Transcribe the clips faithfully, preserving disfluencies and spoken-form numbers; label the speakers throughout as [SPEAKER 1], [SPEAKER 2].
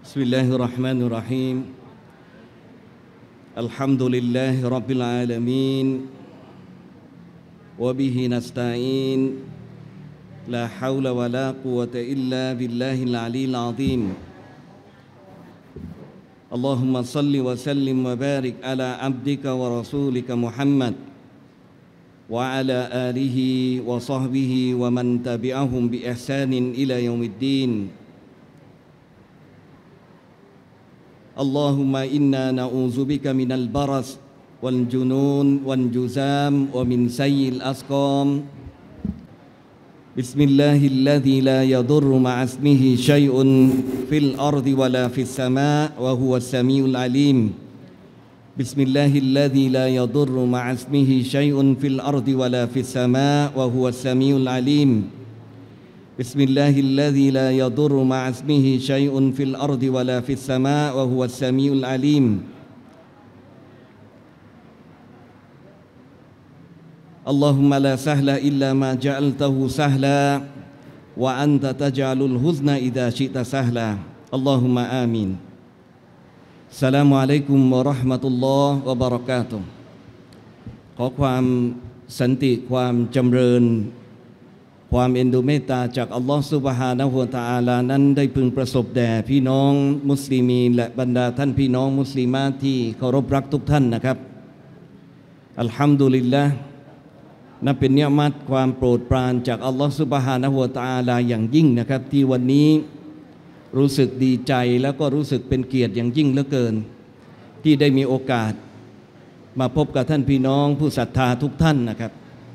[SPEAKER 1] بسم الله الرحمن الرحيم الحمد لله رب العالمين وبه نستعين لا حول ولا قوة إلا بالله العلي العظيم اللهم صل وسلم وبارك على عبدك ورسولك محمد وعلى آله وصحبه ومن تبعهم بإحسان إلى يوم الدين اللهم إنا نعوذ بك من البرص والجنون والجذام ومن سيء الأسقام بسم الله الذي لا يضر مع اسمه شيء في الأرض ولا في السماء وهو السميع العليم بسم الله الذي لا يضر مع اسمه شيء في الأرض ولا في السماء وهو السميع العليم بسم الله الذي لا يضر مع اسمه شيء في الأرض ولا في السماء وهو السميع العليم اللهم لا سهل إلا ما جعلته سهلا وأنت تجعل الحزن إذا شئت سهلا اللهم آمين السلام عليكم ورحمة الله وبركاته ขอความสันติความจำเริญความเอ็นดูเมตตาจากอัลลอฮฺซุบฮานะฮูวะตะอาลานั้นได้พึงประสบแด่พี่น้องมุสลิมีและบรรดาท่านพี่น้องมุสลิมาที่เคารพรักทุกท่านนะครับอัลฮัมดุลิลละห์นับเป็นเนืมัตความโปรดปรานจากอัลลอฮฺซุบฮานะฮูวะตะอาลาอย่างยิ่งนะครับที่วันนี้รู้สึกดีใจแล้วก็รู้สึกเป็นเกียรติอย่างยิ่งเหลือเกินที่ได้มีโอกาสมาพบกับท่านพี่น้องผู้ศรัทธาทุกท่านนะครับ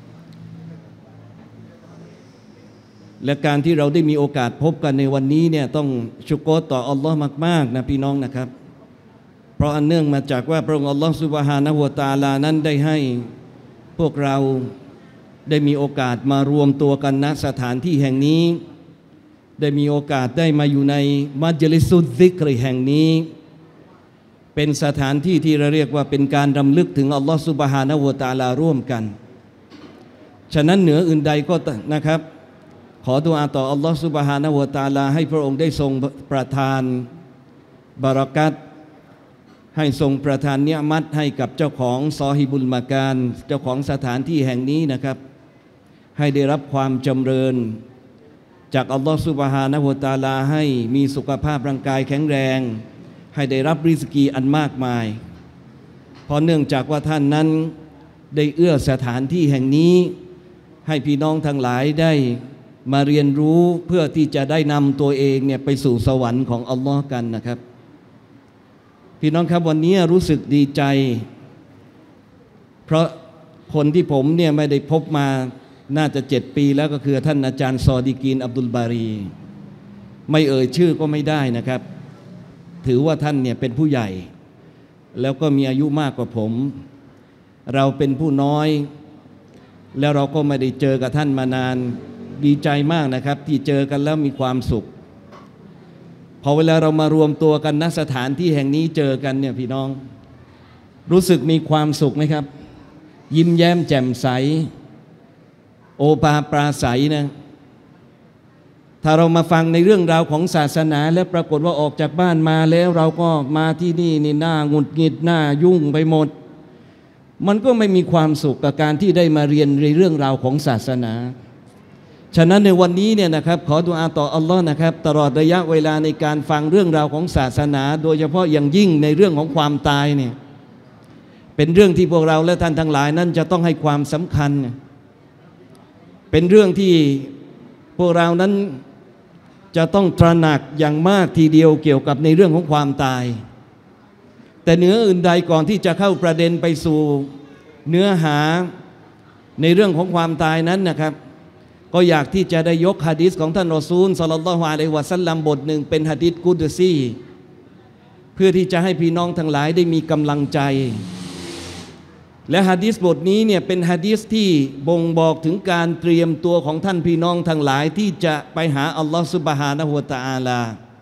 [SPEAKER 1] และการที่เราได้มีโอกาสพบกันในวันนี้เนี่ยต้องชุกรต่ออัลลอฮ์มากๆนะพี่น้องนะครับเพราะอันเนื่องมาจากว่าพระองค์อัลลอฮ์ซุบฮานะฮูวะตะอาลานั้นได้ให้พวกเราได้มีโอกาสมารวมตัวกันณสถานที่แห่งนี้ได้มีโอกาสได้มาอยู่ในมัจลิสุซซิกรแห่งนี้เป็นสถานที่ที่เราเรียกว่าเป็นการรำลึกถึงอัลลอฮ์ซุบฮานะฮูวะตะอาลาร่วมกันฉะนั้นเหนืออื่นใดก็นะครับขอดุอาต่ออัลลอฮฺซุบฮานะฮูวะตะอาลาให้พระองค์ได้ทรงประทานบารอกัตให้ทรงประทานเนียมัตให้กับเจ้าของซอฮิบุลมาการเจ้าของสถานที่แห่งนี้นะครับให้ได้รับความจำเริญจากอัลลอฮฺซุบฮานะฮูวะตะอาลาให้มีสุขภาพร่างกายแข็งแรงให้ได้รับริสกีอันมากมายเพราะเนื่องจากว่าท่านนั้นได้เอื้อสถานที่แห่งนี้ให้พี่น้องทั้งหลายได้มาเรียนรู้เพื่อที่จะได้นำตัวเองเนี่ยไปสู่สวรรค์ของอัลลอฮ์กันนะครับพี่น้องครับวันนี้รู้สึกดีใจเพราะคนที่ผมเนี่ยไม่ได้พบมาน่าจะเจ็ดปีแล้วก็คือท่านอาจารย์ซอดีกีนอับดุลบารีไม่เอ่ยชื่อก็ไม่ได้นะครับถือว่าท่านเนี่ยเป็นผู้ใหญ่แล้วก็มีอายุมากกว่าผมเราเป็นผู้น้อยแล้วเราก็ไม่ได้เจอกับท่านมานานดีใจมากนะครับที่เจอกันแล้วมีความสุขพอเวลาเรามารวมตัวกันณสถานที่แห่งนี้เจอกันเนี่ยพี่น้องรู้สึกมีความสุขไหมครับยิ้มแย้มแจ่มใสโอภาปราศัยนะถ้าเรามาฟังในเรื่องราวของศาสนาแล้วปรากฏว่าออกจากบ้านมาแล้วเราก็มาที่นี่นี่หน้าหงุดหงิดหน้ายุ่งไปหมดมันก็ไม่มีความสุขกับการที่ได้มาเรียนในเรื่องราวของศาสนาฉะนั้นในวันนี้เนี่ยนะครับขอดุอาต่ออัลลอฮ์นะครับตลอดระยะเวลาในการฟังเรื่องราวของศาสนาโดยเฉพาะอย่างยิ่งในเรื่องของความตายเนี่ยเป็นเรื่องที่พวกเราและท่านทั้งหลายนั้นจะต้องให้ความสำคัญเป็นเรื่องที่พวกเรานั้นจะต้องตระหนักอย่างมากทีเดียวเกี่ยวกับในเรื่องของความตายแต่เหนืออื่นใดก่อนที่จะเข้าประเด็นไปสู่เนื้อหาในเรื่องของความตายนั้นนะครับก็อยากที่จะได้ยกหะดีษของท่านรอซูลศ็อลลัลลอฮุอะลัยฮิวะซัลลัมบทหนึ่งเป็นหะดีษกุดซีเพื่อที่จะให้พี่น้องทั้งหลายได้มีกำลังใจและหะดีษบทนี้เนี่ยเป็นหะดีษที่บ่งบอกถึงการเตรียมตัวของท่านพี่น้องทั้งหลายที่จะไปหาอัลลอฮฺซุบฮานะฮูวะตะอาลา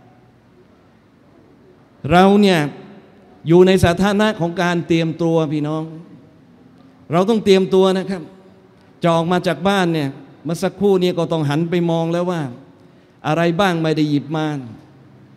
[SPEAKER 1] เราเนี่ยอยู่ในสถานะของการเตรียมตัวพี่น้องเราต้องเตรียมตัวนะครับจะออกมาจากบ้านเนี่ยเมื่อสักครู่นี้ก็ต้องหันไปมองแล้วว่าอะไรบ้างไม่ได้หยิบมา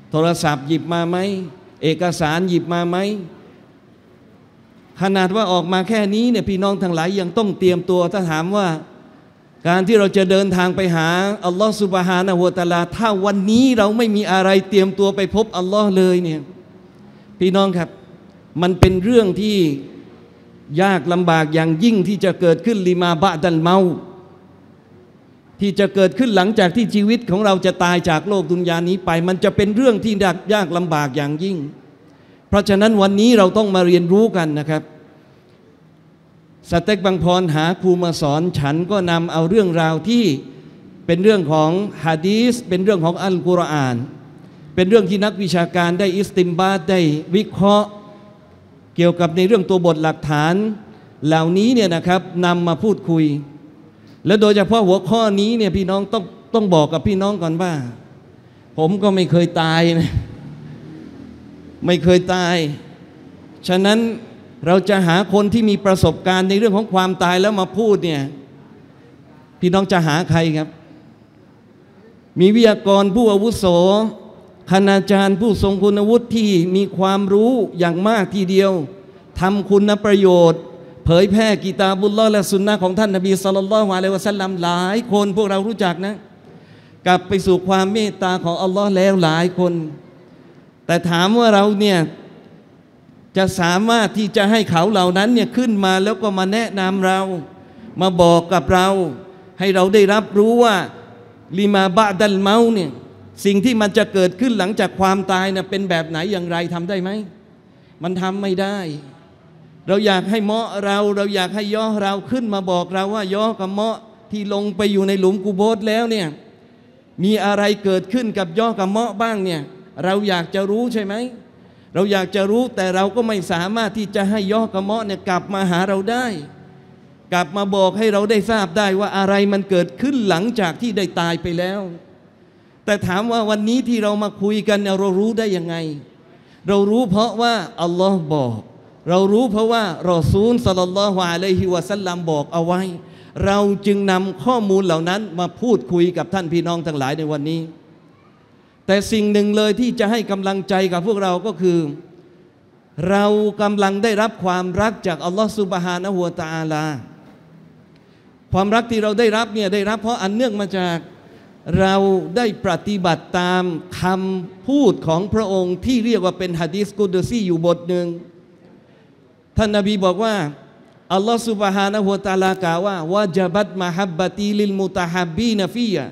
[SPEAKER 1] โทรศัพท์หยิบมาไหมเอกสารหยิบมาไหมขนาดว่าออกมาแค่นี้เนี่ยพี่น้องทั้งหลายยังต้องเตรียมตัวถ้าถามว่าการที่เราจะเดินทางไปหาอัลลอฮฺซุบฮานะฮูวะตะอาลาถ้าวันนี้เราไม่มีอะไรเตรียมตัวไปพบอัลลอฮ์เลยเนี่ยพี่น้องครับมันเป็นเรื่องที่ยากลำบากอย่างยิ่งที่จะเกิดขึ้นลิมาบะดัลเมาที่จะเกิดขึ้นหลังจากที่ชีวิตของเราจะตายจากโลกดุนยานี้ไปมันจะเป็นเรื่องที่ยากยากลำบากอย่างยิ่งเพราะฉะนั้นวันนี้เราต้องมาเรียนรู้กันนะครับสเต็กบางพรหาครูมาสอนฉันก็นำเอาเรื่องราวที่เป็นเรื่องของหะดีษเป็นเรื่องของอัลกุรอานเป็นเรื่องที่นักวิชาการได้อิสติมบาตได้วิเคราะห์เกี่ยวกับในเรื่องตัวบทหลักฐานเหล่านี้เนี่ยนะครับนำมาพูดคุยและโดยเฉพาะหัวข้อนี้เนี่ยพี่น้องต้องต้องบอกกับพี่น้องก่อนว่าผมก็ไม่เคยตายนะไม่เคยตายฉะนั้นเราจะหาคนที่มีประสบการณ์ในเรื่องของความตายแล้วมาพูดเนี่ยพี่น้องจะหาใครครับมีวิทยากรผู้อาวุโสคณาจารย์ผู้ทรงคุณวุฒิที่มีความรู้อย่างมากทีเดียวทำคุณประโยชน์เผยแพร่กิตาบุลลอฮ์และสุนนะของท่านนบีศ็อลลัลลอฮุอะลัยฮิวะซัลลัมหลายคนพวกเรารู้จักนะกลับไปสู่ความเมตตาของอัลลอฮ์แล้วหลายคนแต่ถามว่าเราเนี่ยจะสามารถที่จะให้เขาเหล่านั้นเนี่ยขึ้นมาแล้วก็มาแนะนำเรามาบอกกับเราให้เราได้รับรู้ว่าลิมาบะดัลเมาเนี่ยสิ่งที่มันจะเกิดขึ้นหลังจากความตายนะเป็นแบบไหนอย่างไรทำได้ไหมมันทำไม่ได้เราอยากให้เมาะเราเราอยากให้ย่อเราขึ้นมาบอกเราว่าย่อกับเมาะที่ลงไปอยู่ในหลุมกุโบร์แล้วเนี่ยมีอะไรเกิดขึ้นกับย่อกับเมาะบ้างเนี่ยเราอยากจะรู้ใช่ไหมเราอยากจะรู้แต่เราก็ไม่สามารถที่จะให้ย่อกับเมาะเนี่ยกลับมาหาเราได้กลับมาบอกให้เราได้ทราบได้ว่าอะไรมันเกิดขึ้นหลังจากที่ได้ตายไปแล้วแต่ถามว่าวันนี้ที่เรามาคุยกันเนี่ยเรารู้ได้ยังไงเรารู้เพราะว่าอัลลอฮ์บอกเรารู้เพราะว่ารอซูลศ็อลลัลลอฮุอะลัยฮิวะซัลลัมบอกเอาไว้เราจึงนำข้อมูลเหล่านั้นมาพูดคุยกับท่านพี่น้องทั้งหลายในวันนี้แต่สิ่งหนึ่งเลยที่จะให้กำลังใจกับพวกเราก็คือเรากำลังได้รับความรักจากอัลลอฮฺซุบฮานะฮูวะตะอาลาความรักที่เราได้รับเนี่ยได้รับเพราะอันเนื่องมาจากเราได้ปฏิบัติตามคำพูดของพระองค์ที่เรียกว่าเป็นหะดีษกุดซีอยู่บทหนึ่งท่านนบีบอกว่าอัลลอฮฺซุบฮานะฮูวะตะอาลากล่าวว่าวะญะบัตมะฮับบะตีลิลมุตะฮับบีนฟียะ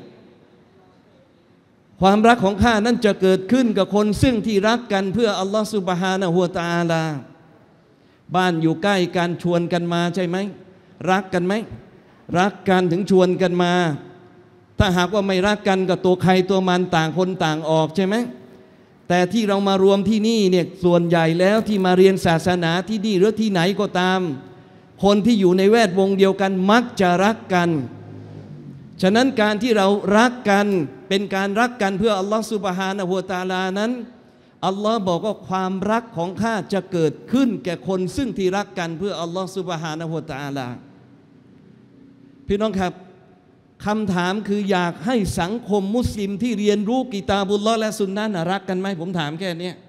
[SPEAKER 1] ความรักของข้านั้นจะเกิดขึ้นกับคนซึ่งที่รักกันเพื่ออัลลอฮฺซุบฮานะฮูวะตะอาลาบ้านอยู่ใกล้กันชวนกันมาใช่ไหมรักกันไหมรักกันถึงชวนกันมาถ้าหากว่าไม่รักกันก็ตัวใครตัวมันต่างคนต่างออกใช่ไหมแต่ที่เรามารวมที่นี่เนี่ยส่วนใหญ่แล้วที่มาเรียนศาสนาที่นี่หรือที่ไหนก็ตามคนที่อยู่ในแวดวงเดียวกันมักจะรักกันฉะนั้นการที่เรารักกันเป็นการรักกันเพื่ออัลลอฮฺซุบฮานะฮูวะตะอาลานั้นอัลลอฮ์บอกว่าความรักของข้าจะเกิดขึ้นแก่คนซึ่งที่รักกันเพื่ออัลลอฮฺซุบฮานะฮูวะตะอาลาพี่น้องครับคำถามคืออยากให้สังคมมุสลิมที่เรียนรู้กิตาบุลลอฮ์และสุนนะห์รักกันไหมผมถามแค่นี้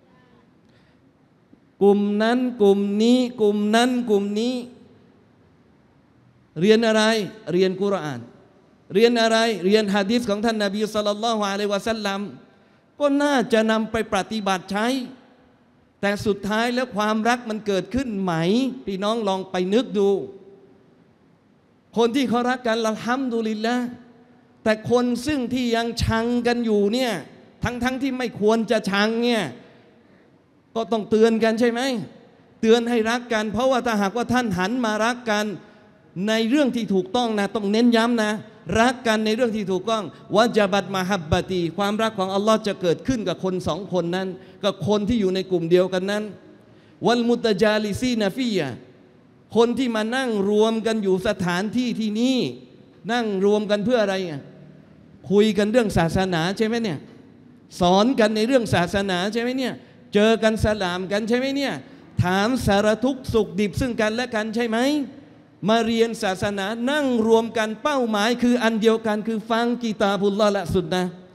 [SPEAKER 1] กลุ่มนั้นกลุ่มนี้กลุ่มนั้นกลุ่มนี้เรียนอะไรเรียนกุรอานเรียนอะไรเรียนหะดีษของท่านนบีศ็อลลัลลอฮุอะลัยฮิวะซัลลัมก็น่าจะนำไปปฏิบัติใช้แต่สุดท้ายแล้วความรักมันเกิดขึ้นไหมพี่น้องลองไปนึกดูคนที่เขารักกันอัลฮัมดุลิลละห์แต่คนซึ่งที่ยังชังกันอยู่เนี่ยทั้งๆ ท, ที่ไม่ควรจะชังเนี่ยก็ต้องเตือนกันใช่ไหมเตือนให้รักกันเพราะว่าถ้าหากว่าท่านหันมารักกันในเรื่องที่ถูกต้องนะต้องเน้นย้ำนะรักกันในเรื่องที่ถูกต้องวะญะบัตมะฮับบะตีความรักของอัลลอฮ์จะเกิดขึ้นกับคนสองคนนั้นกับคนที่อยู่ในกลุ่มเดียวกันนั้นวัลมุตะจาลิซีนะฟียะคนที่มานั่งรวมกันอยู่สถานที่ที่นี่นั่งรวมกันเพื่ออะไรคุยกันเรื่องศาสนาใช่ไหมเนี่ยสอนกันในเรื่องศาสนาใช่ไหมเนี่ยเจอกันสลามกันใช่ไหมเนี่ยถามสารทุกข์สุขดิบซึ่งกันและกันใช่ไหมมาเรียนศาสนานั่งรวมกันเป้าหมายคืออันเดียวกันคือฟังกิตาบุลลอฮ์และสุนนะห์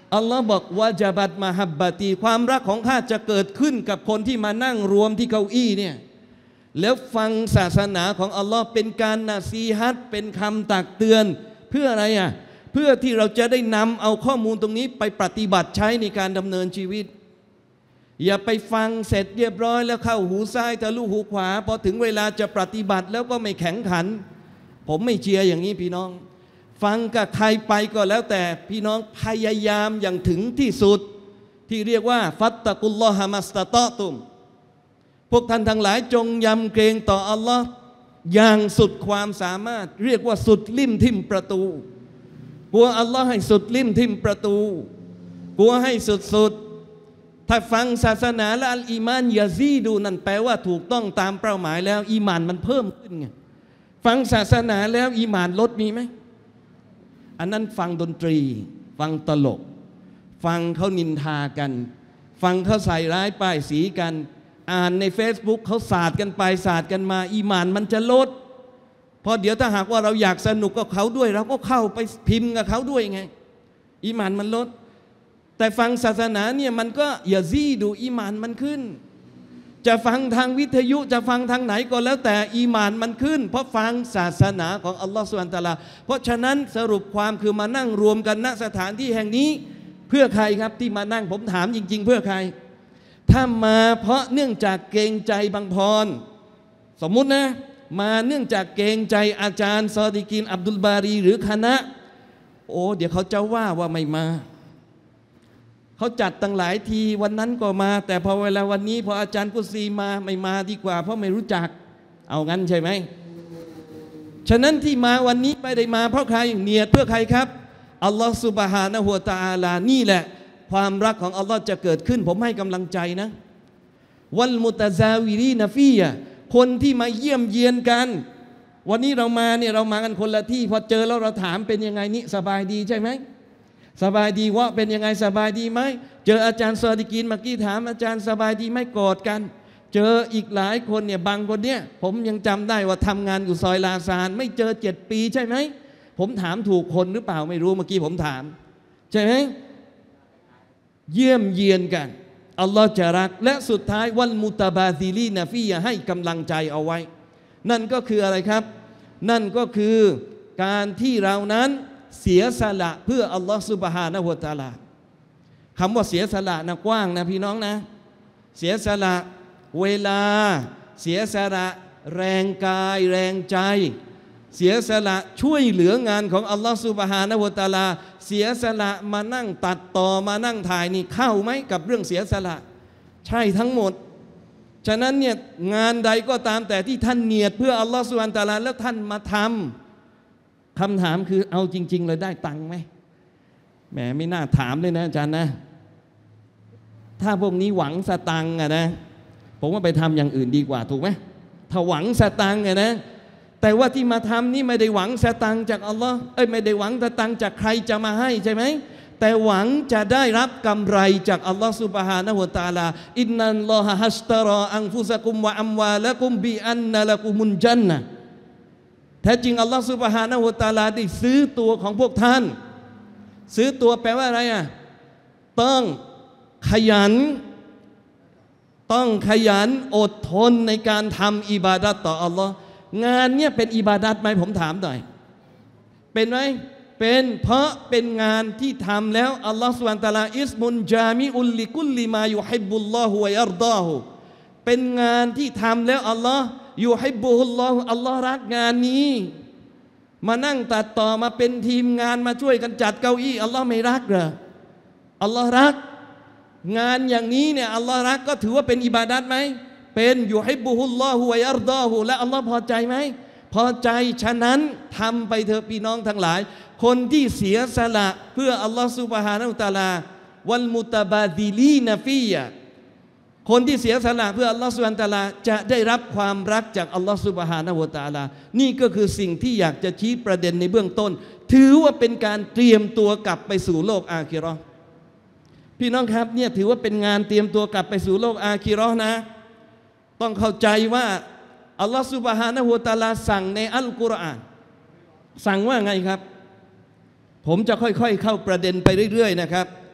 [SPEAKER 1] อัลลอฮ์บอกวะจาบัตมาฮับบะตีความรักของข้าจะเกิดขึ้นกับคนที่มานั่งรวมที่เก้าอี้เนี่ยแล้วฟังศาสนาของอัลลอฮ์เป็นการนาซีฮัตเป็นคำตักเตือนเพื่ออะไรอ่ะเพื่อที่เราจะได้นำเอาข้อมูลตรงนี้ไปปฏิบัติใช้ในการดำเนินชีวิตอย่าไปฟังเสร็จเรียบร้อยแล้วเข้าหูซ้ายทะลุหูขวาพอถึงเวลาจะปฏิบัติแล้วก็ไม่แข็งขันผมไม่เชียร์อย่างนี้พี่น้องฟังกับใครไปก็แล้วแต่พี่น้องพยายามอย่างถึงที่สุดที่เรียกว่าฟัตตะกุลลอฮะมัสตะตอตุมพวกท่านทั้งหลายจงยำเกรงต่ออัลลอฮ์อย่างสุดความสามารถเรียกว่าสุดลิ่มทิ่มประตูกลัวอัลลอฮ์ให้สุดลิ่มทิ่มประตูกลัวให้สุดๆถ้าฟังศาสนาและอัลอีมานยาซีดูนั่นแปลว่าถูกต้องตามเป้าหมายแล้วอีมานมันเพิ่มขึ้นไงฟังศาสนาแล้วอีมานลดมีไหมอันนั้นฟังดนตรีฟังตลกฟังเขานินทากันฟังเขาใส่ร้ายป้ายสีกันอ่านใน Facebook เขาสาดกันไปสาดกันมาอีหมานมันจะลดเพราะเดี๋ยวถ้าหากว่าเราอยากสนุกกับเขาด้วยเราก็เข้าไปพิมพ์กับเขาด้วยไงอีหมานมันลดแต่ฟังศาสนาเนี่ยมันก็อย่าซีดูอีหมานมันขึ้นจะฟังทางวิทยุจะฟังทางไหนก็แล้วแต่อีหมานมันขึ้นเพราะฟังศาสนาของอัลลอฮฺซุบฮานะฮูวะตะอาลาเพราะฉะนั้นสรุปความคือมานั่งรวมกันณสถานที่แห่งนี้เพื่อใครครับที่มานั่งผมถามจริงๆเพื่อใครถ้ามาเพราะเนื่องจากเกรงใจบังพรสมมุตินะมาเนื่องจากเกรงใจอาจารย์ซอดิกีนอับดุลบารีหรือคณะโอ้เดี๋ยวเขาจะว่าว่าไม่มาเขาจัดตั้งหลายทีวันนั้นก็มาแต่พอเวลาวันนี้พออาจารย์กุซีมาไม่มาดีกว่าเพราะไม่รู้จักเอางั้นใช่ไหมฉะนั้นที่มาวันนี้ไม่ได้มาเพราะใครเนียดเพื่อใครครับอัลลอฮฺซุบฮานะฮูวะตะอาลานี่แหละความรักของอัลลอฮ์จะเกิดขึ้นผมให้กำลังใจนะวัลมุตะซาวิรีนฟียะคนที่มาเยี่ยมเยียนกันวันนี้เรามาเนี่ยเรามากันคนละที่พอเจอแล้วเราถามเป็นยังไงนี่สบายดีใช่ไหมสบายดีวะเป็นยังไงสบายดีไหมเจออาจารย์ซอดิกีนเมื่อกี้ถามอาจารย์สบายดีไหมกอดกันเจออีกหลายคนเนี่ยบางคนเนี่ยผมยังจำได้ว่าทำงานอยู่ซอยลาซานไม่เจอเจ็ดปีใช่ไหมผมถามถูกคนหรือเปล่าไม่รู้เมื่อกี้ผมถามใช่ไหมเยี่ยมเยียนกันอัลลอฮ์จะรักและสุดท้ายวันมุตะบาซิลีนะฟียะให้กำลังใจเอาไว้นั่นก็คืออะไรครับนั่นก็คือการที่เรานั้นเสียสละเพื่ออัลลอฮ์ซุบฮานะฮูวะตะอาลาคำว่าเสียสละนะกว้างนะพี่น้องนะเสียสละเวลาเสียสละแรงกายแรงใจเสียสละช่วยเหลืองานของอัลลอฮ์ซุบฮานะฮูวะตะอาลาเสียสละมานั่งตัดต่อมานั่งถ่ายนี่เข้าไหมกับเรื่องเสียสละใช่ทั้งหมดฉะนั้นเนี่ยงานใดก็ตามแต่ที่ท่านเนียดเพื่ออัลลอฮ์ซุบฮานะฮูวะตะอาลาแล้วท่านมาทำคำถามคือเอาจริงๆเลยได้ตังค์ไหมแหมไม่น่าถามเลยนะอาจารย์นะถ้าพวกนี้หวังสตังค์อะนะผมว่าไปทำอย่างอื่นดีกว่าถูกไหมถ้าหวังสตังค์อะนะแต่ว่าที่มาทำนี่ไม่ได้หวังสตังค์จากอัลลอฮ์เอ้ยไม่ได้หวังสตังค์จากใครจะมาให้ใช่ไหมแต่หวังจะได้รับกำไรจากอัลลอฮ์ซุบฮานะฮูวะตะอาลาอินนัลลอฮะฮัชตะรออันฟุซะกุมวะอัมวาละกุมบิอันนะละกุมุนจันนะแท้จริงอัลลอฮ์ซุบฮานะฮูวะตะอาลาได้ซื้อตัวของพวกท่านซื้อตัวแปลว่าอะไรอ่ะต้องขยันต้องขยันอดทนในการทำอิบาดะห์ต่ออัลลอฮ์งานเนี่ยเป็นอิบาดะห์ไหมผมถามหน่อยเป็นไหมเป็นเพราะเป็นงานที่ทำแล้วอัลลอฮฺซุบฮานะฮูวะตะอาลาอิสมุนจามิอุลลิกุลลิมายุฮิบบุลลอฮุวะยัรฎอฮุเป็นงานที่ทำแล้วอัลลอฮฺยุฮิบบุลลอฮุอัลลอฮฺรักงานนี้มานั่งตัดต่อมาเป็นทีมงานมาช่วยกันจัดเก้าอี้อัลลอฮฺไม่รักเหรออัลลอฮฺรักงานอย่างนี้เนี่ยอัลลอฮฺรักก็ถือว่าเป็นอิบาดะห์ไหมเป็นยุฮิบบุลลอฮุวะยัรฎอฮุและอัลลอฮฺพอใจไหมพอใจฉะนั้นทำไปเถอะพี่น้องทั้งหลายคนที่เสียสละเพื่ออัลลอฮฺซุบฮานะฮูวะตะอาลาวัลมุตะบาซิลีนฟียะคนที่เสียสละเพื่ออัลลอฮฺซุบฮานะฮูวะตะอาลาจะได้รับความรักจากอัลลอฮฺซุบฮานะฮูวะตะอาลานี่ก็คือสิ่งที่อยากจะชี้ประเด็นในเบื้องต้นถือว่าเป็นการเตรียมตัวกลับไปสู่โลกอาคิเราะห์พี่น้องครับเนี่ยถือว่าเป็นงานเตรียมตัวกลับไปสู่โลกอาคิเราะห์นะต้องเข้าใจว่าอัลลอฮฺซุบฮานะฮูวะตะอาลาสั่งในอัลกุรอานสั่งว่าไงครับผมจะค่อยๆเข้าประเด็นไปเรื่อยๆนะครับ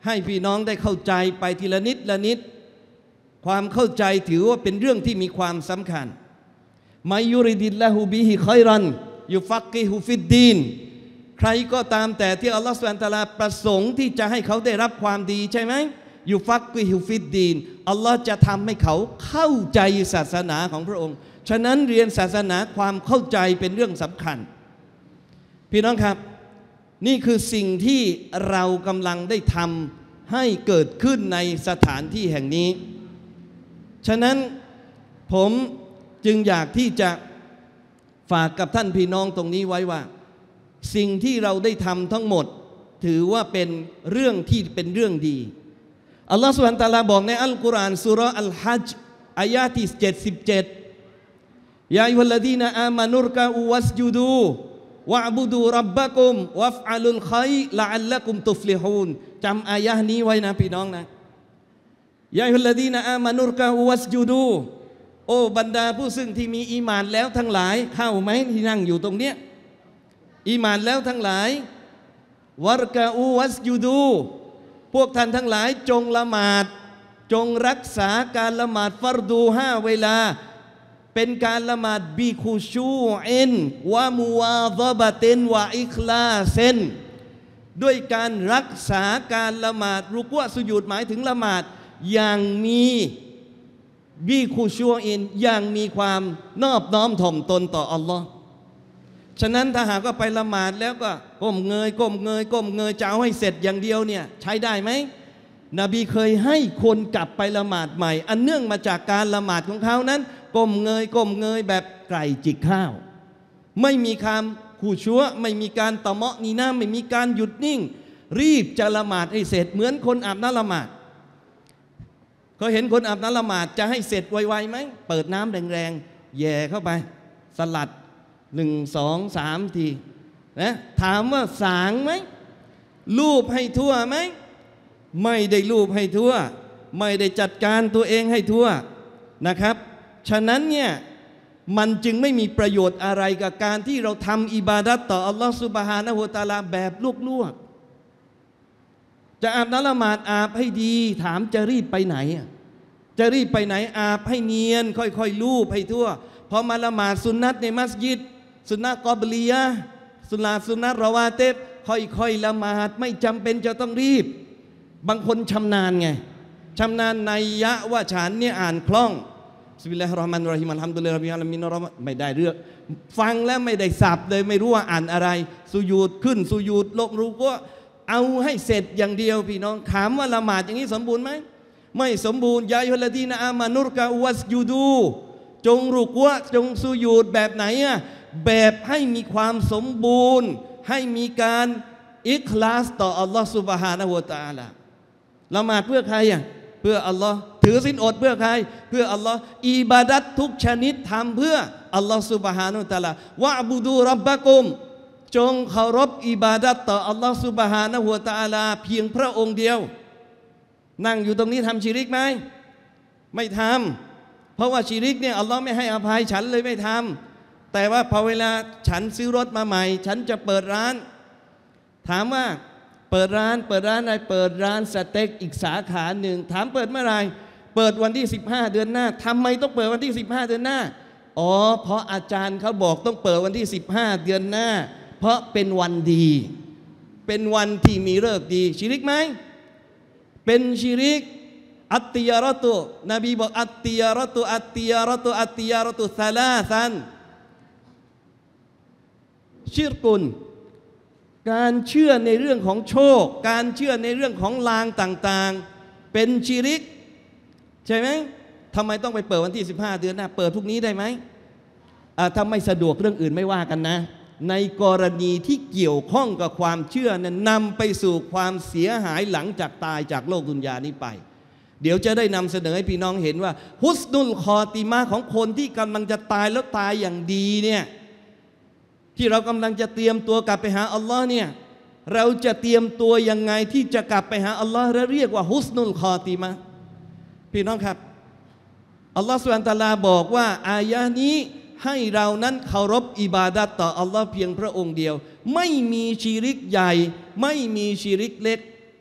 [SPEAKER 1] ให้พี่น้องได้เข้าใจไปทีละนิดละนิดความเข้าใจถือว่าเป็นเรื่องที่มีความสำคัญมายุริดิลละฮูบิฮิค็อยรันยุฟักกิฮุฟิดดีนใครก็ตามแต่ที่อัลลอฮฺซุบฮานะฮูวะตะอาลาประสงค์ที่จะให้เขาได้รับความดีใช่ไหมยุฟักกิฮุฟิดดีนอัลลอฮฺจะทำให้เขาเข้าใจศาสนาของพระองค์ฉะนั้นเรียนศาสนาความเข้าใจเป็นเรื่องสำคัญพี่น้องครับนี่คือสิ่งที่เรากำลังได้ทำให้เกิดขึ้นในสถานที่แห่งนี้ฉะนั้นผมจึงอยากที่จะฝากกับท่านพี่น้องตรงนี้ไว้ว่าสิ่งที่เราได้ทำทั้งหมดถือว่าเป็นเรื่องที่เป็นเรื่องดีอัลลอฮฺซุบฮานะฮูวะตะอาลาบอกในอัลกุรอานซูเราะห์อัลฮัจญ์อายะที่เจ็ดสิบเจ็ดยาอัยยุฮัลลดีนอามานุรกะอูวัสจุดูวะอ์บุดูร็อบบะกุมวัฟอะลุลค็อยรละอัลละกุมตุฟลิฮูนจำอายะนี้ไว้นะพี่น้องนะยาอัยยุฮัลลดีนอามานุรกะอูวัสจุดูโอ้บรรดาผู้ซึ่งที่มีอีหม่านแล้วทั้งหลายเข้าไหมที่นั่งอยู่ตรงเนี้ยอีหม่านแล้วทั้งหลายวัรกะอูวัสจุดูพวกท่านทั้งหลายจงละหมาดจงรักษาการละหมาดฟัรดูห้าเวลาเป็นการละหมาดบิคุชูอินวะมุวาซะบะตินวะอิคลาเซนด้วยการรักษาการละหมาดรุกวะสุญูดหมายถึงละหมาดอย่างมีบิคุชูอินอย่างมีความนอบน้อมถ่อมตนต่ออัลลอฮ์ฉะนั้นถ้าหากว่าไปละหมาดแล้วก็ก้มเงยก้มเงยก้มเงยจะเอาให้เสร็จอย่างเดียวเนี่ยใช้ได้ไหมนบีเคยให้คนกลับไปละหมาดใหม่อันเนื่องมาจากการละหมาดของเขานั้นก้มเงยก้มเงยแบบไก่จิกข้าวไม่มีคำขู่ชั่วไม่มีการตะเมาะนีน้าไม่มีการหยุดนิ่งรีบจะละหมาดให้เสร็จเหมือนคนอาบน้ำละหมาดเขาเห็นคนอาบน้ำละหมาดจะให้เสร็จไวๆไหมเปิดน้ำแรงๆแย่เข้าไปสลัดหนึ่งสองสามทีนะถามว่าสางไหมลูบให้ทั่วไหมไม่ได้ลูบให้ทั่วไม่ได้จัดการตัวเองให้ทั่วนะครับฉะนั้นเนี่ยมันจึงไม่มีประโยชน์อะไรกับการที่เราทำอิบาดัตต่ออัลลอฮฺซุบฮานะฮูวะตะอาลาแบบลวกๆจะอาบน้ำละหมาดอาบให้ดีถามจะรีบไปไหนจะรีบไปไหนอาบให้เนียนค่อยๆลูบให้ทั่วพอมาละหมาดสุนนัตในมัสยิดสุนนะกอบลียะสุนนะสุนนะรอวาเตบค่อยๆละหมาดไม่จำเป็นจะต้องรีบบางคนชำนาญไงชำนาญในยะว่าฉันเนี่ยอ่านคล่องบิสมิลลาฮิรเราะห์มานิรเราะฮีมอัลฮัมดุลิลลาฮิร็อบบิลอาละมีนไม่ได้เรื่องฟังแล้วไม่ได้สับเลยไม่รู้ว่าอ่านอะไรสุญูดขึ้นสุญูดลงรูก็เอาให้เสร็จอย่างเดียวพี่น้องถามว่าละหมาดอย่างนี้สมบูรณ์ไหมไม่สมบูรณ์ยาอัยยุฮัลลดีนอามานุรกะวัสญูดูจงรุกวะจงสุญูดแบบไหนอะแบบให้มีความสมบูรณ์ให้มีการอิคลาสต่ออัลลอฮฺซุบฮานะฮูวะตะอาลาละหมาดเพื่อใครอ่ะเพื่ออัลลอฮ์ถือศีลอดเพื่อใครเพื่ออัลลอฮ์อิบาดัตทุกชนิดทำเพื่ออัลลอฮ์ซุบฮานะฮูวะตะอาลาวะอ์บุดูร็อบบะกุมจงเคารพอิบาดัตต่ออัลลอฮ์ซุบฮานะฮูวะตะอาลาเพียงพระองค์เดียวนั่งอยู่ตรงนี้ทำชิริกไหมไม่ทำเพราะว่าชิริกเนี่ยอัลลอฮ์ไม่ให้อภัยฉันเลยไม่ทำแต่ว่าพอเวลาฉันซื้อรถมาใหม่ฉันจะเปิดร้านถามว่าเปิดร้านเปิดร้านอะไรเปิดร้านสเต็กอีกสาขาหนึ่งถามเปิดเมื่อไหร่เปิดวันที่สิบห้าเดือนหน้าทำไมต้องเปิดวันที่สิบห้าเดือนหน้าอ๋อเพราะอาจารย์เขาบอกต้องเปิดวันที่สิบห้าเดือนหน้าเพราะเป็นวันดีเป็นวันที่มีฤกษ์ดีชิริกไหมเป็นชิริกอัตติยารตุนบีบอกอัตติยารตุอัตติยารตุอัตติยารตุซาลาซันชิรกุนการเชื่อในเรื่องของโชคการเชื่อในเรื่องของลางต่างๆเป็นชิริกใช่ไหมทำไมต้องไปเปิดวันที่สิบห้าเดือนหน้าเปิดพรุ่งนี้ได้ไหมถ้าไม่สะดวกเรื่องอื่นไม่ว่ากันนะในกรณีที่เกี่ยวข้องกับความเชื่อนั้นนำไปสู่ความเสียหายหลังจากตายจากโลกดุนยานี้ไปเดี๋ยวจะได้นำเสนอให้พี่น้องเห็นว่าฮุสนุลคอติมาของคนที่กำลังจะตายแล้วตายอย่างดีเนี่ยที่เรากำลังจะเตรียมตัวกลับไปหาอัลลอฮ์เนี่ยเราจะเตรียมตัวยังไงที่จะกลับไปหาอัลลอฮ์และเรียกว่าฮุสนุลคอติมาพี่น้องครับอัลลอฮ์ซุบฮานะฮูวะตะอาลาบอกว่าอายะนี้ให้เรานั้นเคารพอิบาดัตต่ออัลลอฮ์เพียงพระองค์เดียวไม่มีชิริกใหญ่ไม่มีชิริกเล็ก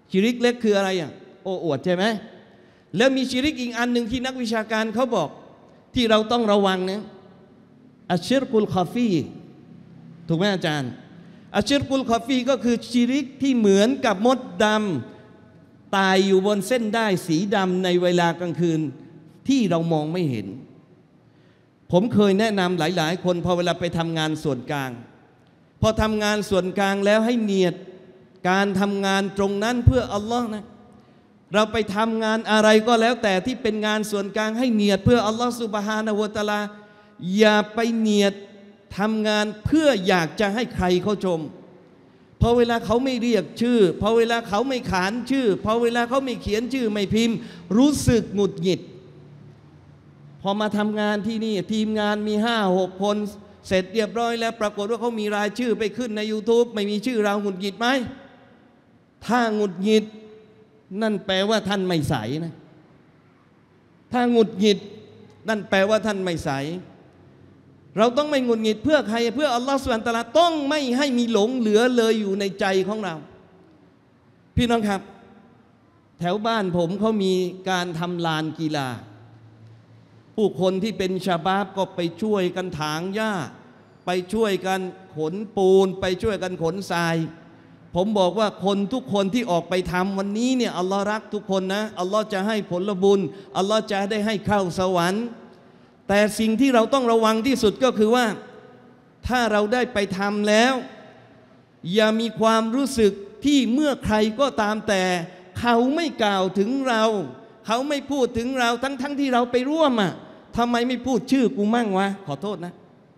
[SPEAKER 1] ชิริกเล็กคืออะไรอ่ะโอ้อวดใช่ไหมแล้วมีชิริกอีกอันหนึ่งที่นักวิชาการเขาบอกที่เราต้องระวังนะอัชชิรกุลคอฟีถูกไหมอาจารย์อัชชิรกุลคอฟีก็คือชิริกที่เหมือนกับมดดำตายอยู่บนเส้นได้สีดำในเวลากลางคืนที่เรามองไม่เห็นผมเคยแนะนำหลายๆคนพอเวลาไปทำงานส่วนกลางพอทำงานส่วนกลางแล้วให้เนียดการทำงานตรงนั้นเพื่ออัลลอฮ์นะเราไปทำงานอะไรก็แล้วแต่ที่เป็นงานส่วนกลางให้เนียดเพื่ออัลลอฮ์ซุบฮานะฮูวะตะอาลาอย่าไปเนียดทำงานเพื่ออยากจะให้ใครเขาชมพอเวลาเขาไม่เรียกชื่อพอเวลาเขาไม่ขานชื่อพอเวลาเขาไม่เขียนชื่อไม่พิมพ์รู้สึกหงุดหงิดพอมาทำงานที่นี่ทีมงานมีห้าหกคนเสร็จเรียบร้อยแล้วปรากฏว่าเขามีรายชื่อไปขึ้นใน ยูทูบ ไม่มีชื่อเราหงุดหงิดไหมถ้าหงุดหงิดนั่นแปลว่าท่านไม่ใสนะถ้าหงุดหงิดนั่นแปลว่าท่านไม่ใสเราต้องไม่หงุดหงิดเพื่อใครเพื่ออัลลอฮฺซุบฮานะฮูวะตะอาลาต้องไม่ให้มีหลงเหลือเลยอยู่ในใจของเราพี่น้องครับแถวบ้านผมเขามีการทำลานกีฬาผู้คนที่เป็นชาบาบก็ไปช่วยกันถางหญ้าไปช่วยกันขนปูนไปช่วยกันขนทรายผมบอกว่าคนทุกคนที่ออกไปทำวันนี้เนี่ยอัลลอฮ์รักทุกคนนะอัลลอฮ์จะให้ผลบุญอัลลอฮ์จะได้ให้เข้าสวรรค์แต่สิ่งที่เราต้องระวังที่สุดก็คือว่าถ้าเราได้ไปทำแล้วอย่ามีความรู้สึกที่เมื่อใครก็ตามแต่เขาไม่กล่าวถึงเราเขาไม่พูดถึงเราทั้งทั้งที่เราไปร่วมอ่ะทำไมไม่พูดชื่อกูมั่งวะขอโทษนะ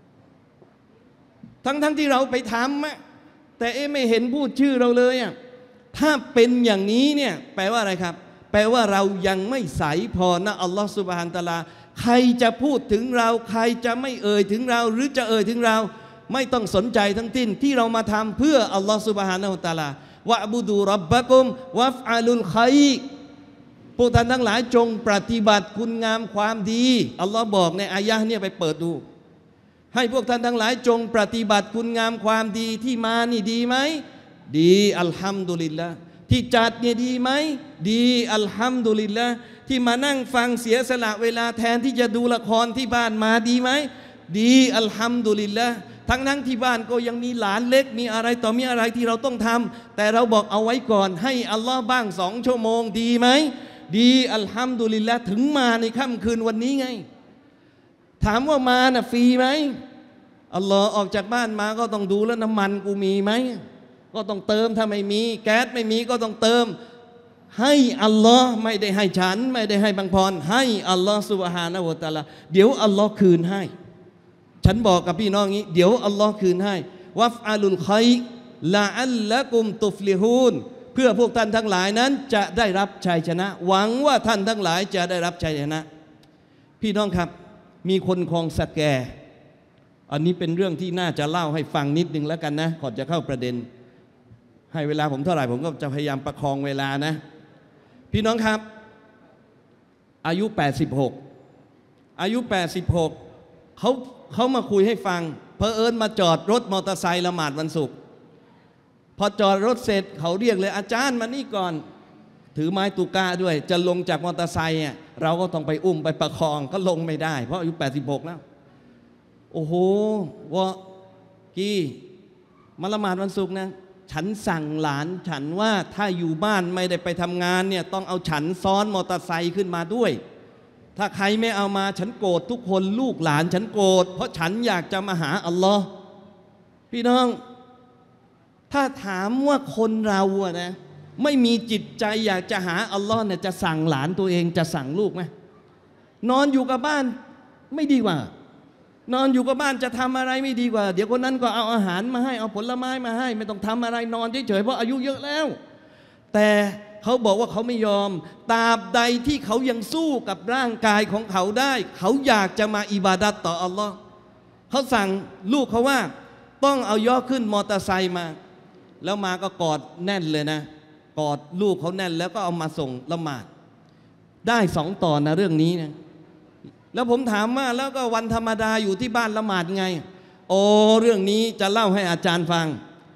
[SPEAKER 1] ทั้งทั้งที่เราไปทำอ่ะแต่เอ๊ะไม่เห็นพูดชื่อเราเลยอ่ะถ้าเป็นอย่างนี้เนี่ยแปลว่าอะไรครับแปลว่าเรายังไม่ใสพอนะอัลลอฮฺซุบฮานะฮูวะตะอาลาใครจะพูดถึงเราใครจะไม่เอ่ยถึงเราหรือจะเอ่ยถึงเราไม่ต้องสนใจทั้งสิ้นที่เรามาทำเพื่ออัลลอฮฺซุบฮานะฮูวะตะอาลาวะอ์บุดูร็อบบะกุมวัฟอาลุลค็อยรพวกท่านทั้งหลายจงปฏิบัติคุณงามความดีอัลลอฮ์บอกในอายะห์เนี่ยไปเปิดดูให้พวกท่านทั้งหลายจงปฏิบัติคุณงามความดีที่มานี่ดีไหมดีอัลฮัมดุลิลละที่จัดเนี่ยดีไหมดีอัลฮัมดุลิลละที่มานั่งฟังเสียสละเวลาแทนที่จะดูละครที่บ้านมาดีไหมดีอัลฮัมดุลิลละทั้งนั้นที่บ้านก็ยังมีหลานเล็กมีอะไรต่อมีอะไรที่เราต้องทำแต่เราบอกเอาไว้ก่อนให้อัลลอฮ์บ้างสองชั่วโมงดีไหมดีอัลฮัมดุลิลละถึงมาในค่ำคืนวันนี้ไงถามว่ามาน่ะฟรีไหมอัลลอฮ์ออกจากบ้านมาก็ต้องดูแล้วน้ำมันกูมีไหมก็ต้องเติมถ้าไม่มีแก๊สไม่มีก็ต้องเติมให้อัลลอฮ์ไม่ได้ให้ฉันไม่ได้ให้บังพรให้อัลลอฮ์ซุบฮานะฮูวะตะอาลาเดี๋ยวอัลลอฮ์คืนให้ฉันบอกกับพี่น้องงี้เดี๋ยวอัลลอฮ์คืนให้วัฟอาลุลค็อยรละอัลละกุมตุฟลิฮูนเพื่อพวกท่านทั้งหลายนั้นจะได้รับชัยชนะหวังว่าท่านทั้งหลายจะได้รับชัยชนะพี่น้องครับมีคนคลองสแกอันนี้เป็นเรื่องที่น่าจะเล่าให้ฟังนิดนึงแล้วกันนะก่อนจะเข้าประเด็นให้เวลาผมเท่าไหร่ผมก็จะพยายามประคองเวลานะพี่น้องครับอายุแปดสิบหกอายุแปดสิบหกเขาเขามาคุยให้ฟังเพอเอิญมาจอดรถมอเตอร์ไซค์ละหมาดวันศุกร์พอจอดรถเสร็จเขาเรียกเลยอาจารย์มานี่ก่อนถือไม้ตุก้าด้วยจะลงจากมอเตอร์ไซค์เราก็ต้องไปอุ้มไปประคองก็ลงไม่ได้เพราะอายุแปดสิบหกแล้วโอ้โหวะกี้มาละหมาดวันศุกร์นะฉันสั่งหลานฉันว่าถ้าอยู่บ้านไม่ได้ไปทำงานเนี่ยต้องเอาฉันซ้อนมอเตอร์ไซค์ขึ้นมาด้วยถ้าใครไม่เอามาฉันโกรธทุกคนลูกหลานฉันโกรธเพราะฉันอยากจะมาหาอัลลอฮ์พี่น้องถ้าถามว่าคนเราอะนะไม่มีจิตใจอยากจะหาอัลลอฮ์เนี่ยจะสั่งหลานตัวเองจะสั่งลูกไหมนอนอยู่กับบ้านไม่ดีกว่านอนอยู่กับบ้านจะทำอะไรไม่ดีกว่าเดี๋ยวคนนั้นก็เอาอาหารมาให้เอาผลไม้มาให้ไม่ต้องทำอะไรนอนเฉยๆเพราะอายุเยอะแล้วแต่เขาบอกว่าเขาไม่ยอมตราบใดที่เขายังสู้กับร่างกายของเขาได้เขาอยากจะมาอิบาดัตต่ออัลลอฮ์เขาสั่งลูกเขาว่าต้องเอาย่อขึ้นมอเตอร์ไซค์มาแล้วมาก็กอดแน่นเลยนะกอดลูกเขาแน่นแล้วก็เอามาส่งละหมาดได้สองตอนนะเรื่องนี้นะแล้วผมถามว่าแล้วก็วันธรรมดาอยู่ที่บ้านละหมาดไงโอ้เรื่องนี้จะเล่าให้อาจารย์ฟัง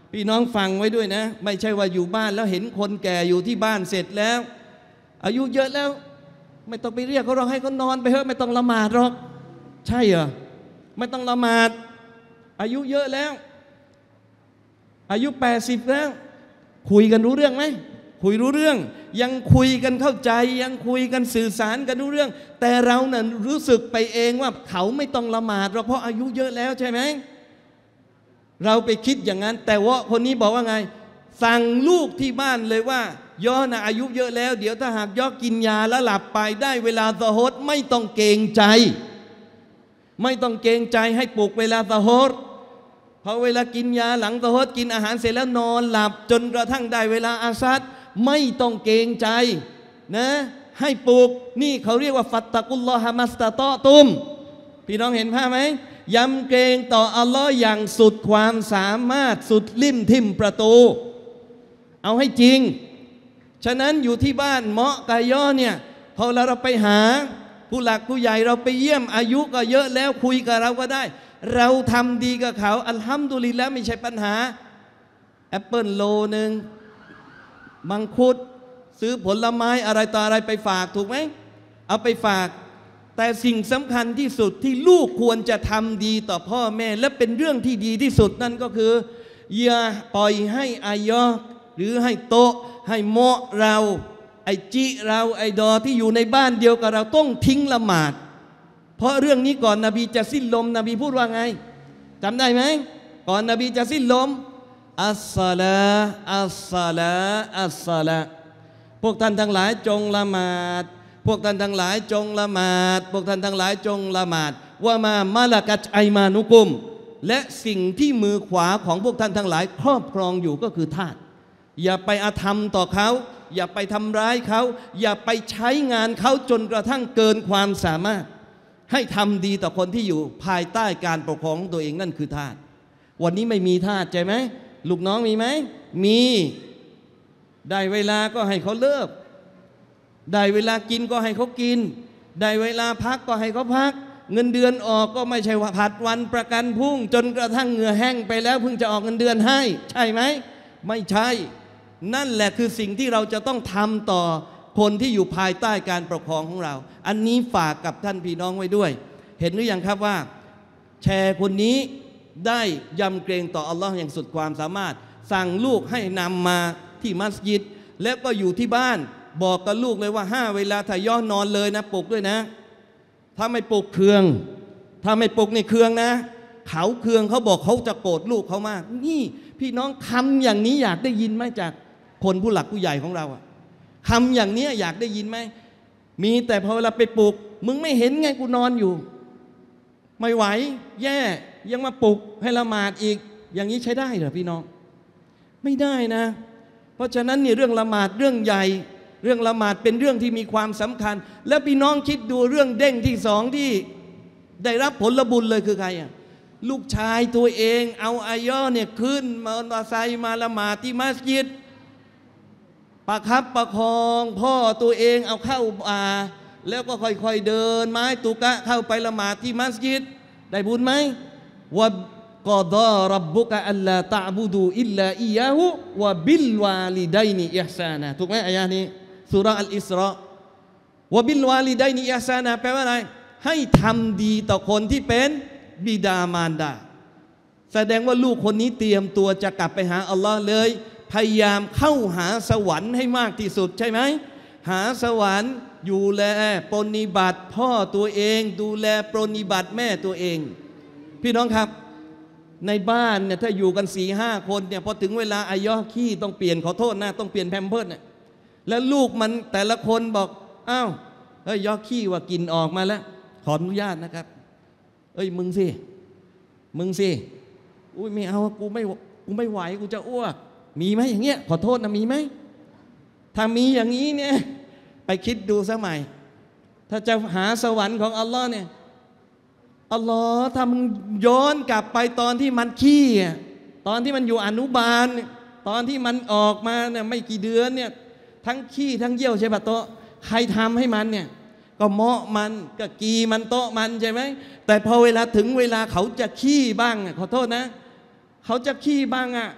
[SPEAKER 1] พี่น้องฟังไว้ด้วยนะไม่ใช่ว่าอยู่บ้านแล้วเห็นคนแก่อยู่ที่บ้านเสร็จแล้วอายุเยอะแล้วไม่ต้องไปเรียกเขาหรอกให้เขานอนไปเถอะไม่ต้องละหมาดหรอกใช่เหรอไม่ต้องละหมาดอายุเยอะแล้วอายุแปดสิบแล้วคุยกันรู้เรื่องไหมคุยรู้เรื่องยังคุยกันเข้าใจยังคุยกันสื่อสารกันรู้เรื่องแต่เราเนี่ยรู้สึกไปเองว่าเขาไม่ต้องละหมาดหรอกเพราะอายุเยอะแล้วใช่ไหมเราไปคิดอย่างนั้นแต่ว่าคนนี้บอกว่าไงสั่งลูกที่บ้านเลยว่าย่อนะอายุเยอะแล้วเดี๋ยวถ้าหากย่อกินยาแล้วหลับไปได้เวลาซะฮดไม่ต้องเกรงใจไม่ต้องเกรงใจให้ปลุกเวลาซะฮดพอเวลากินยาหลังซะฮดกินอาหารเสร็จแล้วนอนหลับจนกระทั่งได้เวลาอาซัดไม่ต้องเกรงใจนะให้ปลุกนี่เขาเรียกว่าฟัตตะกุลลอฮะมัสตะตอตุมพี่น้องเห็นภาพไหมยำเกรงต่ออัลลอฮ์อย่างสุดความสามารถสุดลิ่มทิ่มประตูเอาให้จริงฉะนั้นอยู่ที่บ้านเหมาะกายย่อเนี่ยพอเราไปหาผู้หลักผู้ใหญ่เราไปเยี่ยมอายุก็เยอะแล้วคุยกับเราก็ได้เราทำดีกับเขาอัลฮัมดุลิลละห์ไม่ใช่ปัญหาแอปเปิลโลนึงมังคุดซื้อผลไม้อะไรต่ออะไรไปฝากถูกไหมเอาไปฝากแต่สิ่งสำคัญที่สุดที่ลูกควรจะทำดีต่อพ่อแม่และเป็นเรื่องที่ดีที่สุดนั่นก็คืออย่าปล่อยให้อายอหรือให้โตะให้เหมาะเราไอจิเราไอดอที่อยู่ในบ้านเดียวกับเราต้องทิ้งละหมาดเพราะเรื่องนี้ก่อนนบีจะสิ้นลมนบีพูดว่าไงจำได้ไหมก่อนนบีจะสิ้นลมอัสซาลาอัสซาลาอัสซาลาพวกท่านทั้งหลายจงละหมาดพวกท่านทั้งหลายจงละหมาดพวกท่านทั้งหลายจงละหมาดว่ามามาลากัจไอมานุกุมและสิ่งที่มือขวาของพวกท่านทั้งหลายครอบครองอยู่ก็คือทาสอย่าไปอาธรรมต่อเขาอย่าไปทำร้ายเขาอย่าไปใช้งานเขาจนกระทั่งเกินความสามารถให้ทำดีต่อคนที่อยู่ภายใต้การปกครองของตัวเองนั่นคือทาสวันนี้ไม่มีทาสใช่ไหมลูกน้องมีไหมมีได้เวลาก็ให้เขาเลิกได้เวลากินก็ให้เขากินได้เวลาพักก็ให้เขาพักเงินเดือนออกก็ไม่ใช่ว่าผัดวันประกันพรุ่งจนกระทั่งเหงื่อแห้งไปแล้วเพิ่งจะออกเงินเดือนให้ใช่ไหมไม่ใช่นั่นแหละคือสิ่งที่เราจะต้องทำต่อคนที่อยู่ภายใต้การปกครองของเราอันนี้ฝากกับท่านพี่น้องไว้ด้วยเห็นหรือยังครับว่าแชร์คนนี้ได้ยำเกรงต่ออัลลอฮ์อย่างสุดความสามารถสั่งลูกให้นำมาที่มัสยิดแล้วก็อยู่ที่บ้านบอกกับลูกเลยว่าห้าเวลาถ้าย่อนอนเลยนะปลุกด้วยนะถ้าไม่ปลุกเคืองถ้าไม่ปลุกในเคืองนะเขาเคืองเขาบอกเขาจะโกรธลูกเขามากนี่พี่น้องคำอย่างนี้อยากได้ยินไหมจากคนผู้หลักผู้ใหญ่ของเราอะคำอย่างนี้อยากได้ยินไหมมีแต่พอเวลาไปปลุกมึงไม่เห็นไงกูนอนอยู่ไม่ไหวแย่ยังมาปลุกให้ละหมาดอีกอย่างนี้ใช้ได้เหรอพี่น้องไม่ได้นะเพราะฉะนั้นนี่เรื่องละหมาดเรื่องใหญ่เรื่องละหมาดเป็นเรื่องที่มีความสำคัญแล้วพี่น้องคิดดูเรื่องเด้งที่สองที่ได้รับผลบุญเลยคือใครอ่ะลูกชายตัวเองเอาอายอเนี่ยขึ้นมอเตอร์ไซค์มาละหมาดที่มัสยิดประคับประคองพ่อตัวเองเอาเข้าป่าแล้วก็ค่อยๆเดินไม้ตุกะเข้าไปละหมาดที่มัสยิดได้บุญไหมวะกอฎอร็อบบุกะอัลลาตะอ์บุดูอิลลาอิยาฮุวะบิลวาลิดัยนิอิห์ซานะถูกไหมอายะนี้ซูเราะห์อัลอิสราวะบิลวาลิดัยนิอิห์ซานะแปลว่าอะไรให้ทำดีต่อคนที่เป็นบิดามารดาแสดงว่าลูกคนนี้เตรียมตัวจะกลับไปหาอัลลอฮ์เลยพยายามเข้าหาสวรรค์ให้มากที่สุดใช่ไหมหาสวรรค์อยู่แลปรนนิบัติพ่อตัวเองดูแลปรนนิบัติแม่ตัวเองพี่น้องครับในบ้านเนี่ยถ้าอยู่กันสี่ห้าคนเนี่ยพอถึงเวลาอายอขี้ต้องเปลี่ยนขอโทษนะต้องเปลี่ยนแพมเพิร์สเนี่ยแล้วลูกมันแต่ละคนบอกอ้าวเฮ้ยยอขี้ว่ากินออกมาแล้วขออนุญาตนะครับเอ้ยมึงสิมึงสิอุ้ยไม่เอากูไม่กูไม่ไหวกูจะอ้วกมีไหมอย่างเงี้ยขอโทษนะมีไหมถ้ามีอย่างนี้เนี่ยไปคิดดูซะใหม่ถ้าจะหาสวรรค์ของอัลลอฮ์เนี่ยอัลลอฮ์ถ้ามึงย้อนกลับไปตอนที่มันขี้ตอนที่มันอยู่อนุบาลตอนที่มันออกมาเนี่ยไม่กี่เดือนเนี่ยทั้งขี้ทั้งเยี่ยวใช่ปะโตะใครทำให้มันเนี่ยก็เหมาะมันก็กีมันโตะมันใช่ไหมแต่พอเวลาถึงเวลาเขาจะขี้บ้างขอโทษนะเขาจะขี้บ้างอ่ะแต่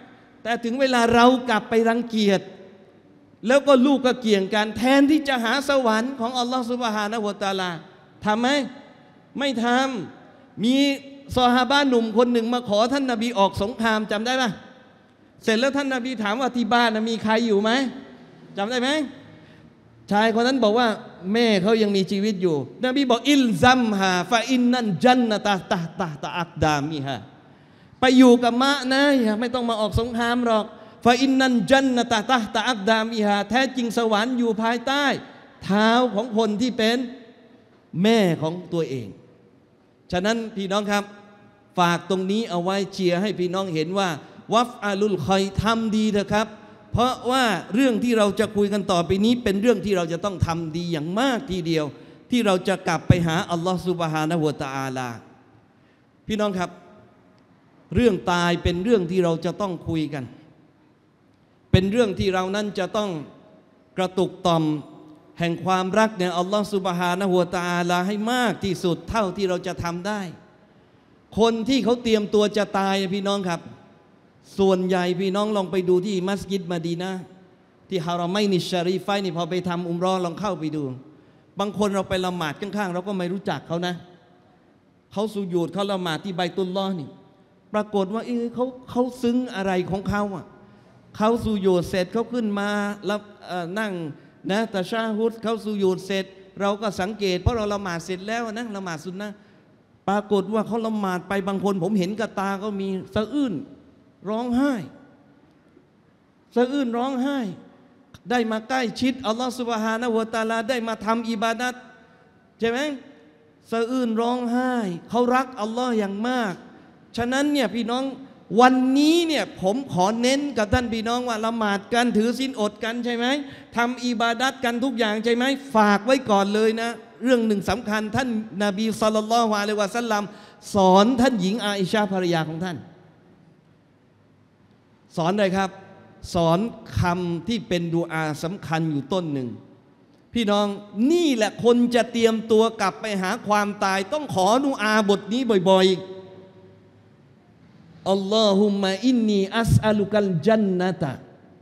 [SPEAKER 1] แต่ถึงเวลาเรากลับไปรังเกียจแล้วก็ลูกก็เกี่ยงกันแทนที่จะหาสวรรค์ของอัลลอฮฺซุบฮานะฮูวะตะอาลาทำไหมไม่ทำมีซอฮาบะห์หนุ่มคนหนึ่งมาขอท่านนบีออกสงครามจำได้ไหมเสร็จแล้วท่านนบีถามว่าที่บ้านมีใครอยู่ไหมจำได้ไหมชายคนนั้นบอกว่าแม่เขายังมีชีวิตอยู่นบีบอกอิลซัมฮาฟาอินนันจันนะตาตาตาตาอักดามิฮาไปอยู่กับมะนะไม่ต้องมาออกสงครามหรอกฟาอินนันจันนะตาตาตาอักดามิฮาแท้จริงสวรรค์อยู่ภายใต้เท้าของคนที่เป็นแม่ของตัวเองฉะนั้นพี่น้องครับฝากตรงนี้เอาไว้เชียร์ให้พี่น้องเห็นว่าวัฟอาลุลคอยทำดีเถอะครับเพราะว่าเรื่องที่เราจะคุยกันต่อไปนี้เป็นเรื่องที่เราจะต้องทำดีอย่างมากทีเดียวที่เราจะกลับไปหาอัลลอฮฺซุบฮานะฮูวะตะอาลาพี่น้องครับเรื่องตายเป็นเรื่องที่เราจะต้องคุยกันเป็นเรื่องที่เรานั้นจะต้องกระตุกต่อมแห่งความรักในอัลลอฮฺซุบฮานะฮูวะตะอาลาให้มากที่สุดเท่าที่เราจะทำได้คนที่เขาเตรียมตัวจะตายพี่น้องครับส่วนใหญ่พี่น้องลองไปดูที่มัสยิดมะดีนะห์ที่ฮารอมัยนิชารีไฟนี่พอไปทำอุมเราะห์ลองเข้าไปดูบางคนเราไปละหมาดข้างๆเราก็ไม่รู้จักเขานะเขาสุญูดเขาละหมาดที่ไบตุลลอฮ์นี่ปรากฏว่าเออเขาเขาซึ้งอะไรของเขาอ่ะเขาสุญูดเสร็จเขาขึ้นมาแล้วนั่งนะตะชาฮุดเขาสุญูดเสร็จเราก็สังเกตเพราะเราละหมาดเสร็จแล้วนะละหมาดซุนนะห์ปรากฏว่าเขาละหมาดไปบางคนผมเห็นกับตาก็มีสะอื้นร้องไห้สะอื้นร้องไห้ได้มาใกล้ชิดอัลลอฮฺซุบฮานะฮูวะตะอาลาได้มาทำอิบาดัตใช่ไหมสะอื้นร้องไห้เขารักอัลลอฮ์อย่างมากฉะนั้นเนี่ยพี่น้องวันนี้เนี่ยผมขอเน้นกับท่านพี่น้องว่าละหมาดกันถือศีลอดกันใช่ไหมทำอิบาดัตกันทุกอย่างใช่ไหมฝากไว้ก่อนเลยนะเรื่องหนึ่งสำคัญท่านนบีศ็อลลัลลอฮุอะลัยฮิวะซัลลัมสอนท่านหญิงอาอิชะห์ภรรยาของท่านสอนเลยครับสอนคำที่เป็นดุอาสำคัญอยู่ต้นหนึ่งพี่น้องนี่แหละคนจะเตรียมตัวกลับไปหาความตายต้องขอดุอาบทนี้บ่อยๆอัลลอฮุมมะอินนีอัสอัลุกัลจันนะตะ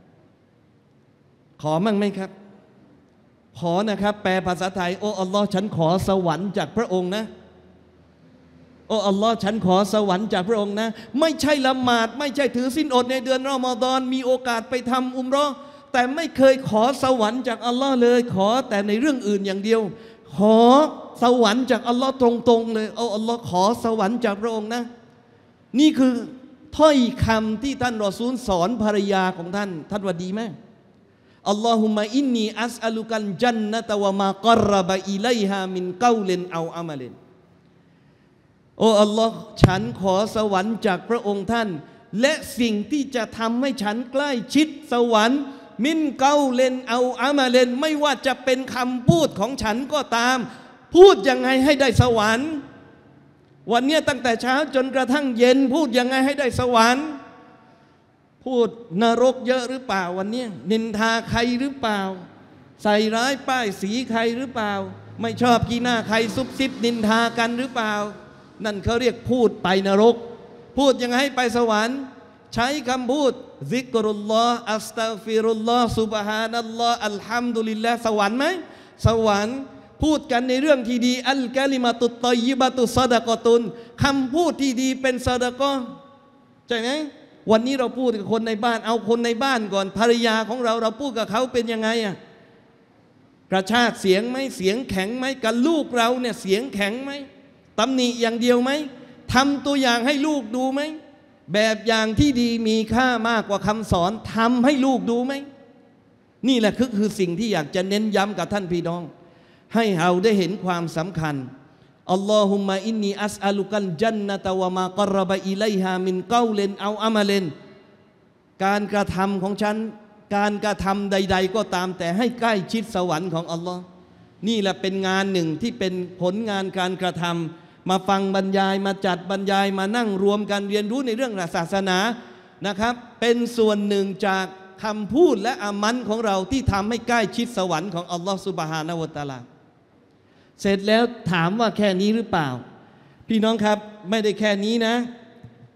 [SPEAKER 1] ขอมั่งไหมครับขอนะครับแปลภาษาไทยโอ้อัลลอฮ์ฉันขอสวรรค์จากพระองค์นะโอ้อัลลอฮ์ฉันขอสวรรค์จากพระองค์นะไม่ใช่ละหมาดไม่ใช่ถือศีลอดในเดือนรอมฎอนมีโอกาสไปทำอุมเราะห์แต่ไม่เคยขอสวรรค์จากอัลลอฮ์เลยขอแต่ในเรื่องอื่นอย่างเดียวขอสวรรค์จากอัลลอฮ์ตรงๆเลยโอ้อัลลอฮ์ขอสวรรค์จากพระองค์นะนี่คือถ้อยคำที่ท่านรอซูลสอนภรรยาของท่านท่านว่าดีไหมอัลลอฮุมะอินนีอัสอัลุกัลจันนะตะวะมากรบะอิลัยฮามินกอลินเอาอามัลินโอ้อัลลอฮ์ฉันขอสวรรค์จากพระองค์ท่านและสิ่งที่จะทำให้ฉันใกล้ชิดสวรรค์มินเกาเลนเอาอามาเลนไม่ว่าจะเป็นคำพูดของฉันก็ตามพูดยังไงให้ได้สวรรค์วันนี้ตั้งแต่เช้าจนกระทั่งเย็นพูดยังไงให้ได้สวรรค์พูดนรกเยอะหรือเปล่าวันนี้นินทาใครหรือเปล่าใส่ร้ายป้ายสีใครหรือเปล่าไม่ชอบกีหน้าใครซุบซิบนินทากันหรือเปล่านั่นเขาเรียกพูดไปนรกพูดยังไงให้ไปสวรรค์ใช้คำพูดซิกรุลลอฮ์อัสตัฆฟิรุลลอฮ์ซุบฮานัลลอฮ์อัลฮัมดุลิลลาห์สวรรค์ไหมสวรรค์พูดกันในเรื่องที่ดีอัลกะลิมาตุตฏอยยิบะตุซอดะกอตุนคำพูดที่ดีเป็นซอดะกอใช่ไหมวันนี้เราพูดกับคนในบ้านเอาคนในบ้านก่อนภรรยาของเราเราพูดกับเขาเป็นยังไงอะกระชากเสียงไหมเสียงแข็งไหมกับลูกเราเนี่ยเสียงแข็งไหมตำหนิอย่างเดียวไหมทำตัวอย่างให้ลูกดูไหมแบบอย่างที่ดีมีค่ามากกว่าคำสอนทำให้ลูกดูไหมนี่แหละคือคือสิ่งที่อยากจะเน้นย้ำกับท่านพี่น้องให้เราได้เห็นความสำคัญอัลลอฮุมมะอินนีอัสอัลุกัลจันนะตะวะมากรบะอิลัยฮามินกอลินเอาอามัลินการกระทำของฉันการกระทำใดๆก็ตามแต่ให้ใกล้ชิดสวรรค์ของอัลลอฮ์นี่แหละเป็นงานหนึ่งที่เป็นผลงานการกระทำมาฟังบรรยายมาจัดบรรยายมานั่งรวมกันเรียนรู้ในเรื่องศาสนานะครับเป็นส่วนหนึ่งจากคำพูดและอามันของเราที่ทำให้ใกล้ชิดสวรรค์ของอัลลอฮ์ซุบฮานะฮูวะตะอาลาเสร็จแล้วถามว่าแค่นี้หรือเปล่าพี่น้องครับไม่ได้แค่นี้นะ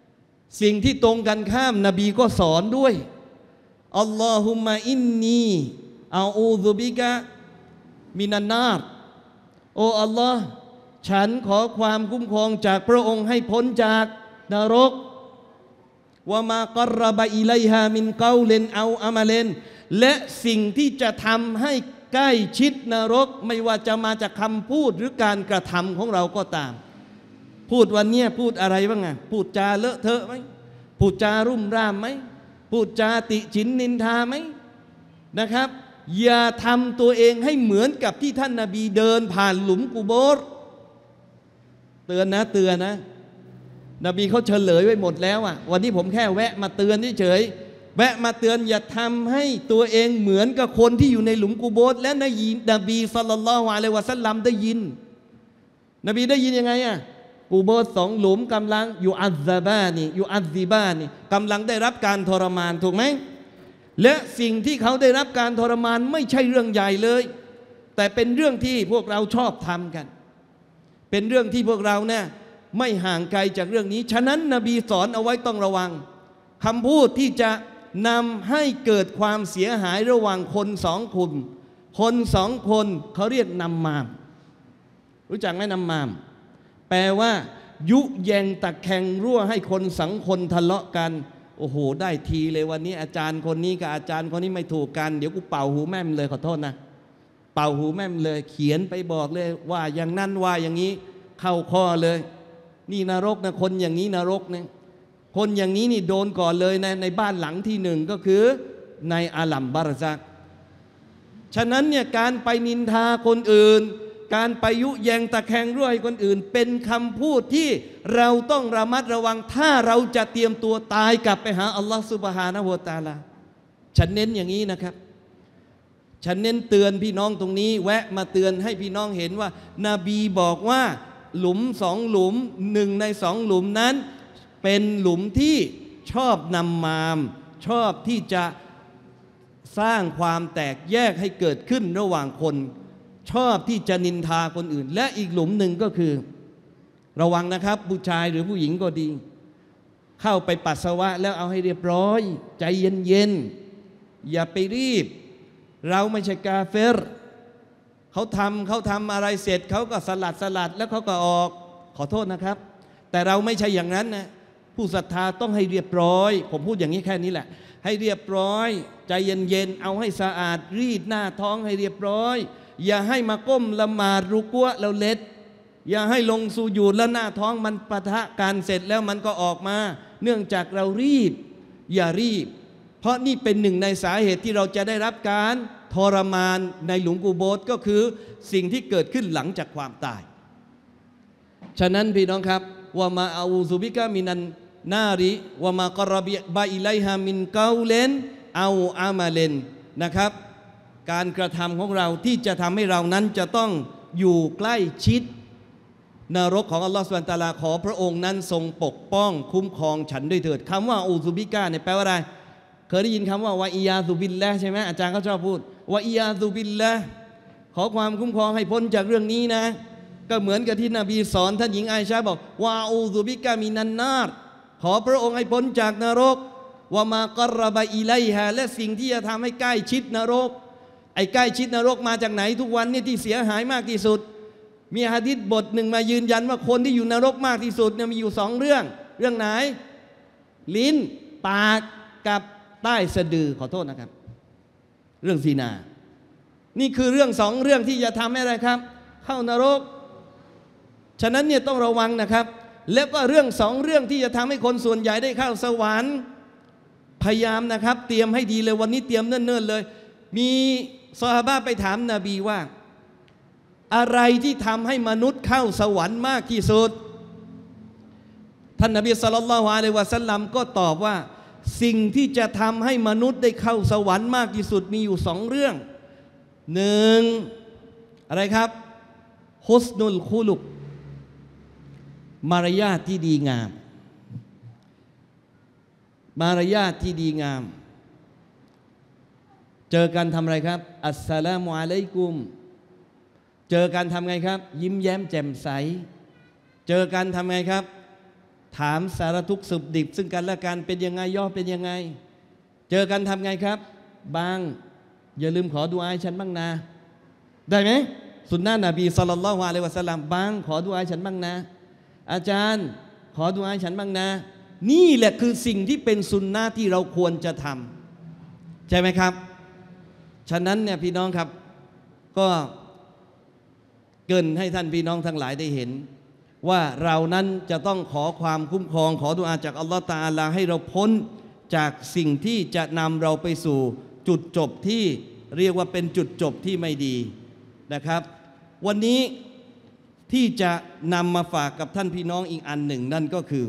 [SPEAKER 1] สิ่งที่ตรงกันข้ามนบีก็สอนด้วยอัลลอฮุมะอินนีอาอูซุบิกะมินันนาร์โอ้อัลลอฮ์ฉันขอความคุ้มครองจากพระองค์ให้พ้นจากนรกวะมากรรบะอิไลฮามินกาเลนเอาอามาเลนและสิ่งที่จะทำให้ใกล้ชิดนรกไม่ว่าจะมาจากคำพูดหรือการกระทำของเราก็ตามพูดวันนี้พูดอะไรบ้างอะพูดจาเลอะเทอะไหมพูดจารุ่มร่ามไหมพูดจาติฉินนินทาไหมนะครับอย่าทำตัวเองให้เหมือนกับที่ท่านนบีเดินผ่านหลุมกุโบร์เตือนนะเตือนนะนบีเขาเฉลยไว้หมดแล้วอ่ะวันนี้ผมแค่แวะมาเตือนเฉยแวะมาเตือนอย่าทำให้ตัวเองเหมือนกับคนที่อยู่ในหลุมกุโบร์และนบีนบีศ็อลลัลลอฮุอะลัยฮิวะซัลลัมได้ยินนบีได้ยินยังไงอ่ะกุโบร์สองหลุมกำลังอยู่อัซซาบานี่อยู่อัซซิบานี่กำลังได้รับการทรมานถูกไหมและสิ่งที่เขาได้รับการทรมานไม่ใช่เรื่องใหญ่เลยแต่เป็นเรื่องที่พวกเราชอบทำกันเป็นเรื่องที่พวกเราเนี่ยไม่ห่างไกลจากเรื่องนี้ฉะนั้นนบีสอนเอาไว้ต้องระวังคำพูดที่จะนำให้เกิดความเสียหายระหว่างคนสองคนคนสองคนเขาเรียกนำมามรู้จักไหมนำมามแปลว่ายุแยงตะแคงรั่วให้คนสังคนทะเลาะกันโอ้โหได้ทีเลยวันนี้อาจารย์คนนี้กับอาจารย์คนนี้ไม่ถูกกันเดี๋ยวกูเป่าหูแม่มเลยขอโทษนะเป่าหูแม่มเลยเขียนไปบอกเลยว่าอย่างนั้นว่าอย่างนี้เข้าข้อเลยนี่นรกนะคนอย่างนี้นรกเนี่ยคนอย่างนี้นี่โดนก่อนเลยในในบ้านหลังที่หนึ่งก็คือในอาลัมบารซักฉะนั้นเนี่ยการไปนินทาคนอื่นการไปยุแยงตะแคงรั่วให้คนอื่นเป็นคำพูดที่เราต้องระมัดระวังถ้าเราจะเตรียมตัวตายกลับไปหาอัลลอฮฺซุบฮานะฮูวะตะอาลาฉันเน้นอย่างนี้นะครับฉันเน้นเตือนพี่น้องตรงนี้แวะมาเตือนให้พี่น้องเห็นว่านาบีบอกว่าหลุมสองหลุมหนึ่งในสองหลุมนั้นเป็นหลุมที่ชอบนำมามชอบที่จะสร้างความแตกแยกให้เกิดขึ้นระหว่างคนชอบที่จะนินทาคนอื่นและอีกหลุมหนึ่งก็คือระวังนะครับผู้ชายหรือผู้หญิงก็ดีเข้าไปปัสสาวะแล้วเอาให้เรียบร้อยใจเย็นๆอย่าไปรีบเราไม่ใช่กาเฟรเขาทำเขาทำอะไรเสร็จเขาก็สลัดสลัดแล้วเขาก็ออกขอโทษนะครับแต่เราไม่ใช่อย่างนั้นนะผู้ศรัทธาต้องให้เรียบร้อยผมพูดอย่างนี้แค่นี้แหละให้เรียบร้อยใจเย็นๆเอาให้สะอาดรีดหน้าท้องให้เรียบร้อยอย่าให้มาก้มละหมาดรุกัวแล้วเล็ดอย่าให้ลงสุญูดแล้วหน้าท้องมันปะทะกันเสร็จแล้วมันก็ออกมาเนื่องจากเรารีบอย่ารีบเพราะนี่เป็นหนึ่งในสาเหตุที่เราจะได้รับการทรมานในหลุมกุโบร์ก็คือสิ่งที่เกิดขึ้นหลังจากความตายฉะนั้นพี่น้องครับว่ามาอาอูซุบิกะมินันนาริว่ามากรบิบะอิไลฮามินเกาเลนเอาอามาเลนนะครับการกระทำของเราที่จะทำให้เรานั้นจะต้องอยู่ใกล้ชิดนรกของอัลลอฮฺซุบฮานะฮูวะตะอาลาขอพระองค์นั้นทรงปกป้องคุ้มครองฉันด้วยเถิดคำว่าอูซุบิกะเนี่ยแปลว่าอะไรเคยได้ยินคำว่าวะอียาซุบิลละใช่ไหมอาจารย์เขาชอบพูดวะอียาซุบิลละขอความคุ้มครองให้พ้นจากเรื่องนี้นะก็เหมือนกับที่นบีสอนท่านหญิงไอชาบอกวะอูซุบิกะมินันนาร์ขอพระองค์ให้พ้นจากนรกวะมากรบะอิไลฮาและสิ่งที่จะทำให้ใกล้ชิดนรกไอ้ใกล้ชิดนรกมาจากไหนทุกวันนี้ที่เสียหายมากที่สุดมีหะดีษบทหนึ่งมายืนยันว่าคนที่อยู่นรกมากที่สุดเนี่ยมีอยู่สองเรื่องเรื่องไหนลิ้นปากกับใต้สะดือขอโทษนะครับเรื่องซีนานี่คือเรื่องสองเรื่องที่จะทำให้อะไรครับเข้านรกฉะนั้นเนี่ยต้องระวังนะครับแล้วก็เรื่องสองเรื่องที่จะทำให้คนส่วนใหญ่ได้เข้าสวรรค์พยายามนะครับเตรียมให้ดีเลยวันนี้เตรียมเนิ่นๆเลยมีซอฮาบะห์ไปถามนบีว่าอะไรที่ทำให้มนุษย์เข้าสวรรค์มากที่สุดท่านนบีศ็อลลัลลอฮุอะลัยฮิวะซัลลัมก็ตอบว่าสิ่งที่จะทำให้มนุษย์ได้เข้าสวรรค์มากที่สุดมีอยู่สองเรื่องหนึ่งอะไรครับฮุสนุลคุลุกมารยาทที่ดีงามมารยาทที่ดีงามเจอกันทำอะไรครับอัสสลามุอะลัยกุมเจอกันทำไงครับยิ้มแย้มแจ่มใสเจอกันทำไงครับถามสารทุกข์สุขดิบซึ่งกันและกันเป็นยังไงย่อเป็นยังไงเจอกันทำไงครับบางอย่าลืมขอดุอาให้ฉันบ้างนะได้ไหมสุนนะนบีศ็อลลัลลอฮุอะลัยฮิวะซัลลัมบางขอดุอาให้ฉันบ้างนะอาจารย์ขอดุอาให้ฉันบ้างนะนี่แหละคือสิ่งที่เป็นสุนนะที่เราควรจะทำใช่ไหมครับฉะนั้นเนี่ยพี่น้องครับก็เกินให้ท่านพี่น้องทั้งหลายได้เห็นว่าเรานั้นจะต้องขอความคุ้มครองขอดุอาจากอัลลอฮฺตะอาลาให้เราพ้นจากสิ่งที่จะนำเราไปสู่จุดจบที่เรียกว่าเป็นจุดจบที่ไม่ดีนะครับวันนี้ที่จะนำมาฝากกับท่านพี่น้องอีกอันหนึ่งนั่นก็คือ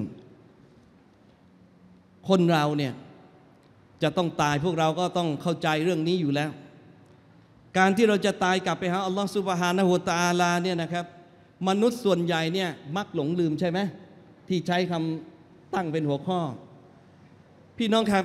[SPEAKER 1] คนเราเนี่ยจะต้องตายพวกเราก็ต้องเข้าใจเรื่องนี้อยู่แล้วการที่เราจะตายกลับไปหาอัลลอฮฺซุบฮานะฮูวะตะอาลาเนี่ยนะครับมนุษย์ส่วนใหญ่เนี่ยมักหลงลืมใช่ไหมที่ใช้คำตั้งเป็นหัวข้อพี่น้องครับ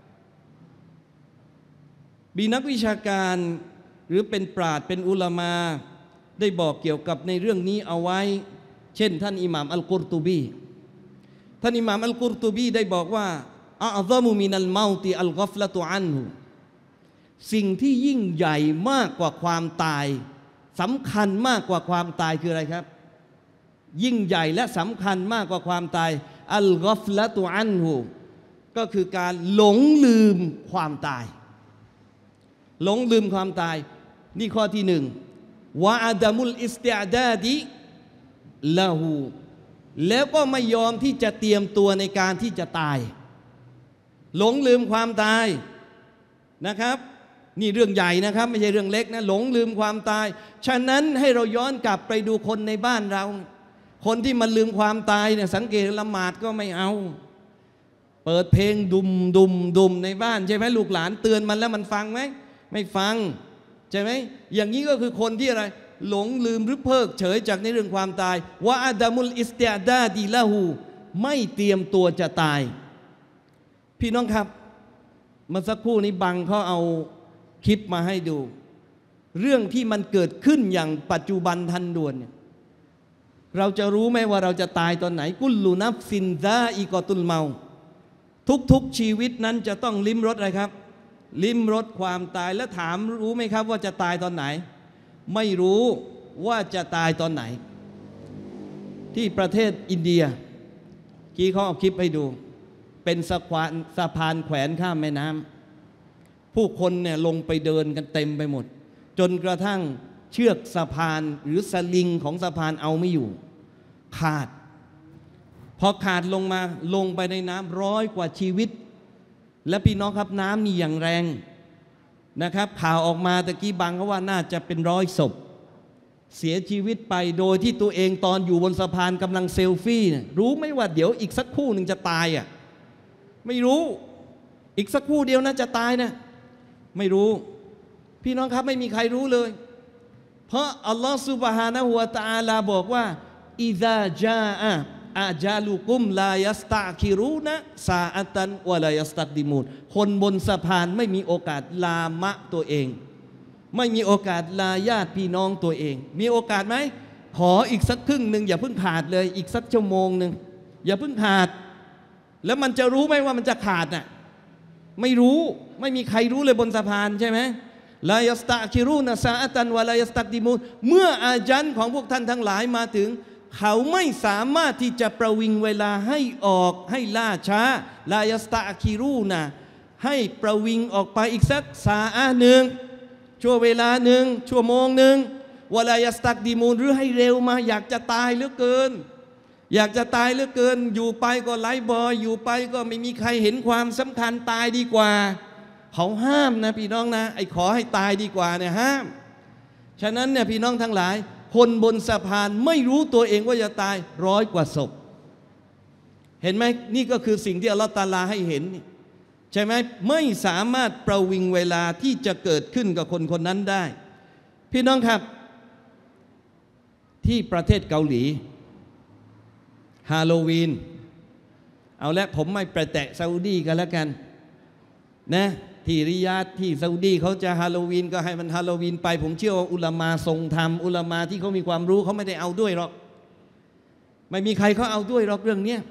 [SPEAKER 1] มีนักวิชาการหรือเป็นปราชญ์เป็นอุลามาได้บอกเกี่ยวกับในเรื่องนี้เอาไว้เช่นท่านอิหม่ามอัลกุรตุบีท่านอิหม่ามอัลกุรตุบีได้บอกว่าอัอซอมุมินัลเมาติอัลกัฟละตุอันฮุสิ่งที่ยิ่งใหญ่มากกว่าความตายสำคัญมากกว่าความตายคืออะไรครับยิ่งใหญ่และสำคัญมากกว่าความตายอัลกัฟละตุอันฮุก็คือการหลงลืมความตายหลงลืมความตายนี่ข้อที่หนึ่งวะอาดามุลอิสติอดาดิละหูแล้วก็ไม่ยอมที่จะเตรียมตัวในการที่จะตายหลงลืมความตายนะครับนี่เรื่องใหญ่นะครับไม่ใช่เรื่องเล็กนะหลงลืมความตายฉะนั้นให้เราย้อนกลับไปดูคนในบ้านเราคนที่มันลืมความตายเนี่ยสังเกตละหมาดก็ไม่เอาเปิดเพลงดุมดุมดุมในบ้านใช่ไหมลูกหลานเตือนมันแล้วมันฟังไหมไม่ฟังใช่ไหมอย่างนี้ก็คือคนที่อะไรหลงลืมหรือเพิกเฉยจากในเรื่องความตายว่าอาดามุลอิสติอดาดีละหูไม่เตรียมตัวจะตายพี่น้องครับเมื่อสักครู่นี้บังเขาเอาคลิปมาให้ดูเรื่องที่มันเกิดขึ้นอย่างปัจจุบันทันด่วนเนี่ยเราจะรู้ไหมว่าเราจะตายตอนไหนกุลลูนัฟซินซาอิกอตุลเมาทุกๆชีวิตนั้นจะต้องลิ้มรสอะไรครับลิ้มรสความตายแล้วถามรู้ไหมครับว่าจะตายตอนไหนไม่รู้ว่าจะตายตอนไหนที่ประเทศอินเดียกี้เขาเอาคลิปให้ดูเป็นสะพานสะพานแขวนข้ามแม่น้ำผู้คนเนี่ยลงไปเดินกันเต็มไปหมดจนกระทั่งเชือกสะพานหรือสลิงของสะพานเอาไม่อยู่ขาดพอขาดลงมาลงไปในน้ำร้อยกว่าชีวิตและพี่น้องครับน้ำนี่อย่างแรงนะครับข่าวออกมาตะกี้บังเขาว่าน่าจะเป็นร้อยศพเสียชีวิตไปโดยที่ตัวเองตอนอยู่บนสะพานกำลังเซลฟี่เนี่ยรู้ไหมว่าเดี๋ยวอีกสักครู่หนึ่งจะตายอ่ะไม่รู้อีกสักครู่เดียวน่าจะตายนะไม่รู้พี่น้องครับไม่มีใครรู้เลยเพราะอัลลอฮฺซุบฮานะฮูวะตะอาลาบอกว่าอิซาจาอะอาจาลุกุมลายัสตะคิรูนะซาอัตันวะลายัสตักดิมูนคนบนสะพานไม่มีโอกาสลามะตัวเองไม่มีโอกาสลาญาติพี่น้องตัวเองมีโอกาสไหมขออีกสักครึ่งหนึ่งอย่าเพิ่งขาดเลยอีกสักชั่วโมงหนึ่งอย่าเพิ่งขาดแล้วมันจะรู้ไหมว่ามันจะขาดน่ะไม่รู้ไม่มีใครรู้เลยบนสะพานใช่ไหมลายัสตะคิรูนะซาอัตันวะลายัสตักดิมูนเมื่ออาจันของพวกท่านทั้งหลายมาถึงเขาไม่สามารถที่จะประวิงเวลาให้ออกให้ล่าช้าลายัสตะคิรูนะให้ประวิงออกไปอีกสักสาอะหนึ่งชั่วเวลาหนึ่งชั่วโมงหนึ่งวะลายัสตักดิมูนหรือให้เร็วมาอยากจะตายเหลือเกินอยากจะตายเหลือเกินอยู่ไปก็ไร้บอยอยู่ไปก็ไม่มีใครเห็นความสำคัญตายดีกว่าเขาห้ามนะพี่น้องนะไอ้ขอให้ตายดีกว่าเนี่ยห้ามฉะนั้นเนี่ยพี่น้องทั้งหลายคนบนสะพานไม่รู้ตัวเองว่าจะตายร้อยกว่าศพเห็นไหมนี่ก็คือสิ่งที่อัลลอฮฺตะอาลาให้เห็นใช่ไหมไม่สามารถประวิงเวลาที่จะเกิดขึ้นกับคนคนนั้นได้พี่น้องครับที่ประเทศเกาหลีฮาโลวีนเอาละผมไม่ไปแตะซาอุดีกันแล้วกันนะที่ริยาดที่ซาอุดีเขาจะฮาโลวีนก็ให้มันฮาโลวีนไปผมเชื่อว่าอุลามาทรงธรรมอุลามาที่เขามีความรู้เขาไม่ได้เอาด้วยหรอกไม่มีใครเขาเอาด้วยหรอกเรื่องนี้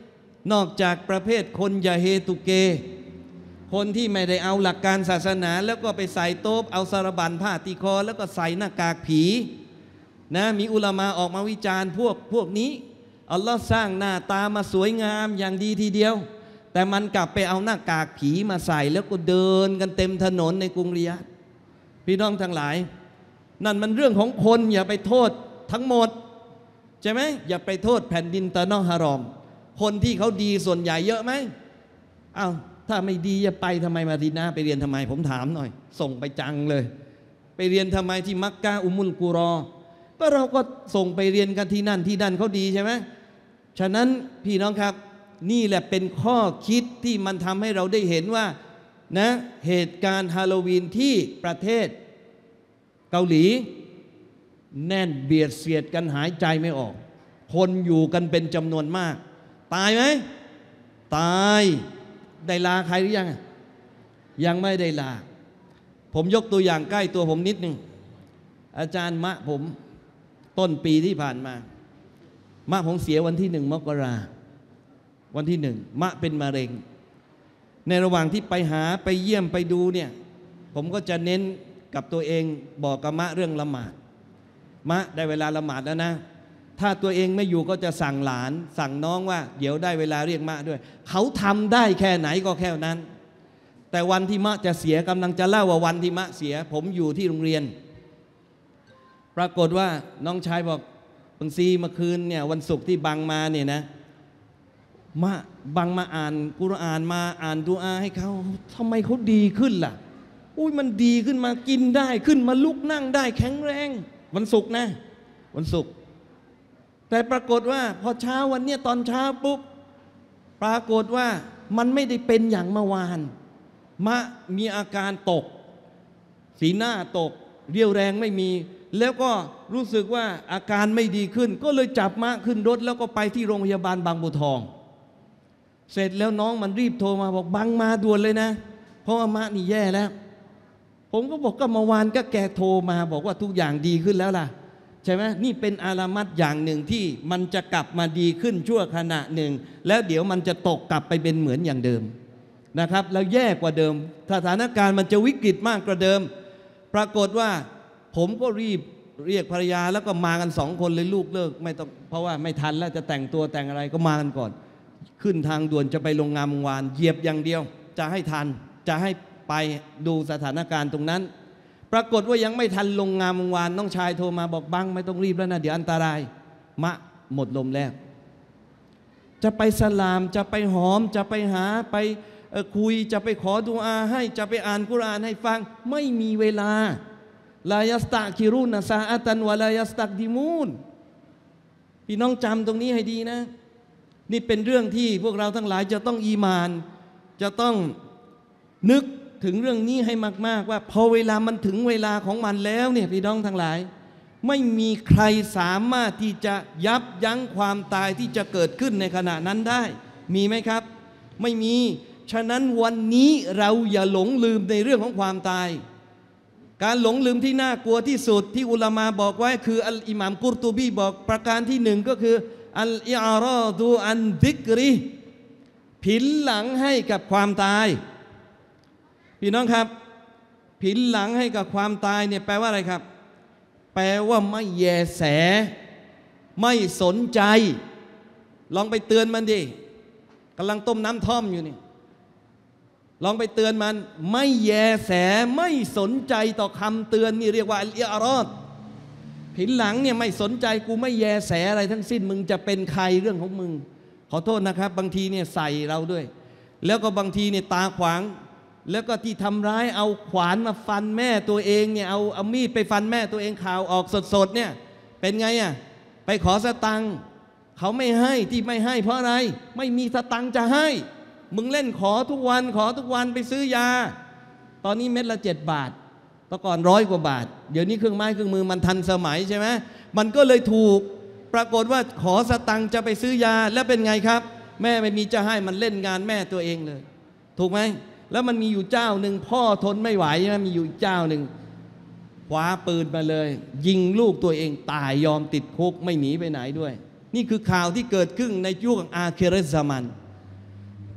[SPEAKER 1] นอกจากประเภทคนยาเฮตุเกคนที่ไม่ได้เอาหลักการศาสนาแล้วก็ไปใส่โต๊ะเอาสารบัญผ้าตีคอแล้วก็ใส่หน้ากากผีนะมีอุลามาออกมาวิจารณ์พวกพวกนี้อัลลอฮ์สร้างหน้าตามาสวยงามอย่างดีทีเดียวแต่มันกลับไปเอาหน้ากากผีมาใส่แล้วก็เดินกันเต็มถนนในกรุงริยาดพี่น้องทั้งหลายนั่นมันเรื่องของคนอย่าไปโทษทั้งหมดใช่ไหมอย่าไปโทษแผ่นดินตะนอฮารอมคนที่เขาดีส่วนใหญ่เยอะไหมอ้าวถ้าไม่ดีจะไปทำไมมาดีนาไปเรียนทำไมผมถามหน่อยส่งไปจังเลยไปเรียนทำไมที่มักกะอุมุลกุรอก็เราก็ส่งไปเรียนกันที่นั่นที่นั่นเขาดีใช่ไหมฉะนั้นพี่น้องครับนี่แหละเป็นข้อคิดที่มันทำให้เราได้เห็นว่านะเหตุการณ์ฮาโลวีนที่ประเทศเกาหลีแน่นเบียดเสียดกันหายใจไม่ออกคนอยู่กันเป็นจำนวนมากตายไหมตายได้ลาใครหรือยังยังไม่ได้ลาผมยกตัวอย่างใกล้ตัวผมนิดหนึ่งอาจารย์มะผมต้นปีที่ผ่านมามะผมเสียวันที่หนึ่งมกราวันที่หนึ่งมะเป็นมะเร็งในระหว่างที่ไปหาไปเยี่ยมไปดูเนี่ยผมก็จะเน้นกับตัวเองบอกกับมะเรื่องละหมาดมะได้เวลาละหมาดแล้วนะถ้าตัวเองไม่อยู่ก็จะสั่งหลานสั่งน้องว่าเดี๋ยวได้เวลาเรียกมะด้วยเขาทำได้แค่ไหนก็แค่นั้นแต่วันที่มะจะเสียกำลังจะเล่าว่าวันที่มะเสียผมอยู่ที่โรงเรียนปรากฏว่าน้องชายบอกบังซีเมื่อคืนเนี่ยวันศุกร์ที่บังมาเนี่ยนะมาบังมาอ่านกุรอานมาอ่านดุอาให้เขาทำไมเขาดีขึ้นล่ะอุ้ยมันดีขึ้นมากินได้ขึ้นมาลุกนั่งได้แข็งแรงวันศุกร์นะวันศุกร์แต่ปรากฏว่าพอเช้าวันเนี้ยตอนเช้าปุ๊บปรากฏว่ามันไม่ได้เป็นอย่างเมื่อวานมะมีอาการตกสีหน้าตกเรี่ยวแรงไม่มีแล้วก็รู้สึกว่าอาการไม่ดีขึ้นก็เลยจับมะขึ้นรถแล้วก็ไปที่โรงพยาบาลบางบัวทองเสร็จแล้วน้องมันรีบโทรมาบอกบังมาด่วนเลยนะเพราะว่ามะนี่แย่แล้วผมก็บอกก็เมื่อวานก็แกโทรมาบอกว่าทุกอย่างดีขึ้นแล้วล่ะใช่ไหมนี่เป็นอาลามัตอย่างหนึ่งที่มันจะกลับมาดีขึ้นชั่วขณะหนึ่งแล้วเดี๋ยวมันจะตกกลับไปเป็นเหมือนอย่างเดิมนะครับแล้วแย่กว่าเดิมสถานการณ์มันจะวิกฤตมากกว่าเดิมปรากฏว่าผมก็รีบเรียกภรรยาแล้วก็มากันสองคนเลยลูกเลิกไม่ต้องเพราะว่าไม่ทันแล้วจะแต่งตัวแต่งอะไรก็มากันก่อนขึ้นทางด่วนจะไปลงงามวานเหยียบอย่างเดียวจะให้ทันจะให้ไปดูสถานการณ์ตรงนั้นปรากฏว่ายังไม่ทันลงงามวานน้องชายโทรมาบอกบังไม่ต้องรีบแล้วนะเดี๋ยวอันตรายมะหมดลมแล้วจะไปสลามจะไปหอมจะไปหาไปคุยจะไปขอดุอาให้จะไปอ่านกุรอานให้ฟังไม่มีเวลาลายัสตะคิรุนซาอัตันวะลายัสตักดิมูนพี่น้องจำตรงนี้ให้ดีนะนี่เป็นเรื่องที่พวกเราทั้งหลายจะต้องอีมานจะต้องนึกถึงเรื่องนี้ให้มากๆว่าพอเวลามันถึงเวลาของมันแล้วเนี่ยพี่น้องทั้งหลายไม่มีใครสามารถที่จะยับยั้งความตายที่จะเกิดขึ้นในขณะนั้นได้มีไหมครับไม่มีฉะนั้นวันนี้เราอย่าหลงลืมในเรื่องของความตายการหลงลืมที่น่ากลัวที่สุดที่อุลามาบอกไว้คืออัลอิหม่ามกุรตุบีบอกประการที่หนึ่งก็คืออัลอิอารอดูอันดิกริผินหลังให้กับความตายพี่น้องครับผินหลังให้กับความตายเนี่ยแปลว่าอะไรครับแปลว่าไม่แยแสไม่สนใจลองไปเตือนมันดิกำลังต้มน้ำท่อมอยู่นี่ลองไปเตือนมันไม่แยแสไม่สนใจต่อคำเตือนนี่เรียกว่าอัลอิอารอดผินหลังเนี่ยไม่สนใจกูไม่แยแสอะไรทั้งสิ้นมึงจะเป็นใครเรื่องของมึงขอโทษนะครับบางทีเนี่ยใส่เราด้วยแล้วก็บางทีเนี่ยตาขวางแล้วก็ที่ทำร้ายเอาขวานมาฟันแม่ตัวเองเนี่ยเอาเอามีดไปฟันแม่ตัวเองข่าวออกสดๆเนี่ยเป็นไงอ่ะไปขอสตังค์เขาไม่ให้ที่ไม่ให้เพราะอะไรไม่มีสตังค์จะให้มึงเล่นขอทุกวันขอทุกวันไปซื้อยาตอนนี้เม็ดละเจ็ดบาทแต่ก่อนร้อยกว่าบาทเดี๋ยวนี้เครื่องไม้เครื่องมือมันทันสมัยใช่ไหมมันก็เลยถูกปรากฏว่าขอสตังค์จะไปซื้อยาแล้วเป็นไงครับแม่ไม่มีจะให้มันเล่นงานแม่ตัวเองเลยถูกไหมแล้วมันมีอยู่เจ้าหนึ่งพ่อทนไม่ไหวนะมีอยู่เจ้าหนึ่งคว้าปืนมาเลยยิงลูกตัวเองตายยอมติดคุกไม่หนีไปไหนด้วยนี่คือข่าวที่เกิดขึ้นในยุคอาเคเรซามัน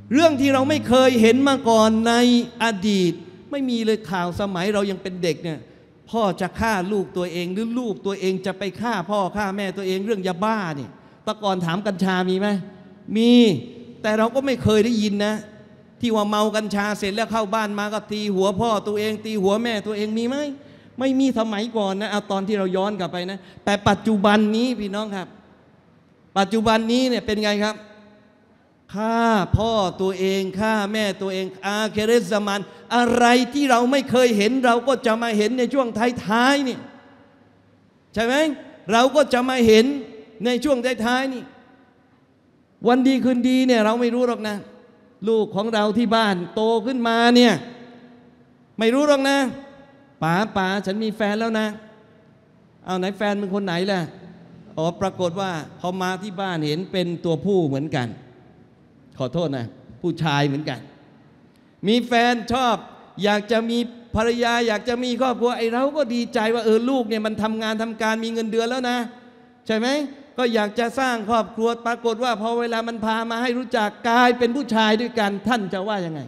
[SPEAKER 1] เรื่องที่เราไม่เคยเห็นมาก่อนในอดีตไม่มีเลยข่าวสมัยเรายังเป็นเด็กเนี่ยพ่อจะฆ่าลูกตัวเองหรือลูกตัวเองจะไปฆ่าพ่อฆ่าแม่ตัวเองเรื่องยาบ้าเนี่ยตะกอนถามกัญชามีไหมมีแต่เราก็ไม่เคยได้ยินนะที่ว่าเมากัญชาเสร็จแล้วเข้าบ้านมาก็ตีหัวพ่อตัวเองตีหัวแม่ตัวเองมีไหมไม่มีสมัยก่อนนะเอาตอนที่เราย้อนกลับไปนะแต่ปัจจุบันนี้พี่น้องครับปัจจุบันนี้เนี่ยเป็นไงครับฆ่าพ่อตัวเองฆ่าแม่ตัวเองอาเคเรสมันอะไรที่เราไม่เคยเห็นเราก็จะมาเห็นในช่วงท้ายๆนี่ใช่ไหมเราก็จะมาเห็นในช่วงท้ายๆนี่วันดีคืนดีเนี่ยเราไม่รู้หรอกนะลูกของเราที่บ้านโตขึ้นมาเนี่ยไม่รู้หรอกนะป๋าป๋าฉันมีแฟนแล้วนะเอาไหนแฟนเป็นคนไหนล่ะอ๋อปรากฏว่าพอมาที่บ้านเห็นเป็นตัวผู้เหมือนกันขอโทษนะผู้ชายเหมือนกันมีแฟนชอบอยากจะมีภรรยาอยากจะมีครอบครัวไอ้เราก็ดีใจว่าเออลูกเนี่ยมันทำงานทำการมีเงินเดือนแล้วนะใช่ไหมก็อยากจะสร้างครอบครัวปรากฏว่าพอเวลามันพามาให้รู้จักกลายเป็นผู้ชายด้วยกันท่านจะว่ายังไง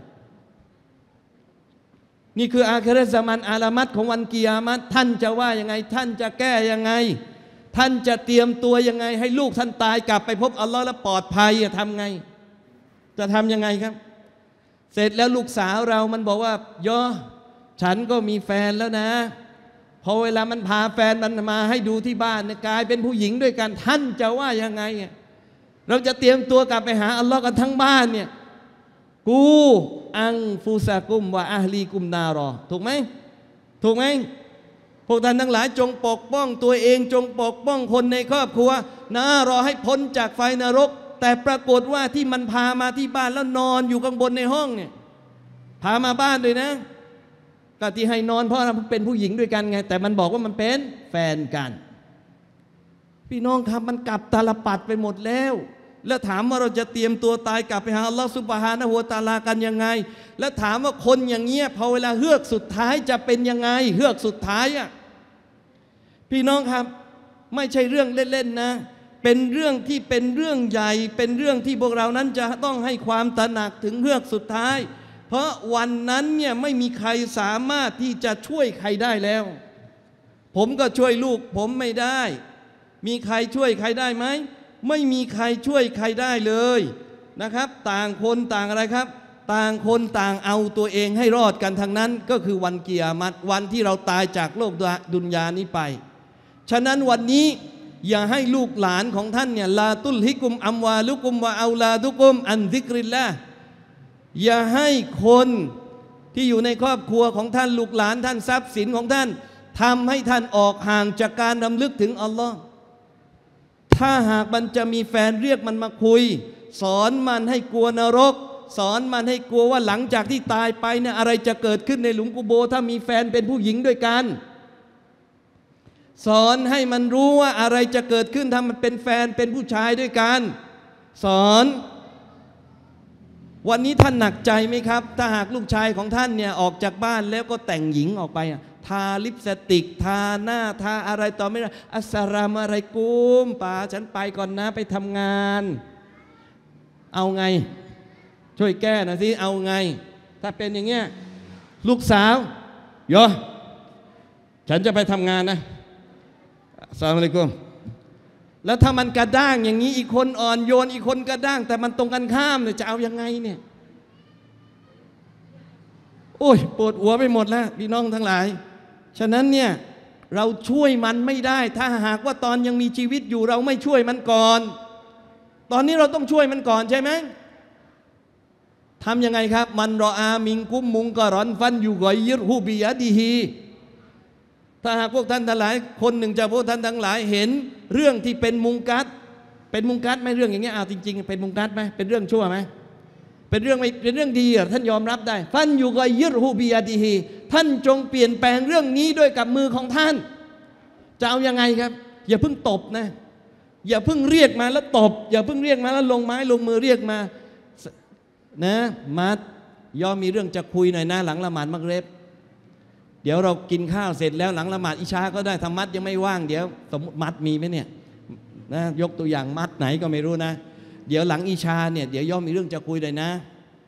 [SPEAKER 1] นี่คืออาคิเราะห์ซะมันอาลามัตของวันกิยามะฮ์ท่านจะว่ายังไงท่านจะแก้ยังไงท่านจะเตรียมตัวยังไงให้ลูกท่านตายกลับไปพบอัลลอฮ์แล้วปลอดภัยจะทำไงจะทำยังไงครับเสร็จแล้วลูกสาวเรามันบอกว่าย่อฉันก็มีแฟนแล้วนะพอเวลามันพาแฟนมันมาให้ดูที่บ้านเนี่ยกลายเป็นผู้หญิงด้วยกันท่านจะว่ายังไงเราจะเตรียมตัวกลับไปหาอัลลอฮ์กันทั้งบ้านเนี่ยกูอังฟูซากุมวะอาฮลีกุมนารอถูกไหมถูกไหมพวกท่านทั้งหลายจงปกป้องตัวเองจงปกป้องคนในครอบครัวนารอให้พ้นจากไฟนรกแต่ปรากฏว่าที่มันพามาที่บ้านแล้วนอนอยู่ข้างบนในห้องเนี่ยพามาบ้านด้วยนะก็ที่ให้นอนเพราะมันเป็นผู้หญิงด้วยกันไงแต่มันบอกว่ามันเป็นแฟนกันพี่น้องครับมันกลับตาลปัดไปหมดแล้วแล้วถามว่าเราจะเตรียมตัวตายกลับไปหาอัลลอฮฺซุบฮานะฮูวะตะอาลากันยังไงแล้วถามว่าคนอย่างเงี้ยพอเวลาเฮือกสุดท้ายจะเป็นยังไงเฮือกสุดท้ายอ่ะพี่น้องครับไม่ใช่เรื่องเล่นๆนะเป็นเรื่องที่เป็นเรื่องใหญ่เป็นเรื่องที่พวกเรานั้นจะต้องให้ความตระหนักถึงเฮือกสุดท้ายเพราะวันนั้นเนี่ยไม่มีใครสามารถที่จะช่วยใครได้แล้วผมก็ช่วยลูกผมไม่ได้มีใครช่วยใครได้ไหมไม่มีใครช่วยใครได้เลยนะครับต่างคนต่างอะไรครับต่างคนต่างเอาตัวเองให้รอดกันทั้งนั้นก็คือวันกิยามะฮ์วันที่เราตายจากโลกดุนยานี้ไปฉะนั้นวันนี้อย่าให้ลูกหลานของท่านเนี่ยลาตุลฮิกุมอัมวาลุกุมวะเอาลาดุกุมอันซิกริลละอย่าให้คนที่อยู่ในครอบครัวของท่านลูกหลานท่านทรัพย์สินของท่านทำให้ท่านออกห่างจากการรำลึกถึงอัลลอฮ์ถ้าหากมันจะมีแฟนเรียกมันมาคุยสอนมันให้กลัวนรกสอนมันให้กลัวว่าหลังจากที่ตายไปเนี่ยอะไรจะเกิดขึ้นในหลุมกุโบร์ถ้ามีแฟนเป็นผู้หญิงด้วยกันสอนให้มันรู้ว่าอะไรจะเกิดขึ้นถ้ามันเป็นแฟนเป็นผู้ชายด้วยกันสอนวันนี้ท่านหนักใจไหมครับถ้าหากลูกชายของท่านเนี่ยออกจากบ้านแล้วก็แต่งหญิงออกไปทาลิปสติกทาหน้าทาอะไรต่อไม่ได้อัสสลามุอะลัยกุมป่าฉันไปก่อนนะไปทำงานเอาไงช่วยแก้หน่อยสิเอาไงถ้าเป็นอย่างเงี้ยลูกสาวโยฉันจะไปทำงานนะอัสสลามุอะลัยกุมแล้วถ้ามันกระด้างอย่างนี้อีกคนอ่อนโยนอีกคนกระด้างแต่มันตรงกันข้ามเนี่ยจะเอายังไงเนี่ยโอ้ยปวดหัวไปหมดแล้วพี่น้องทั้งหลายฉะนั้นเนี่ยเราช่วยมันไม่ได้ถ้าหากว่าตอนยังมีชีวิตอยู่เราไม่ช่วยมันก่อนตอนนี้เราต้องช่วยมันก่อนใช่ไหมทำยังไงครับมันรออามิงกุมมุงกะรอนฟันอยู่กอยยิรฮูบิยะดีฮีถ้าหากพวกท่านทั้งหลายคนหนึ่งจากพวกท่านทั้งหลายเห็นเรื่องที่เป็นมุงกัดเป็นมุงกัดไหมเรื่องอย่างเงี้ยเอาจริงๆเป็นมุงกัดไหมเป็นเรื่องชั่วไหมเป็นเรื่องไม่เป็นเรื่องดีอ่ะท่านยอมรับได้ฟันอยู่กอยยิรฮูบิยะดีฮีท่านจงเปลี่ยนแปลงเรื่องนี้ด้วยกับมือของท่านจะเอายังไงครับอย่าเพิ่งตบนะอย่าเพิ่งเรียกมาแล้วตบอย่าเพิ่งเรียกมาแล้วลงไม้ลงมือเรียกมานะมัดยอมมีเรื่องจะคุยหน่อยนะหลังละหมาดมักริบเดี๋ยวเรากินข้าวเสร็จแล้วหลังละหมาดอิชาก็ได้ทำมัดยังไม่ว่างเดี๋ยวสมมติมัดมีไหมเนี่ยนะยกตัวอย่างมัดไหนก็ไม่รู้นะเดี๋ยวหลังอิชาเนี่ยเดี๋ยวยอมมีเรื่องจะคุยเลยนะ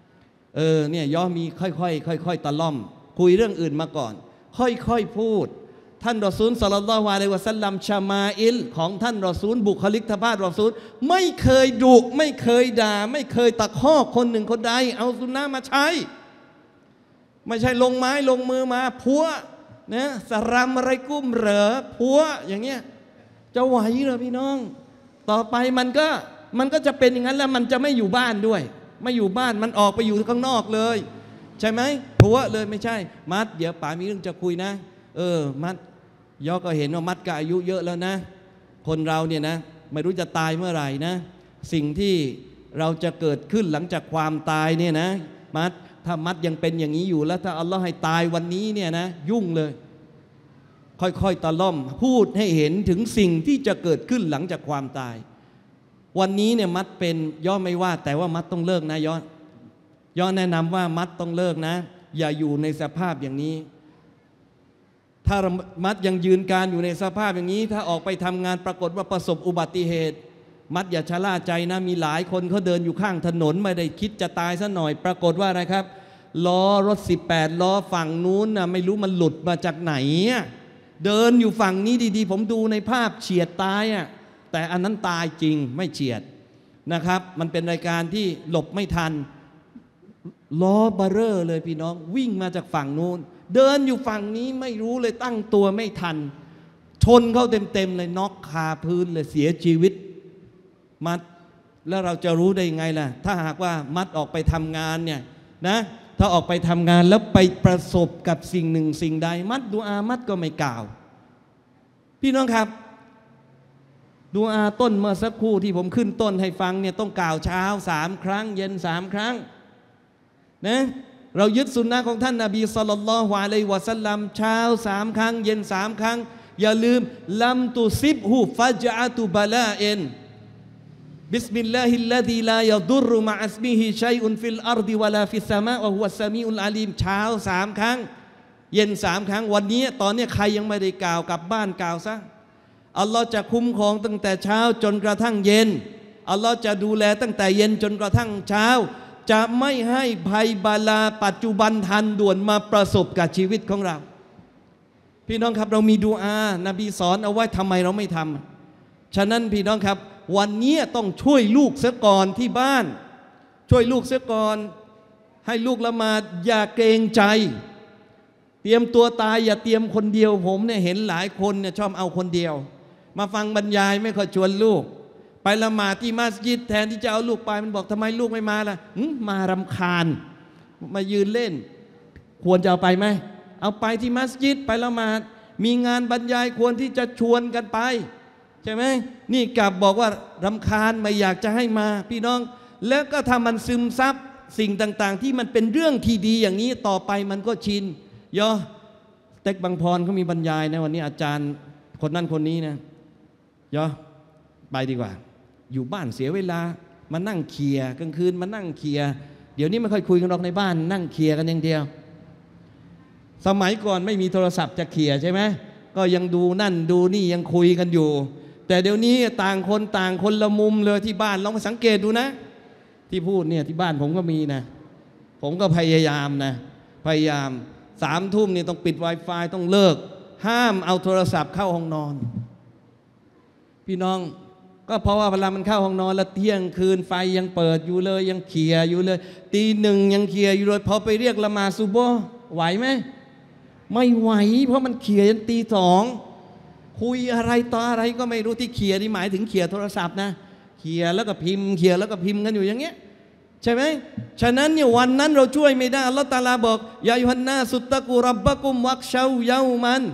[SPEAKER 1] เออเนี่ยย่อมีค่อยๆค่อยๆตะล่อมคุยเรื่องอื่นมาก่อนค่อยๆพูดท่านรอซูลศ็อลลัลลอฮุอะลัยฮิวะซัลลัมชามาอิลของท่านรอซูลบุคลิกภาพรอซูลไม่เคยดุไม่เคยด่าไม่เคยตะคอกคนหนึ่งคนใดเอาสุนนะมาใช้ไม่ใช่ลงไม้ลงมือมาพัวนะสรัมอะไรกุ้มเหรอพัวอย่างเงี้ยจะไหวเหรอพี่น้องต่อไปมันก็มันก็จะเป็นอย่างนั้นแล้วมันจะไม่อยู่บ้านด้วยไม่อยู่บ้านมันออกไปอยู่ข้างนอกเลยใช่ไหมพัวเลยไม่ใช่มัดเดี๋ยวป๋ามีเรื่องจะคุยนะเออมัดย่อก็เห็นว่ามัดก็อายุเยอะแล้วนะคนเราเนี่ยนะไม่รู้จะตายเมื่อไหร่นะสิ่งที่เราจะเกิดขึ้นหลังจากความตายเนี่ยนะมัดถ้ามัดยังเป็นอย่างนี้อยู่แล้วถ้าอัลลอฮ์ให้ตายวันนี้เนี่ยนะยุ่งเลยค่อยๆตะล่อมพูดให้เห็นถึงสิ่งที่จะเกิดขึ้นหลังจากความตายวันนี้เนี่ยมัดเป็นย่อไม่ว่าแต่ว่ามัดต้องเลิกนะย่อย่อแนะนำว่ามัดต้องเลิกนะอย่าอยู่ในสภาพอย่างนี้ถ้ามัดยังยืนการอยู่ในสภาพอย่างนี้ถ้าออกไปทำงานปรากฏว่าประสบอุบัติเหตุมัดอย่าชะล่าใจนะมีหลายคนเขาเดินอยู่ข้างถนนไม่ได้คิดจะตายซะหน่อยปรากฏว่าอะไรครับล้อรถสิบแปดล้อฝั่งนู้นนะไม่รู้มันหลุดมาจากไหนเดินอยู่ฝั่งนี้ดีๆผมดูในภาพเฉียดตายอ่ะแต่อันนั้นตายจริงไม่เฉียดนะครับมันเป็นรายการที่หลบไม่ทันล้อเบอเร่อเลยพี่น้องวิ่งมาจากฝั่งนู้นเดินอยู่ฝั่งนี้ไม่รู้เลยตั้งตัวไม่ทันชนเข้าเต็มๆเลยน็อกคาพื้นเลยเสียชีวิตมัดแล้วเราจะรู้ได้ยังไงล่ะถ้าหากว่ามัดออกไปทำงานเนี่ยนะถ้าออกไปทำงานแล้วไปประสบกับสิ่งหนึ่งสิ่งใดมัดดูอามัดก็ไม่กล่าวพี่น้องครับดูอาต้นเมื่อสักครู่ที่ผมขึ้นต้นให้ฟังเนี่ยต้องกล่าวเช้าสามครั้งเย็นสามครั้งนะเรายึดสุนนะของท่านนบีศ็อลลัลลอฮุอะลัยฮิวะซัลลัมเช้าสามครั้งเย็นสามครั้งอย่าลืมลัมตุซิบฮูฟัจอะตุบะลาอินบิสมิลลาฮิลลซีลายะดุรมะอัสมิฮิชัยอุนฟิลอัรฎิวะลาฟิสสมาอะฮุวัสซะมีอุลอาลีมเช้าสามครั้งเย็นสามครั้งวันนี้ตอนนี้ใครยังไม่ได้กล่าวกลับบ้านกล่าวซะอัลลอฮ์จะคุ้มครองตั้งแต่เช้าจนกระทั่งเย็นอัลลอฮ์จะดูแลตั้งแต่เย็นจนกระทั่งเช้าจะไม่ให้ภัยบาลาปัจจุบันทันด่วนมาประสบกับชีวิตของเราพี่น้องครับเรามีดูอานบีสอนเอาไว้ทำไมเราไม่ทำฉะนั้นพี่น้องครับวันนี้ต้องช่วยลูกเสียก่อนที่บ้านช่วยลูกเสียก่อนให้ลูกละหมาดอย่าเกรงใจเตรียมตัวตายอย่าเตรียมคนเดียวผมเนี่ยเห็นหลายคนเนี่ยชอบเอาคนเดียวมาฟังบรรยายไม่ค่อยชวนลูกไปละหมาดที่มัสยิดแทนที่จะเอาลูกไปมันบอกทำไมลูกไม่มาล่ะมารำคาญมายืนเล่นควรจะเอาไปไหมเอาไปที่มัสยิดไปละหมาดมีงานบรรยายควรที่จะชวนกันไปใช่ไหมนี่กลับบอกว่ารำคาญไม่อยากจะให้มาพี่น้องแล้วก็ทำมันซึมซับสิ่งต่างๆที่มันเป็นเรื่องที่ดีอย่างนี้ต่อไปมันก็ชินย่อเต็กบางพรเขามีบรรยายนะวันนี้อาจารย์คนนั้นคนนี้นะย่อไปดีกว่าอยู่บ้านเสียเวลามานั่งเคลียร์กลางคืนมานั่งเคลียร์เดี๋ยวนี้ไม่ค่อยคุยกันหรอกในบ้านนั่งเคลียร์กันอย่างเดียวสมัยก่อนไม่มีโทรศัพท์จะเคลียร์ใช่ไหมก็ยังดูนั่นดูนี่ยังคุยกันอยู่แต่เดี๋ยวนี้ต่างคนต่างคนละมุมเลยที่บ้านลองไปสังเกตดูนะที่พูดเนี่ยที่บ้านผมก็มีนะผมก็พยายามนะพยายามสามทุ่มนี่ต้องปิด Wi-Fi ต้องเลิกห้ามเอาโทรศัพท์เข้าห้องนอนพี่น้องก็เพราะว่าเวลามันเข้าห้องนอนแล้วเที่ยงคืนไฟยังเปิดอยู่เลยยังเขี่ยอยู่เลยตีหนึ่งยังเขี่ยอยู่เลยพอไปเรียกละหมาดซุบฮ์ไหวไหมไม่ไหวเพราะมันเขี่ยยันตีสองคุยอะไรต่ออะไรก็ไม่รู้ที่เขี่ยนี่หมายถึงเขี่ยโทรศัพท์นะเขี่ยแล้วก็พิมพ์เขี่ยแล้วก็พิมพ์กันอยู่อย่างเงี้ยใช่ไหมฉะนั้นเนี่ยวันนั้นเราช่วยไม่ได้อัลลอฮฺตะอาลาบอกยายุฮันนาสุตตะกูรับบะกุมวักชาวยามัน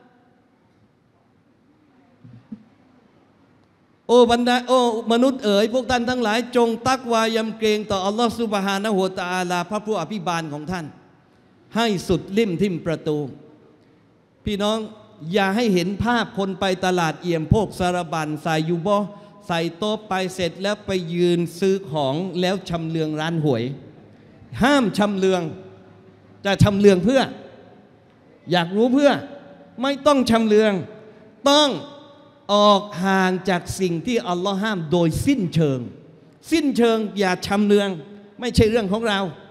[SPEAKER 1] โอ้บรรดาโอ้มนุษย์เอ๋ยพวกท่านทั้งหลายจงตักวายำเกรงต่ออัลลอฮฺซุบฮานะฮูวะตะอาลาพระผู้อภิบาลของท่านให้สุดลิ่มทิ่มประตูพี่น้องอย่าให้เห็นภาพคนไปตลาดเอี่ยมโภคสารบัญใส่ยูบอใส่โต๊ะไปเสร็จแล้วไปยืนซื้อของแล้วชำเลืองร้านหวยห้ามชำเลืองจะชำเลืองเพื่ออยากรู้เพื่อไม่ต้องชำเลืองต้องออกห่างจากสิ่งที่อัลลอฮ์ห้ามโดยสิ้นเชิงสิ้นเชิงอย่าชำเลืองไม่ใช่เรื่องของเรา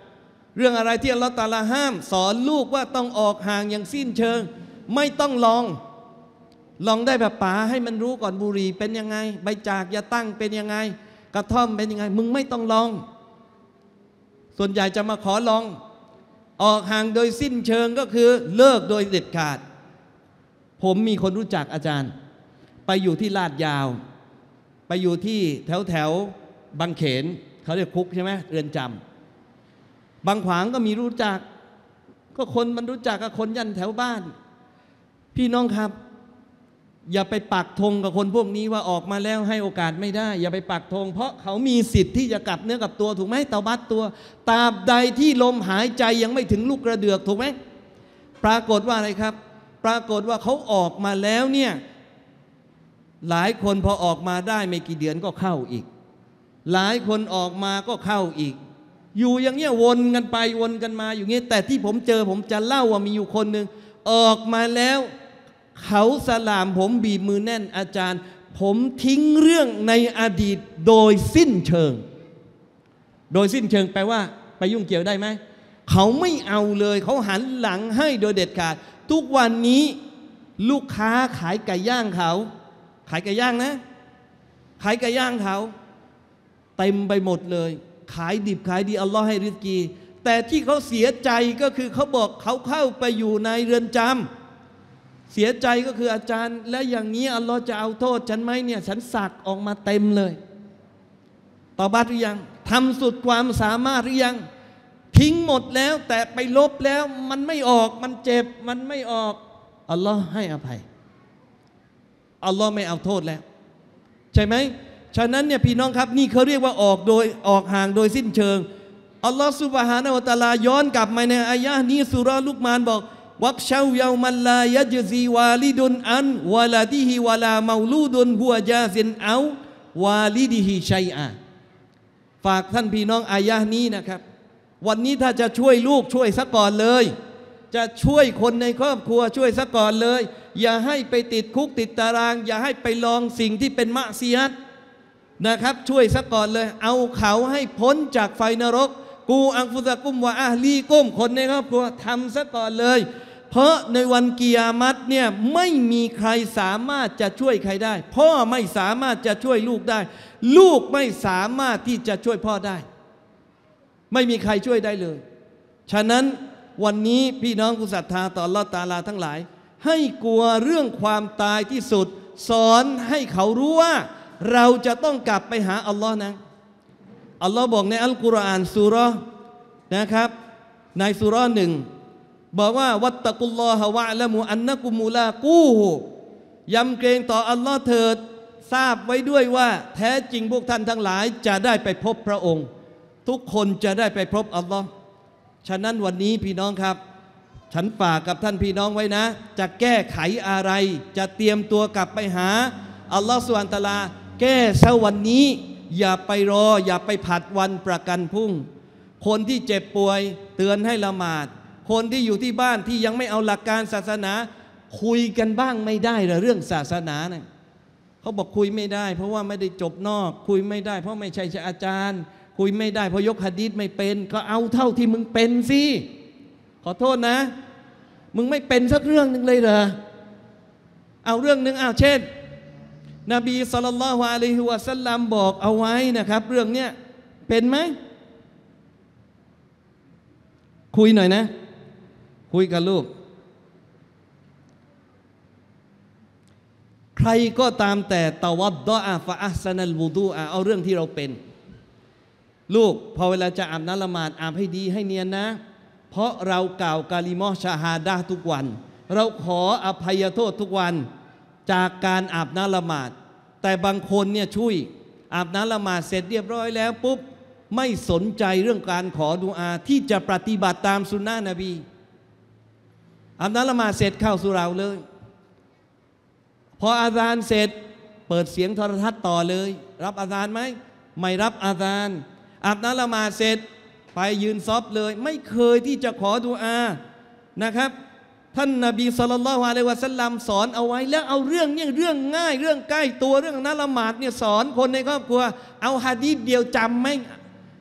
[SPEAKER 1] เรื่องอะไรที่อัลลอฮฺตะอาลาห้ามสอนลูกว่าต้องออกห่างอย่างสิ้นเชิงไม่ต้องลองลองได้แบบป๋าให้มันรู้ก่อนบุหรี่เป็นยังไงใบจากยาตั้งเป็นยังไงกระท่อมเป็นยังไงมึงไม่ต้องลองส่วนใหญ่จะมาขอลองออกห่างโดยสิ้นเชิงก็คือเลิกโดยเด็ดขาดผมมีคนรู้จักอาจารย์ไปอยู่ที่ลาดยาวไปอยู่ที่แถวแถวบางเขนเขาเรียกคุกใช่ไหมเรือนจำบางขวางก็มีรู้จักก็คนมันรู้จักกับคนยันแถวบ้านพี่น้องครับอย่าไปปักธงกับคนพวกนี้ว่าออกมาแล้วให้โอกาสไม่ได้อย่าไปปักธงเพราะเขามีสิทธิ์ที่จะกลับเนื้อกลับตัวถูกไหมเตาบัตตัวตราบใดที่ลมหายใจยังไม่ถึงลูกกระเดือกถูกไหมปรากฏว่าอะไรครับปรากฏว่าเขาออกมาแล้วเนี่ยหลายคนพอออกมาได้ไม่กี่เดือนก็เข้าอีกหลายคนออกมาก็เข้าอีกอยู่อย่างเงี้ยวนกันไปวนกันมาอยู่เงี้ยแต่ที่ผมเจอผมจะเล่าว่ามีอยู่คนหนึ่งออกมาแล้วเขาสลามผมบีบมือแน่นอาจารย์ผมทิ้งเรื่องในอดีตโดยสิ้นเชิงโดยสิ้นเชิงแปลว่าไปยุ่งเกี่ยวได้ไหมเขาไม่เอาเลยเขาหันหลังให้โดยเด็ดขาดทุกวันนี้ลูกค้าขายไก่ย่างเขาขายไก่ย่างนะขายไก่ย่างเขาเต็มไปหมดเลยขายดิบขายดีอัลลอฮ์ให้ริสกีแต่ที่เขาเสียใจก็คือเขาบอกเขาเข้าไปอยู่ในเรือนจำเสียใจก็คืออาจารย์และอย่างนี้อัลลอฮ์จะเอาโทษฉันไหมเนี่ยฉันสักออกมาเต็มเลยตอบัตหรือยังทำสุดความสามารถหรือยังทิ้งหมดแล้วแต่ไปลบแล้วมันไม่ออกมันเจ็บมันไม่ออกอัลลอฮ์ให้อภัยอัลลอฮ์ไม่เอาโทษแล้วใช่ไหมฉะนั้นเนี่ยพี่น้องครับนี่เขาเรียกว่าออกโดยออกห่างโดยสิ้นเชิงอัลลอฮ์ซุบฮานะฮูวะตะอาลาย้อนกลับมาในอายะห์นี้ซูเราะห์ลุกมานบอกวักเชาเยามันลายะจซีวาลิดุนอันวะลาดิฮิวะลาเมาลูดุนหัวจาซินเอาวาลิดิฮิชัยอาฝากท่านพี่น้องอายะห์นี้นะครับวันนี้ถ้าจะช่วยลูกช่วยซะก่อนเลยจะช่วยคนในครอบครัวช่วยซะก่อนเลยอย่าให้ไปติดคุกติดตารางอย่าให้ไปลองสิ่งที่เป็นมะซียัตนะครับช่วยซะก่อนเลยเอาเขาให้พ้นจากไฟนรกกูอังฟุซะกุมวะอะลีกุมคนในครอบครัวทำซะก่อนเลยเพราะในวันกิยามัตเนี่ยไม่มีใครสามารถจะช่วยใครได้พ่อไม่สามารถจะช่วยลูกได้ลูกไม่สามารถที่จะช่วยพ่อได้ไม่มีใครช่วยได้เลยฉะนั้นวันนี้พี่น้องผู้ศรัทธาต่ออัลเลาะห์ตะอาลาทั้งหลายให้กลัวเรื่องความตายที่สุดสอนให้เขารู้ว่าเราจะต้องกลับไปหาอัลลอฮ์นะอัลลอฮ์บอกในอัลกุรอานซูเราะห์นะครับในซูเราะห์หนึ่งบอกว่าวัตตะกุลลอฮะวะละมูอันนะกุมูลากูฮุยำเกรงต่ออัลลอฮ์เถิดทราบไว้ด้วยว่าแท้จริงพวกท่านทั้งหลายจะได้ไปพบพระองค์ทุกคนจะได้ไปพบอัลลอฮ์ฉะนั้นวันนี้พี่น้องครับฉันฝากกับท่านพี่น้องไว้นะจะแก้ไขอะไรจะเตรียมตัวกลับไปหาอัลลอฮ์ซุบฮานะฮูวะตะอาลาแก้ซะวันนี้อย่าไปรออย่าไปผัดวันประกันพรุ่งคนที่เจ็บป่วยเตือนให้ละหมาดคนที่อยู่ที่บ้านที่ยังไม่เอาหลักการศาสนาคุยกันบ้างไม่ได้เหรอเรื่องศาสนาเนี่ยเขาบอกคุยไม่ได้เพราะว่าไม่ได้จบนอกคุยไม่ได้เพราะไม่ใช่อาจารย์คุยไม่ได้เพราะยกหะดีษไม่เป็นก็เอาเท่าที่มึงเป็นสิขอโทษนะมึงไม่เป็นสักเรื่องหนึ่งเลยเหรอเอาเรื่องหนึ่งเอาเช่นนบีศ็อลลัลลอฮุอะลัยฮิวะซัลลัมบอกเอาไว้นะครับเรื่องเนี้ยเป็นไหมคุยหน่อยนะคุยกับลูกใครก็ตามแต่ตะวัดดออะฟะอัห์ซะนัลวุดูอะเอาเรื่องที่เราเป็นลูกพอเวลาจะอาบน้ำละหมาดอาบให้ดีให้เนียนนะเพราะเรากล่าวกาลิมอฮ์ชะฮาดะห์ทุกวันเราขออภัยโทษทุกวันจากการอาบน้ำละหมาดแต่บางคนเนี่ยช่วยอาบน้ำละหมาดเสร็จเรียบร้อยแล้วปุ๊บไม่สนใจเรื่องการขอดุอาที่จะปฏิบัติตามสุนนะนบีอาบน้ำละหมาดเสร็จเข้าสุเราเลยพออาซานเสร็จเปิดเสียงโทรทัศน์ต่อเลยรับอาซานไหมไม่รับอาซานอาบน้ำละหมาดเสร็จไปยืนซอบเลยไม่เคยที่จะขอดุอานะครับท่านนบีศ็อลลัลลอฮุอะลัยฮิวะซัลลัมสอนเอาไว้แล้วเอาเรื่องนี้เรื่องง่ายเรื่องใกล้ตัวเรื่องนั้นละหมาดเนี่ยสอนคนในครอบครัวเอาหะดีษเดียวจำไหม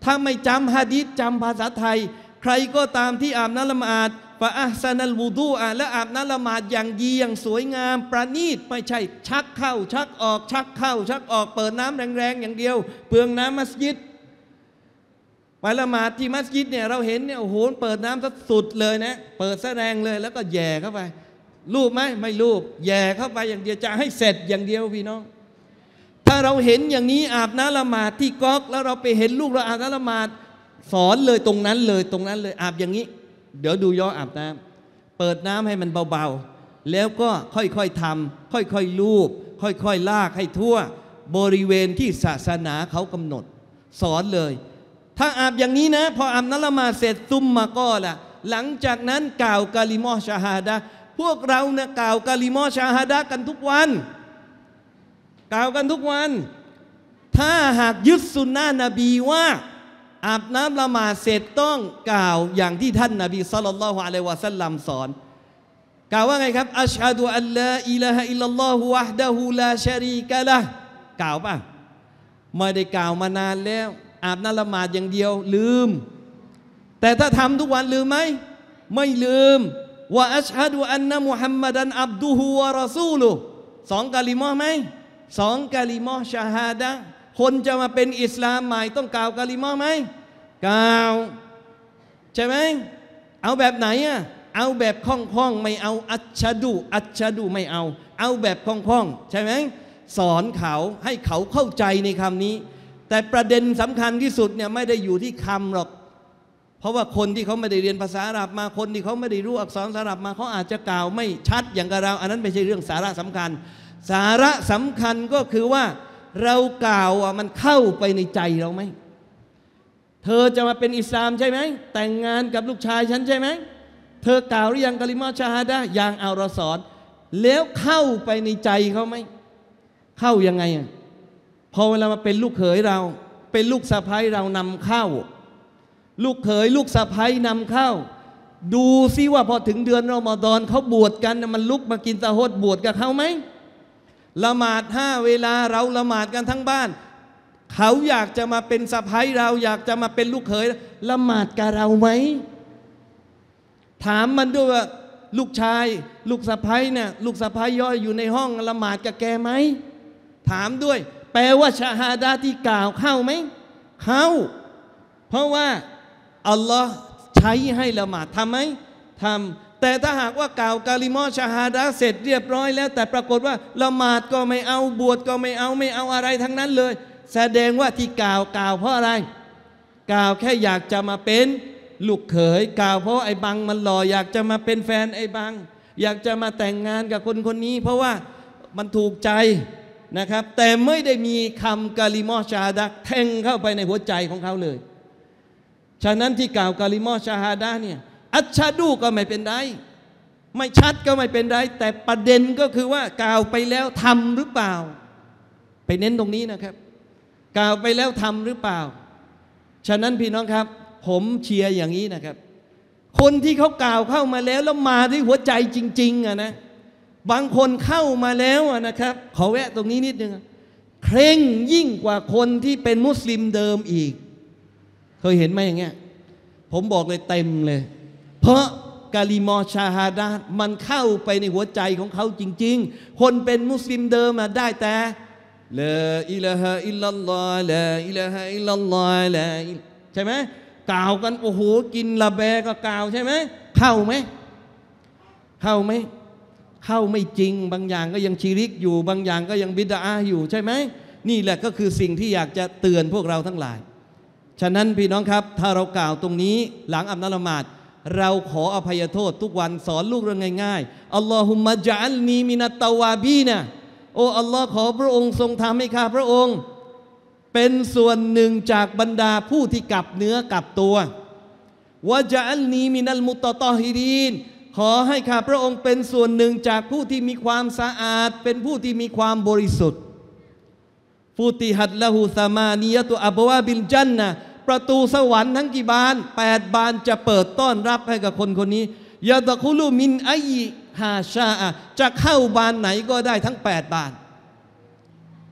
[SPEAKER 1] ถ้าไม่จำหะดีษจำภาษาไทยใครก็ตามที่อาบน้ำละหมาดฟะอัห์ซะนัลวุดูอะและอาบน้ำละหมาดอย่างดีอย่างสวยงามประณีตไม่ใช่ชักเข้าชักออกชักเข้าชักออกเปิดน้ำแรงๆอย่างเดียวเปลืองน้ำมัสยิดไปละหมาดที่มัสยิดเนี่ยเราเห็นเนี่ยโอ้โหเปิดน้ำซะสุดเลยนะเปิดซะแรงเลยแล้วก็แย่เข้าไปลูบไหมไม่ลูบแย่เข้าไปอย่างเดียวจะให้เสร็จอย่างเดียวพี่น้องถ้าเราเห็นอย่างนี้อาบน้ำละหมาดที่ก๊อกแล้วเราไปเห็นลูกเราอาบน้ำละหมาดสอนเลยตรงนั้นเลยตรงนั้นเลยอาบอย่างนี้เดี๋ยวดูย่ออาบน้ำเปิดน้ำให้มันเบาๆแล้วก็ค่อยๆทำค่อยๆลูบค่อยๆลากให้ทั่วบริเวณที่ศาสนาเขากำหนดสอนเลยถ้าอาบอย่างนี้นะพออาบน้ำละหมาดเสร็จซุมมาก็ล่ะหลังจากนั้นกล่าวกะลิมอชะฮาดะห์พวกเราเนี่ยกล่าวกะลิมอชะฮาดะห์กันทุกวันกล่าวกันทุกวันถ้าหากยึดสุนนะนบีว่าอาบน้ำละหมาดเสร็จต้องกล่าวอย่างที่ท่านนบีศ็อลลัลลอฮุอะลัยฮิวะซัลลัมสอนกล่าวว่าไงครับอัชฮะดุอัลลาอิลาฮะอิลลัลลอฮุวะฮ์ดะฮูลาชะรีกะละห์กล่าวป่ะไม่ได้กล่าวมานานแล้วอาบน้ำละหมาดอย่างเดียวลืมแต่ถ้าทำทุกวันลืมไหมไม่ลืมว่าอัชฮะดุอันนะมุฮัมมัดันอับดุฮุวะรอซูลุสองกะลิมอไหมสองกะลิมอชะฮาดะห์คนจะมาเป็นอิสลามใหม่ต้องกล่าวกะลิมอไหมกล่าวใช่ไหมเอาแบบไหนอ่ะเอาแบบคล่องๆไม่เอาอัชฮะดุอัชฮะดุไม่เอาเอาแบบคล่องๆใช่ไหมสอนเขาให้เขาเข้าใจในคำนี้แต่ประเด็นสำคัญที่สุดเนี่ยไม่ได้อยู่ที่คำหรอกเพราะว่าคนที่เขาไม่ได้เรียนภาษาอาหรับมาคนที่เขาไม่ได้รู้อักษรอาหรับมาเขาอาจจะกล่าวไม่ชัดอย่างกับเราอันนั้นไม่ใช่เรื่องสาระสำคัญสาระสำคัญก็คือว่าเรากล่าวอ่ะมันเข้าไปในใจเราไหมเธอจะมาเป็นอิสลามใช่ไหมแต่งงานกับลูกชายฉันใช่ไหมเธอกล่าวหรือยังกะลิมอชะฮาดะห์อย่างเอาเราสอนแล้วเข้าไปในใจเขาไหมเข้ายังไงอ่ะพอเวลามาเป็นลูกเขยเราเป็นลูกสะใภ้เรานำเข้าลูกเขยลูกสะใภ้นำเข้าดูซิว่าพอถึงเดือนรอมฎอนเขาบวชกันมันลุกมากินตะฮดบวชกับเขาไหมละหมาดห้าเวลาเราละหมาดกันทั้งบ้านเขาอยากจะมาเป็นสะใภ้เราอยากจะมาเป็นลูกเขยละหมาดกับเราไหมถามมันด้วยว่าลูกชายลูกสะใภ้เนี่ยลูกสะใภ้ย่อยอยู่ในห้องละหมาดกับแกไหมถามด้วยแปลว่าชะฮาดะห์ที่กล่าวเข้าไหมเข้าเพราะว่าอัลลอฮ์ใช้ให้ละหมาดทำไหมทำแต่ถ้าหากว่ากล่าวกะลิมอชะฮาดะห์เสร็จเรียบร้อยแล้วแต่ปรากฏว่าละหมาดก็ไม่เอาบวชก็ไม่เอาไม่เอาอะไรทั้งนั้นเลยแสดงว่าที่กล่าวกล่าวเพราะอะไรกล่าวแค่อยากจะมาเป็นลูกเขยกล่าวเพราะไอ้บังมันหล่ออยากจะมาเป็นแฟนไอ้บังอยากจะมาแต่งงานกับคนคนนี้เพราะว่ามันถูกใจนะครับแต่ไม่ได้มีคำกะลิมอชะฮาดะห์แทงเข้าไปในหัวใจของเขาเลยฉะนั้นที่กล่าวกะลิมอชะฮาดะห์เนี่ยอัชฮะดุก็ไม่เป็นไรไม่ชัดก็ไม่เป็นไรแต่ประเด็นก็คือว่ากล่าวไปแล้วทำหรือเปล่าไปเน้นตรงนี้นะครับกล่าวไปแล้วทำหรือเปล่าฉะนั้นพี่น้องครับผมเชียร์อย่างนี้นะครับคนที่เขากล่าวเข้ามาแล้วแล้วมาด้วยหัวใจจริงๆอะนะบางคนเข้ามาแล้วนะครับขอแวะตรงนี้นิดนึงเคร่งยิ่งกว่าคนที่เป็นมุสลิมเดิมอีกเคยเห็นไหมอย่างเงี้ยผมบอกเลยเต็มเลยเพราะกะลิมอชะฮาดะห์มันเข้าไปในหัวใจของเขาจริงๆคนเป็นมุสลิมเดิมมาได้แต่ลาอิลาฮะอิลลัลลอฮ์ลาอิลาฮะอิลลัลลอฮ์ลาใช่ไหมกล่าวกันโอ้โหกินละแบก็กล่าวใช่ไหมเข้าไหมเข้าไหมเข้าไม่จริงบางอย่างก็ยังชีริกอยู่บางอย่างก็ยังบิดอะห์อยู่ใช่ไหมนี่แหละก็คือสิ่งที่อยากจะเตือนพวกเราทั้งหลายฉะนั้นพี่น้องครับถ้าเรากล่าวตรงนี้หลังอาบน้ำละหมาดเราขออภัยโทษทุกวันสอนลูกเรื่องง่ายๆอัลลอฮุมมะญะอัลนีมินัตตะวาบีนะโอ้อัลลอฮ์ขอพระองค์ทรงทำให้ข้าพระองค์เป็นส่วนหนึ่งจากบรรดาผู้ที่กลับเนื้อกลับตัววะญะอัลนีมินัลมุตตะฮิรีนขอให้ข้าพระองค์เป็นส่วนหนึ่งจากผู้ที่มีความสะอาดเป็นผู้ที่มีความบริสุทธิ์ฟุติฮัดละหูซามานียะตุอับวาบิลจันนะประตูสวรรค์ทั้งกี่บานแปดบานจะเปิดต้อนรับให้กับคนคนนี้ยะตะคุลุมินอัยฮาชาอะจะเข้าบานไหนก็ได้ทั้งแปดบาน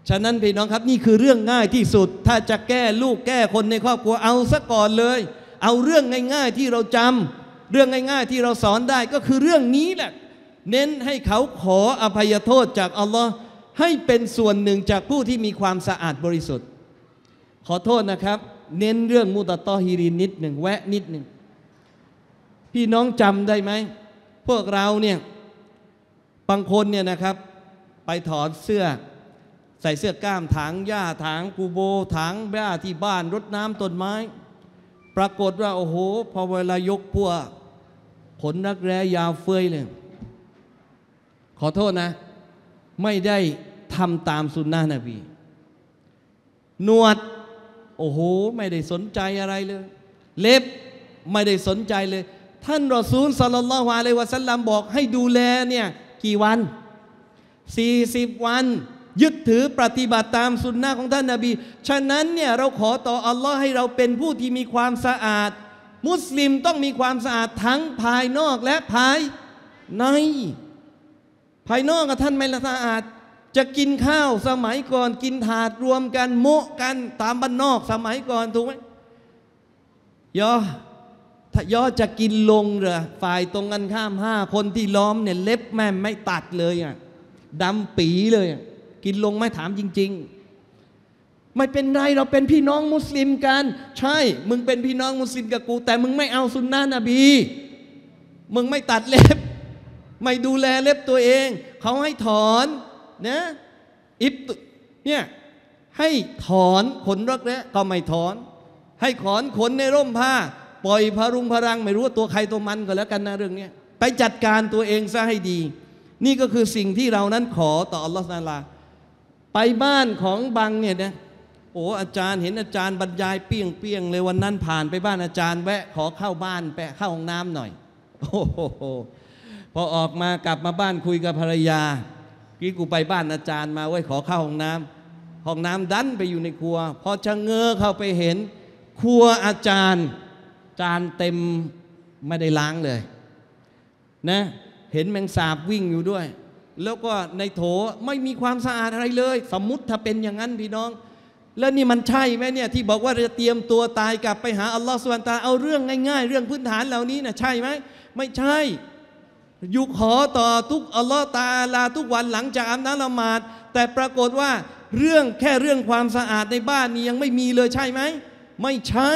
[SPEAKER 1] ฉะนั้นพี่น้องครับนี่คือเรื่องง่ายที่สุดถ้าจะแก้ลูกแก้คนในครอบครัวเอาซะก่อนเลยเอาเรื่องง่ายๆที่เราจำเรื่องง่ายๆที่เราสอนได้ก็คือเรื่องนี้แหละเน้นให้เขาขออภัยโทษจากอัลลอฮ์ให้เป็นส่วนหนึ่งจากผู้ที่มีความสะอาดบริสุทธิ์ขอโทษนะครับเน้นเรื่องมุตะตอฮิรินนิดหนึ่งแวะนิดหนึ่งพี่น้องจำได้ไหมพวกเราเนี่ยบางคนเนี่ยนะครับไปถอดเสื้อใส่เสื้อกล้ามถางหญ้าถางกูโบถางหญ้าที่บ้านรดน้ำต้นไม้ปรากฏว่าโอ้โหพอเวลายกพวกขนรักแร้ยาวเฟ้ยเลยขอโทษนะไม่ได้ทำตามสุนนะนบีหนวดโอ้โหไม่ได้สนใจอะไรเลยเล็บไม่ได้สนใจเลยท่านรอซูลศ็อลลัลลอฮุอะลัยฮิวะซัลลัมบอกให้ดูแลเนี่ยกี่วันสี่สิบวันยึดถือปฏิบัติตามสุนนะของท่านนบีฉะนั้นเนี่ยเราขอต่ออัลลอฮ์ให้เราเป็นผู้ที่มีความสะอาดมุสลิมต้องมีความสะอาดทั้งภายนอกและภายในภายนอกกับท่านไม่ละสะอาดจะกินข้าวสมัยก่อนกินถาดรวมกันโมะกันตามบ้านนอกสมัยก่อนถูกไหมยอถ้ายอจะกินลงเหรอฝ่ายตรงกันข้ามห้าคนที่ล้อมเนี่ยเล็บแม่ไม่ตัดเลยอ่ะดำปีเลยกินลงไม่ถามจริงๆไม่เป็นไรเราเป็นพี่น้องมุสลิมกันใช่มึงเป็นพี่น้องมุสลิมกับกูแต่มึงไม่เอาสุนนะนบีมึงไม่ตัดเล็บไม่ดูแลเล็บตัวเองเขาให้ถอนนะอิบเนี่ยให้ถอนขนรักแร้ก็ไม่ถอนให้ถอนขนในร่มผ้าปล่อยพรุงพรังไม่รู้ว่าตัวใครตัวมันก็แล้วกันนะเรื่องนี้ไปจัดการตัวเองซะให้ดีนี่ก็คือสิ่งที่เรานั้นขอต่ออัลลอฮฺซุบฮานะฮูวะตะอาลาไปบ้านของบังเนี่ยนะโอ้อาจารย์เห็นอาจารย์บรรยายเปี้ยงเปี้ยงเลยวันนั้นผ่านไปบ้านอาจารย์แวะขอเข้าบ้านแปะเข้าห้องน้ำหน่อยโอ้โหพอออกมากลับมาบ้านคุยกับภรรยากี้กูไปบ้านอาจารย์มาไว้ขอเข้าห้องน้ำห้องน้ำดันไปอยู่ในครัวพอชะเง้อเข้าไปเห็นครัวอาจารย์จานเต็มไม่ได้ล้างเลยนะเห็นแมงสาบวิ่งอยู่ด้วยแล้วก็ในโถไม่มีความสะอาดอะไรเลยสมมุติถ้าเป็นอย่างนั้นพี่น้องแล้วนี่มันใช่ไหมเนี่ยที่บอกว่าจะเตรียมตัวตายกลับไปหาอัลลอฮฺซุบฮานะฮูวะตะอาลาเอาเรื่องง่ายๆเรื่องพื้นฐานเหล่านี้นะใช่ไหมไม่ใช่อยู่ขอต่อทุกอัลลอฮฺตะอาลาทุกวันหลังจากอาบน้ำละหมาดแต่ปรากฏว่าเรื่องแค่เรื่องความสะอาดในบ้านนี้ยังไม่มีเลยใช่ไหมไม่ใช่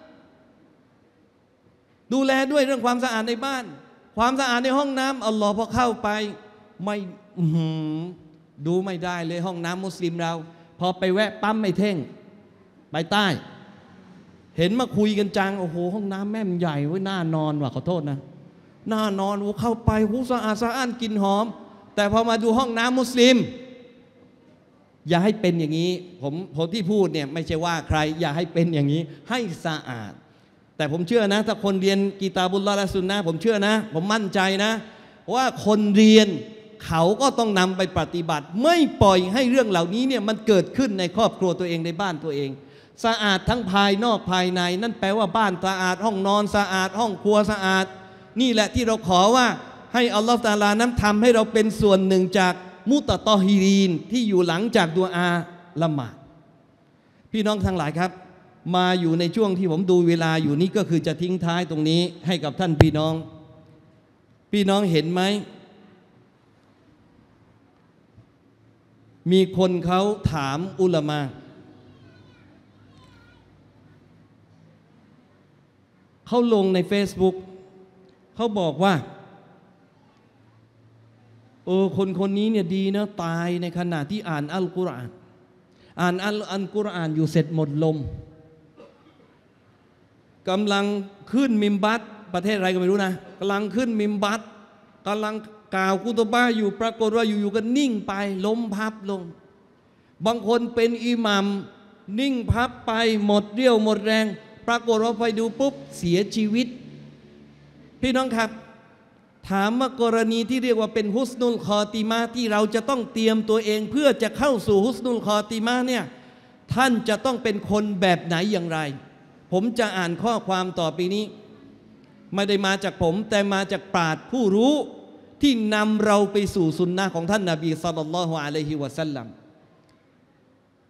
[SPEAKER 1] ดูแลด้วยเรื่องความสะอาดในบ้านความสะอาดในห้องน้ำอัลลอฮ์พอเข้าไปไม่ดูไม่ได้เลยห้องน้ำมุสลิมเราพอไปแวะปั๊มไม่เท่งไปใต้เห็นมาคุยกันจังโอ้โหห้องน้ำแม่มใหญ่ไว้น่านอนว่ะขอโทษนะน่านอนโอ้เข้าไปหูสะอาดสะอ้านกลิ่นหอมแต่พอมาดูห้องน้ำมุสลิมอย่าให้เป็นอย่างนี้ผมผมที่พูดเนี่ยไม่ใช่ว่าใครอย่าให้เป็นอย่างนี้ให้สะอาดแต่ผมเชื่อนะถ้าคนเรียนกีตาบุลลอฮ์และซุนนะห์ผมเชื่อนะผมมั่นใจนะว่าคนเรียนเขาก็ต้องนำไปปฏิบัติไม่ปล่อยให้เรื่องเหล่านี้เนี่ยมันเกิดขึ้นในครอบครัวตัวเองในบ้านตัวเองสะอาดทั้งภายนอกภายในนั่นแปลว่าบ้านสะอาดห้องนอนสะอาดห้องครัวสะอาดนี่แหละที่เราขอว่าให้อัลลอฮฺตะอาลานั้นทำให้เราเป็นส่วนหนึ่งจากมุตะตอฮิรีนที่อยู่หลังจากดุอาละหมาดพี่น้องทั้งหลายครับมาอยู่ในช่วงที่ผมดูเวลาอยู่นี้ก็คือจะทิ้งท้ายตรงนี้ให้กับท่านพี่น้องพี่น้องเห็นไหมมีคนเขาถามอุลามะเขาลงใน Facebook เขาบอกว่าเออคนคนนี้เนี่ยดีนะตายในขณะที่อ่านอัลกุรอานอ่านอัลอัลกุรอานอยู่เสร็จหมดลมกำลังขึ้นมิมบัตประเทศอะไรก็ไม่รู้นะกำลังขึ้นมิมบัตกำลังกล่าวกุตบะอยู่ปรากฏว่าอยู่ๆก็นิ่งไปล้มพับลงบางคนเป็นอิหมัมนิ่งพับไปหมดเรี่ยวหมดแรงปรากฏว่าไปดูปุ๊บเสียชีวิตพี่น้องครับถามว่ากรณีที่เรียกว่าเป็นฮุสนุลคอติมาที่เราจะต้องเตรียมตัวเองเพื่อจะเข้าสู่ฮุสนุลคอติมาเนี่ยท่านจะต้องเป็นคนแบบไหนอย่างไรผมจะอ่านข้อความต่อไปนี้ไม่ได้มาจากผมแต่มาจากปราชญ์ผู้รู้ที่นำเราไปสู่สุนนะของท่านนบีศ็อลลัลลอฮุอะลัยฮิวะซัลลัม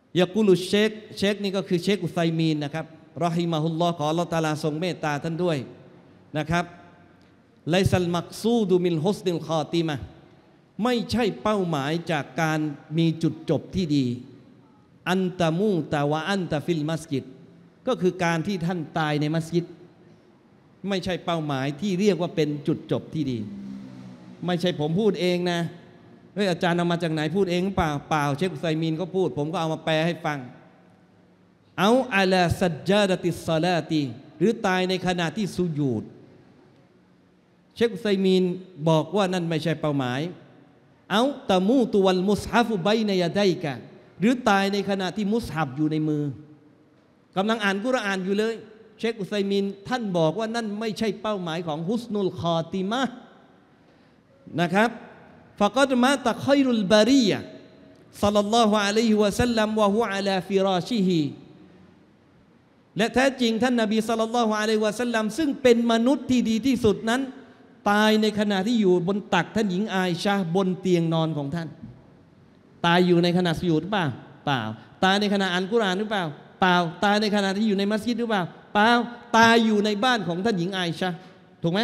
[SPEAKER 1] ยากุลุเชคเชคนี่ก็คือเชคอุไซมีนนะครับรอฮิมะฮุลลอฮ์ขออัลเลาะห์ตะอาลาทรงเมตตาท่านด้วยนะครับไลซัลมักซูดุมินฮุสนิลคอติมะห์ไม่ใช่เป้าหมายจากการมีจุดจบที่ดีอันตะมูตะวะอันตะฟิลมัสยิดก็คือการที่ท่านตายในมัสยิดไม่ใช่เป้าหมายที่เรียกว่าเป็นจุดจบที่ดีไม่ใช่ผมพูดเองนะเฮ้ยอาจารย์เอามาจากไหนพูดเองเปล่าเปล่าเชคอุซัยมีนก็พูดผมก็เอามาแปลให้ฟังเอาอะลาซัจญาดะติศศอลาติหรือตายในขณะที่สุญูดเชคอุซัยมีนบอกว่านั่นไม่ใช่เป้าหมายเอาตะมูตุวัลมุสฮัฟบัยนะยะดัยกะหรือตายในขณะที่มุสฮัฟอยู่ในมือกำลังอ่านกุรอานอยู่เลยเชคอุซัยมีนท่านบอกว่านั่นไม่ใช่เป้าหมายของฮุสนุลคอติมะห์นะครับฟะกอดมาตะค็อยรุลบารียะศ็อลลัลลอฮุอะลัยฮิวะซัลลัมวะฮุอะลาฟิราชิฮิและแท้จริงท่านนบีศ็อลลัลลอฮุอะลัยฮิวะซัลลัมซึ่งเป็นมนุษย์ที่ดีที่สุดนั้นตายในขณะที่อยู่บนตักท่านหญิงอาอิชะห์บนเตียงนอนของท่านตายอยู่ในขณะสุญูดหรือเปล่าเปล่าตายในขณะอ่านกุรอานหรือเปล่าเปล่าตายในขณะที่อยู่ในมัสยิดหรือเปล่าเปล่าตายอยู่ในบ้านของท่านหญิงอาอิชะห์ถูกไหม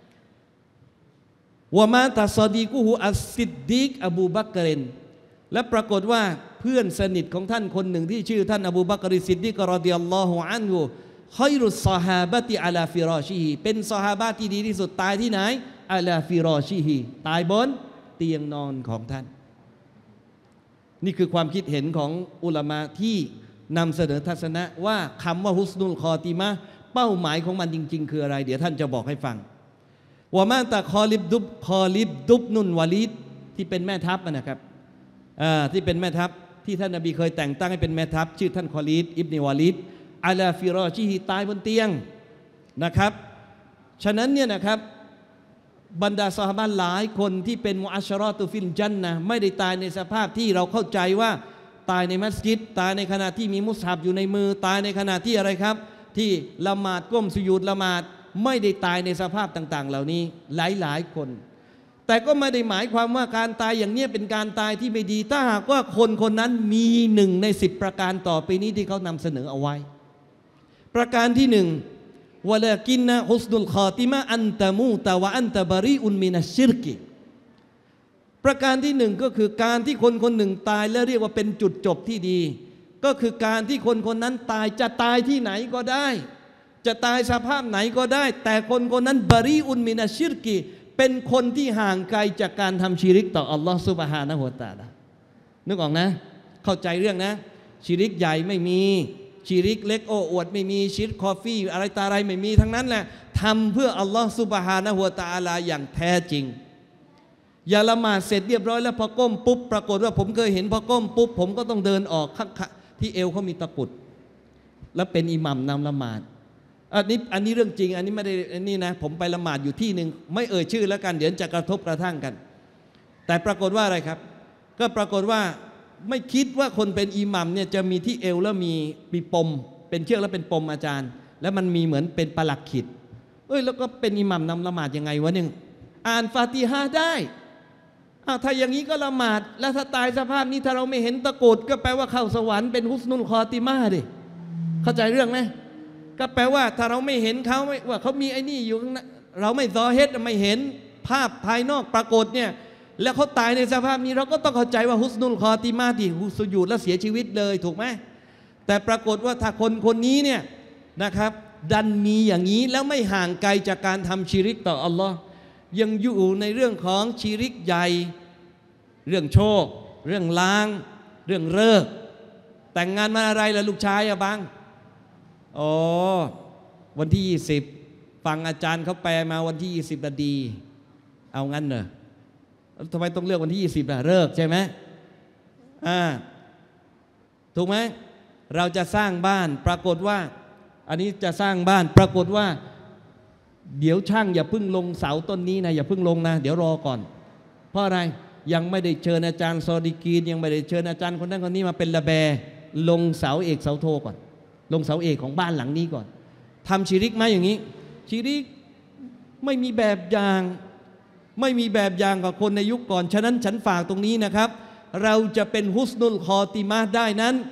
[SPEAKER 1] วะมาตะซอดีกุฮูอัสซิดดีกอบูบักรและปรากฏว่าเพื่อนสนิทของท่านคนหนึ่งที่ชื่อท่านอบูบักรซิดดีกรอฎิยัลลอฮุอันฮุค็อยรุสซอฮาบะติอะลาฟิรอชิฮิเป็นซอฮาบะที่ดีที่สุดตายที่ไหนอะลาฟิรอชิฮิตายบนเตียงนอนของท่านนี่คือความคิดเห็นของอุลามะที่นำเสนอทัศนะว่าคำว่าฮุสนุลคอติมะห์เป้าหมายของมันจริงๆคืออะไรเดี๋ยวท่านจะบอกให้ฟังว่ามาตะคอลิบดุบคอลิบดุบนุนวาลิดที่เป็นแม่ทัพนะครับที่เป็นแม่ทัพที่ท่านนบีเคยแต่งตั้งให้เป็นแม่ทัพชื่อท่านคอลิดอิบนิวาลิดอะลาฟิรอชิฮิตายบนเตียงนะครับฉะนั้นเนี่ยนะครับบรรดาซอฮาบะห์หลายคนที่เป็นมุอัชชะรอตุฟิลญันนะห์ไม่ได้ตายในสภาพที่เราเข้าใจว่าตายในมัสยิดตายในขณะที่มีมุสฮับอยู่ในมือตายในขณะที่อะไรครับที่ละหมาดก้มสุญูดละหมาดไม่ได้ตายในสภาพต่างๆเหล่านี้หลายๆคนแต่ก็ไม่ได้หมายความว่าการตายอย่างนี้เป็นการตายที่ไม่ดีถ้าหากว่าคนคนนั้นมีหนึ่งในสิบประการต่อไปนี้ที่เขานำเสนอเอาไว้ประการที่หนึ่งวะลากินนะฮุสนุลคอติมะอันตะมูตะวะอันตะบารีอุนมินัชชิรกิประการที่หนึ่งก็คือการที่คนคนหนึ่งตายแล้วเรียกว่าเป็นจุดจบที่ดีก็คือการที่คนคนนั้นตายจะตายที่ไหนก็ได้จะตายสภาพไหนก็ได้แต่คนคนนั้นบารีอุนมินัชชิรกิเป็นคนที่ห่างไกลจากการทำชิริกต่ออัลลอฮฺซุบฮานะฮูวะตะอาลานึกออกนะเข้าใจเรื่องนะชิริกใหญ่ไม่มีชิริกเล็กโอ้อวดไม่มีชิริกคอฟี่อะไรตาอะไรไม่มีทั้งนั้นแหละทำเพื่ออัลลอฮฺซุบฮานะฮูวะตะอาลาอย่างแท้จริงอย่าละหมาดเสร็จเรียบร้อยแล้วพอก้มปุ๊บปรากฏว่าผมเคยเห็นพอก้มปุ๊บผมก็ต้องเดินออกข้างที่เอวเขามีตะกุดแล้วเป็นอิหมัมนำละหมาดอันนี้อันนี้เรื่องจริงอันนี้ไม่ได้อันนี้นะผมไปละหมาดอยู่ที่หนึ่งไม่เอ่ยชื่อแล้วกันเดี๋ยวจะกระทบกระทั่งกันแต่ปรากฏว่าอะไรครับก็ปรากฏว่าไม่คิดว่าคนเป็นอิหมัมเนี่ยจะมีที่เอวแล้วมีปีปมเป็นเชือกแล้วเป็นปมอาจารย์แล้วมันมีเหมือนเป็นปลักขิดเอ้ยแล้วก็เป็นอิหมัมนำละหมาดยังไงวะเนี่ยอ่านฟาติฮะห์ได้ถ้าอย่างนี้ก็ละหมาดแล้วถ้าตายสภาพนี้ถ้าเราไม่เห็นตะกรุดก็แปลว่าเข้าสวรรค์เป็นฮุสนุลคอติมะห์ดิเข้าใจเรื่องไหมก็แปลว่าถ้าเราไม่เห็นเขาว่าเขามีไอ้นี่อยู่ข้างหน้าเราไม่ซอเฮดไม่เห็นภาพภายนอกปรากฏเนี่ยแล้วเขาตายในสภาพนี้เราก็ต้องเข้าใจว่าฮุสนุลคอติมะห์ที่ฮุสุญูดแล้วเสียชีวิตเลยถูกไหมแต่ปรากฏว่าถ้าคนคนนี้เนี่ยนะครับดันมีอย่างนี้แล้วไม่ห่างไกลจากการทำชิริกต่ออัลลอฮ์ยังอยู่ในเรื่องของชิริกใหญ่เรื่องโชคเรื่องล้างเรื่องเลิกแต่งงานมาอะไรล่ะลูกชายอะบังอ๋อวันที่ยี่สิบฟังอาจารย์เขาแปลมาวันที่ยี่สิบนาทีเอางั้นเหรอทำไมต้องเลือกวันที่ยี่สิบล่ะเลิกใช่ไหมอ่าถูกไหมเราจะสร้างบ้านปรากฏว่าอันนี้จะสร้างบ้านปรากฏว่าเดี๋ยวช่างอย่าเพิ่งลงเสาต้นนี้นะอย่าเพิ่งลงนะเดี๋ยวรอก่อนเพราะอะไรยังไม่ได้เชิญอาจารย์ซอดีกีนยังไม่ได้เชิญอาจารย์คนนั้นคนนี้มาเป็นระแบลงเสาเอกเสาโทก่อนลงเสาเอกของบ้านหลังนี้ก่อนทำชิริกไหมอย่างนี้ชิริกไม่มีแบบอย่างไม่มีแบบอย่างกับคนในยุคก่อนฉะนั้นฉันฝากตรงนี้นะครับเราจะเป็นฮุสนุลคอติมะห์ได้นั้น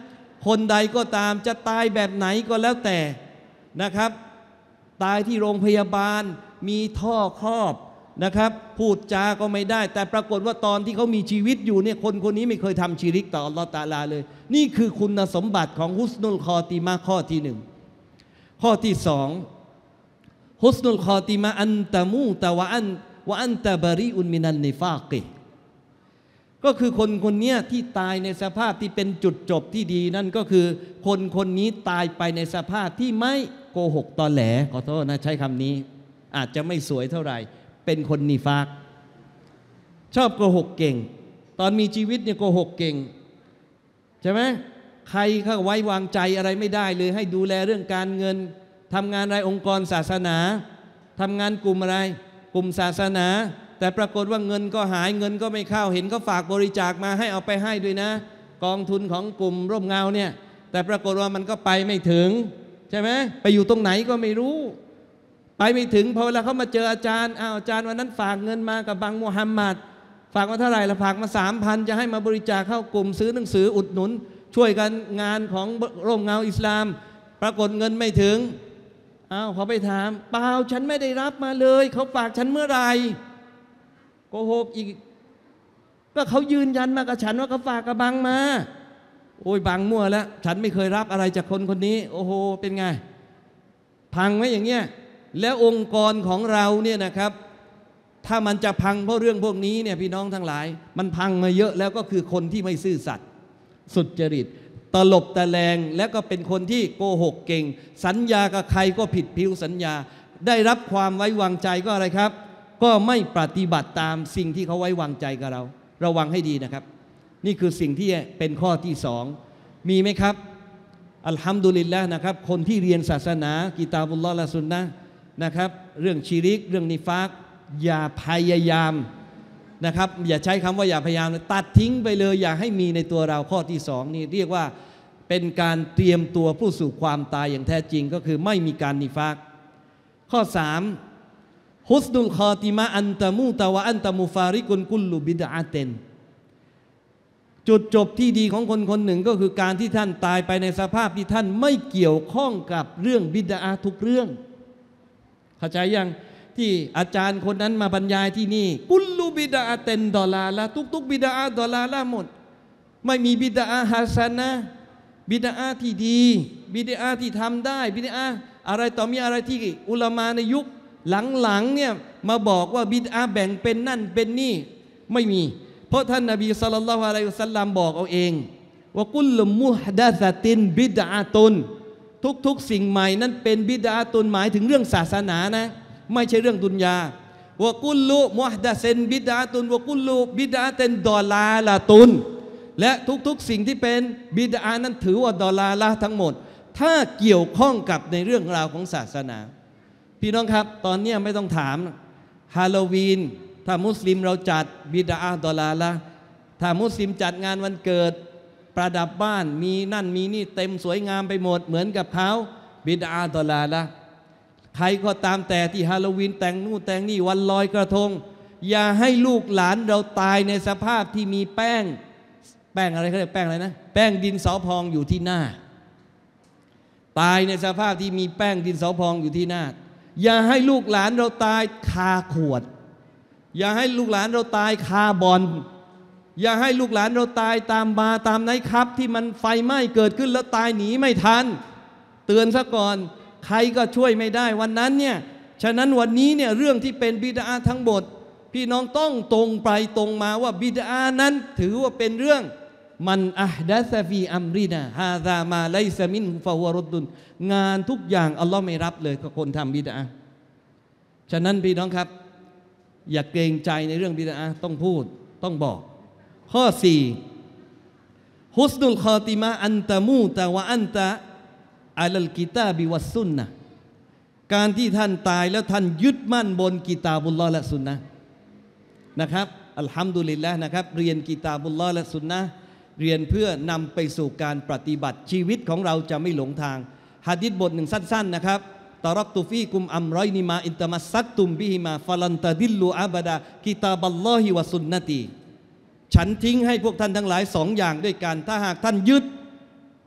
[SPEAKER 1] คนใดก็ตามจะตายแบบไหนก็แล้วแต่นะครับตายที่โรงพยาบาลมีท่อครอบนะครับพูดจาก็ไม่ได้แต่ปรากฏว่าตอนที่เขามีชีวิตอยู่เนี่ยคนคนนี้ไม่เคยทำชิริกต่ออัลลอฮฺตะอาลาเลยนี่คือคุณสมบัติของฮุสนุลคอติมะข้อที่หนึ่งข้อที่สองฮุสนุลคอติมะอันตะมูตะวะอันวะอันตะบาริอุนมินันนิฟากิก็คือคนคนนี้ที่ตายในสภาพที่เป็นจุดจบที่ดีนั่นก็คือคนคนนี้ตายไปในสภาพที่ไม่โกหกตอแหลขอโทษนะใช้คำนี้อาจจะไม่สวยเท่าไหร่เป็นคนนิฟากชอบโกหกเก่งตอนมีชีวิตเนี่ยโกหกเก่งใช่ไหมใครเขาไว้วางใจอะไรไม่ได้เลยให้ดูแลเรื่องการเงินทำงานอะไรองค์กรศาสนาทำงานกลุ่มอะไรกลุ่มศาสนาแต่ปรากฏว่าเงินก็หายเงินก็ไม่เข้าเห็นเขาฝากบริจาคมาให้เอาไปให้ด้วยนะกองทุนของกลุ่มร่มเงาเนี่ยแต่ปรากฏว่ามันก็ไปไม่ถึงใช่ไหมไปอยู่ตรงไหนก็ไม่รู้ไปไม่ถึงพอเวลาเขามาเจออาจารย์อ้าวอาจารย์วันนั้นฝากเงินมากับบังมูฮัมหมัดฝากมาเท่าไหร่ละฝากมาสามพันจะให้มาบริจาคเข้ากลุ่มซื้อหนังสืออุดหนุนช่วยกันงานของร่มเงาอิสลามปรากฏเงินไม่ถึงอ้าวเขาไปถามเปล่าฉันไม่ได้รับมาเลยเขาฝากฉันเมื่อไหร่โกหกอีกก็เขายืนยันมากับฉันว่าเขาฝากกับบังมาโอ้ยบังมั่วแล้วฉันไม่เคยรับอะไรจากคนคนนี้โอ้โหเป็นไงพังไหมอย่างเงี้ยแล้วองค์กรของเราเนี่ยนะครับถ้ามันจะพังเพราะเรื่องพวกนี้เนี่ยพี่น้องทั้งหลายมันพังมาเยอะแล้วก็คือคนที่ไม่ซื่อสัตย์สุจริตตลบตะแลงและก็เป็นคนที่โกหกเก่งสัญญากับใครก็ผิดผิวสัญญาได้รับความไว้วางใจก็อะไรครับก็ไม่ปฏิบัติตามสิ่งที่เขาไว้วางใจกับเราระวังให้ดีนะครับนี่คือสิ่งที่เป็นข้อที่สองมีไหมครับอัลฮัมดุลิลละห์นะครับคนที่เรียนศาสนากิตาบุลลอฮ์และซุนนะห์นะครับเรื่องชิริกเรื่องนิฟากอย่าพยายามนะครับอย่าใช้คำว่าอย่าพยายามตัดทิ้งไปเลยอย่าให้มีในตัวเราข้อที่สองนี่เรียกว่าเป็นการเตรียมตัวผู้สู่ความตายอย่างแท้จริงก็คือไม่มีการนิฟากข้อสามฮุสนุลคอติมะอันตะมูตะวะอันตะมุฟาริกุนกุลลุบิดอะเตนจุดจบที่ดีของคนคนหนึ่งก็คือการที่ท่านตายไปในสภาพที่ท่านไม่เกี่ยวข้องกับเรื่องบิดอะทุกเรื่องเข้าใจยังที่อาจารย์คนนั้นมาบรรยายที่นี่กุลลุบิดอะเตนดอลาละทุกๆบิดอะดอลาละหมดไม่มีบิดอะฮัสนะบิดอะที่ดีบิดอะที่ทำได้บิดอะอะไรต่อมีอะไรที่อุลามาในยุคหลังๆเนี่ยมาบอกว่าบิดอะแบ่งเป็นนั่นเป็นนี่ไม่มีเพราะท่านนบีศ็อลลัลลอฮุอะลัยฮิวะซัลลัมบอกเอาเองว่ากุลมุฮดะซะตินบิดอะตุนทุกๆสิ่งใหม่นั้นเป็นบิดอะตุนหมายถึงเรื่องศาสนานะไม่ใช่เรื่องดุนยาวะกุลลุมุฮดะซินบิดอะตุนวะกุลลุบิดอะตินดอลาละตุนและทุกๆสิ่งที่เป็นบิดอะนั้นถือว่าดอลาละทั้งหมดถ้าเกี่ยวข้องกับในเรื่องราวของศาสนาพี่น้องครับตอนนี้ไม่ต้องถามฮาโลวีนถ้ามุสลิมเราจัดบิดอะดอลาละถ้ามุสลิมจัดงานวันเกิดประดับบ้านมีนั่นมีนี่เต็มสวยงามไปหมดเหมือนกับเขาบิดอะดอลาละใครก็ตามแต่ที่ฮาโลวีนแต่งนู่นแต่งนี่วันลอยกระทงอย่าให้ลูกหลานเราตายในสภาพที่มีแป้งแป้งอะไรเขาเรียกแป้งอะไรนะแป้งดินสอพองอยู่ที่หน้าตายในสภาพที่มีแป้งดินสอพองอยู่ที่หน้าอย่าให้ลูกหลานเราตายคาขวดอย่าให้ลูกหลานเราตายคาบอลอย่าให้ลูกหลานเราตายตามบาร์ตามไนท์คลับที่มันไฟไหม้เกิดขึ้นแล้วตายหนีไม่ทันเตือนซะก่อนใครก็ช่วยไม่ได้วันนั้นเนี่ยฉะนั้นวันนี้เนี่ยเรื่องที่เป็นบิดอะทั้งหมดพี่น้องต้องตรงไปตรงมาว่าบิดอะนั้นถือว่าเป็นเรื่องมันอะห์ดะซะฟีอัมรินาฮาซามาไลซะมินฟะฮุวะรุดดุนงานทุกอย่างอัลลอฮ์ไม่รับเลยกับคนทำบิดอะฉะนั้นพี่น้องครับอย่าเกรงใจในเรื่องบิดอะต้องพูดต้องบอกข้อสี่ฮุสนุลคอติมะอันตะมูตะวะอันตะอัลลกิตาบิวัสซุนนะการที่ท่านตายแล้วท่านยึดมั่นบนกิตาบุลลอฮ์และซุนนะนะครับอัลฮัมดุลิลละห์นะครับเรียนกิตาบุลลอฮ์และซุนนะเรียนเพื่อนำไปสู่การปฏิบัติชีวิตของเราจะไม่หลงทางหะดีษบทหนึ่งสั้นๆนะครับตะรักตุฟีกุมอัมรอยนิมาอินตะมัสซักตุมบิฮิมาฟะลันตะดิลลูอับดากิตาบัลลอฮิวะซุนนะตีฉันทิ้งให้พวกท่านทั้งหลายสองอย่างด้วยกันถ้าหากท่านยึด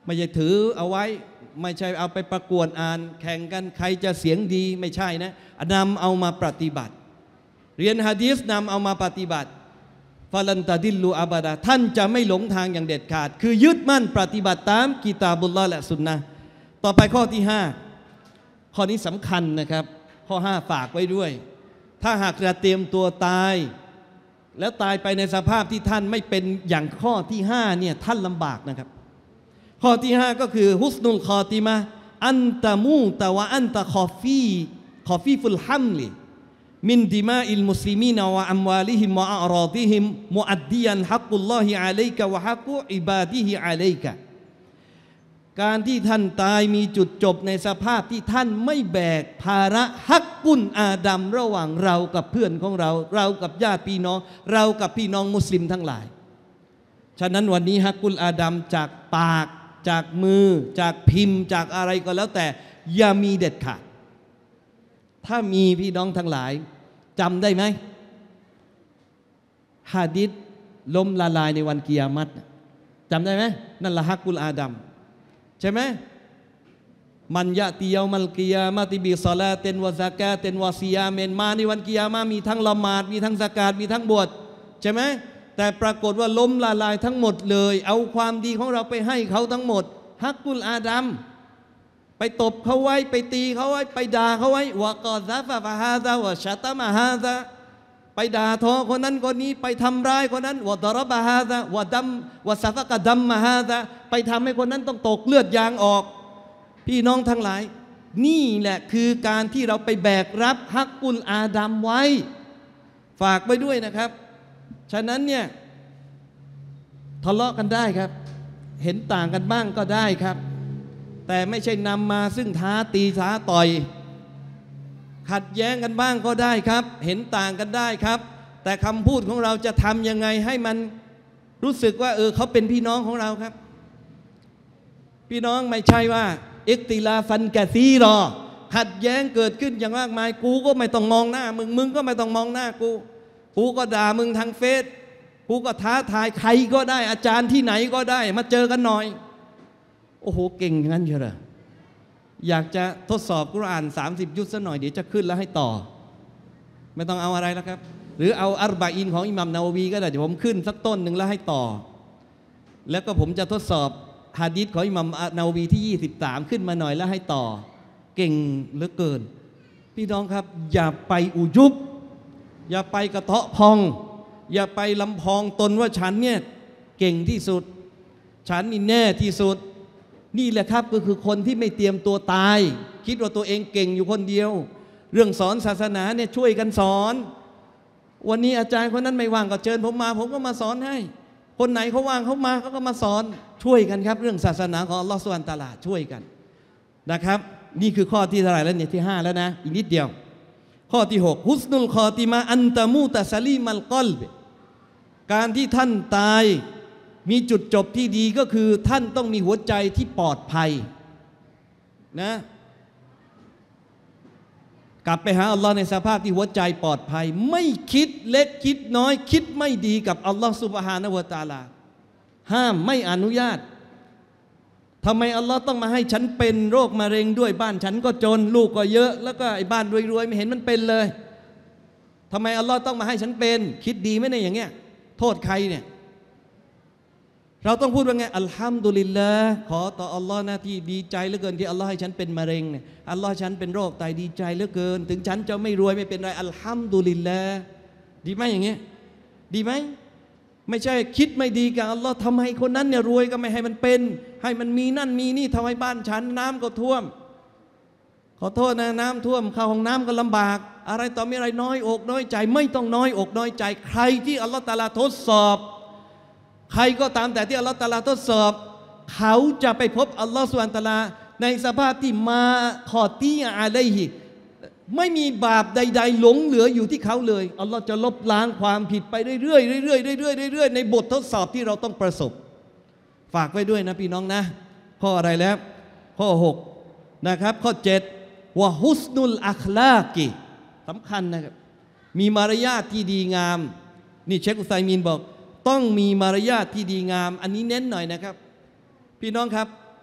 [SPEAKER 1] ไม่ใช่ถือเอาไว้ไม่ใช่เอาไปประกวดอ่านแข่งกันใครจะเสียงดีไม่ใช่นะนำเอามาปฏิบัติเรียนหะดีษนำเอามาปฏิบัติฟาลันตาดิลลูอับดาท่านจะไม่หลงทางอย่างเด็ดขาดคือยึดมั่นปฏิบัติตามกิตาบุลลอฮ์และสุนนะห์ต่อไปข้อที่ห้าข้อนี้สำคัญนะครับข้อห้าฝากไว้ด้วยถ้าหากจะเตรียมตัวตายแล้วตายไปในสภาพที่ท่านไม่เป็นอย่างข้อที่ห้าเนี่ยท่านลำบากนะครับข้อที่ห้าก็คือฮุสนุลคอติมะอันตะมูตะวะอันตะคอฟีคอฟีฟุลฮัมลิมินดิมาอิลมุสลิมีนวะอัมวาลิฮิมวะอัรอดิฮิมมุอัดดิยันฮักกุลลอฮิอะลัยกะวะฮักกุอิบาดิฮิอะลัยกะการที่ท่านตายมีจุดจบในสภาพที่ท่านไม่แบกภาระฮักกุลอาดัมระหว่างเรากับเพื่อนของเราเรากับญาติพี่น้องเรากับพี่น้องมุสลิมทั้งหลายฉะนั้นวันนี้ฮักกุลอาดัมจากปากจากมือจากพิมพ์จากอะไรก็แล้วแต่อย่ามีเด็ดขาดถ้ามีพี่น้องทั้งหลายจำได้ไหมหะดีษล้มละลายในวันกิยามัตจำได้ไหมนั่นละฮักกุลอาดัมใช่ไหมมันยะติยามัลกิยามะติบิศอลาตินวะซะกาตินวะซิยาเมนมาในวันกิยามะมีทั้งละหมาดมีทั้งซะกาตมีทั้งบวชใช่ไหมแต่ปรากฏว่าล้มละลายทั้งหมดเลยเอาความดีของเราไปให้เขาทั้งหมดฮักกุลอาดัมไปตบเขาไว้ไปตีเขาไว้ไปด่าเขาไว้วะกอซะฟะฟะฮาซาวะชะตะมะฮาซาไปด่าทอคนนั้นคนนี้ไปทำร้ายคนนั้นวะดะรบะฮาซาวะดัมวะซะฟะกะดัมมะฮาซาไปทำให้คนนั้นต้องตกเลือดยางออกพี่น้องทั้งหลายนี่แหละคือการที่เราไปแบกรับฮักกุลอาดัมไว้ฝากไว้ด้วยนะครับฉะนั้นเนี่ยทะเลาะกันได้ครับเห็นต่างกันบ้างก็ได้ครับแต่ไม่ใช่นำมาซึ่งท้าตีท้าต่อยขัดแย้งกันบ้างก็ได้ครับเห็นต่างกันได้ครับแต่คำพูดของเราจะทำยังไงให้มันรู้สึกว่าเออเขาเป็นพี่น้องของเราครับพี่น้องไม่ใช่ว่าอิกติลาฟันกะซีรอขัดแย้งเกิดขึ้นอย่างมากมายกูก็ไม่ต้องมองหน้ามึงมึงก็ไม่ต้องมองหน้ากูกูก็ด่ามึงทางเฟซกูก็ท้าทายใครก็ได้อาจารย์ที่ไหนก็ได้มาเจอกันหน่อยโอ้โหเก่งงั้นเชียวเหรออยากจะทดสอบกุรอานสามสิบยุทธซะหน่อยเดี๋ยวจะขึ้นแล้วให้ต่อไม่ต้องเอาอะไรแล้วครับหรือเอาอัรบะอินของอิหมัมนาววีก็ได้เดี๋ยวผมขึ้นสักต้นหนึ่งแล้วให้ต่อแล้วก็ผมจะทดสอบหะดีษของอิหมัมนาววีที่ยี่สิบสามขึ้นมาหน่อยแล้วให้ต่อเก่งเหลือเกินพี่น้องครับอย่าไปอุยุบอย่าไปกระเทาะพองอย่าไปลำพองตนว่าฉันเนี่ยเก่งที่สุดฉันนี่แน่ที่สุดนี่แหละครับก็คือคนที่ไม่เตรียมตัวตายคิดว่าตัวเองเก่งอยู่คนเดียวเรื่องสอนศาสนาเนี่ยช่วยกันสอนวันนี้อาจารย์คนนั้นไม่ว่างก็เชิญผมมาผมก็มาสอนให้คนไหนเขาว่างเขามาเขาก็มาสอนช่วยกันครับเรื่องศาสนาของอัลลอฮฺซุบฮานะฮูวะตะอาลาช่วยกันนะครับนี่คือข้อที่เท่าไหร่แล้วเนี่ยที่ห้าแล้วนะอีกนิดเดียวข้อที่หกฮุสนุลคอติมะอันตะมูตะซะลีมัลกอลบการที่ท่านตายมีจุดจบที่ดีก็คือท่านต้องมีหัวใจที่ปลอดภัยนะกลับไปหาอัลลอฮ์ในสภาพที่หัวใจปลอดภัยไม่คิดเล็กคิดน้อยคิดไม่ดีกับอัลลอฮ์ซุบฮานะฮูวะตะอาลาห้ามไม่อนุญาตทำไมอัลลอฮ์ต้องมาให้ฉันเป็นโรคมะเร็งด้วยบ้านฉันก็จนลูกก็เยอะแล้วก็ไอ้บ้านรวยๆไม่เห็นมันเป็นเลยทำไมอัลลอฮ์ต้องมาให้ฉันเป็นคิดดีไหมเนี่ยอย่างเงี้ยโทษใครเนี่ยเราต้องพูดว่าไงอัลฮัมดุลิลลาห์ขอต่ออัลลอฮ์นะที่ดีใจเหลือเกินที่อัลลอฮ์ให้ฉันเป็นมะเร็งเนี่ยอัลลอฮ์ฉันเป็นโรคไตดีใจเหลือเกินถึงฉันจะไม่รวยไม่เป็นไรอัลฮัมดุลิลลาห์ดีไหมอย่างเงี้ยดีไหมไม่ใช่คิดไม่ดีกับอัลลอฮ์ทำไมคนนั้นเนี่ยรวยก็ไม่ให้มันเป็นให้มันมีนั่นมีนี่ทำไมบ้านฉันน้ำก็ท่วมขอโทษนะน้ำท่วมเข้าห้องน้ำก็ลำบากอะไรต่อมีอะไรน้อยอกน้อยใจไม่ต้องน้อยอกน้อยใจใครที่อัลลอฮ์ตะอาลาทดสอบใครก็ตามแต่ที่อัลลอฮ์ตะอาลาทดสอบเขาจะไปพบอัลลอฮ์ซุบฮานะฮูวะตะอาลาในสภาพที่มาขอตีอะลัยฮิไม่มีบาปใดๆหลงเหลืออยู่ที่เขาเลยอัลลอฮ์จะลบล้างความผิดไปเรื่อยๆเรื่อยๆเรื่อยๆเรื่อยๆในบททดสอบที่เราต้องประสบฝากไว้ด้วยนะพี่น้องนะข้ออะไรแล้วข้อหกนะครับข้อเจ็ดวะฮุสนุลอัคลากิสำคัญนะครับมีมารยาทที่ดีงามนี่เชคอุซัยมีนบอกต้องมีมารยาทที่ดีงามอันนี้เน้นหน่อยนะครับพี่น้องครับ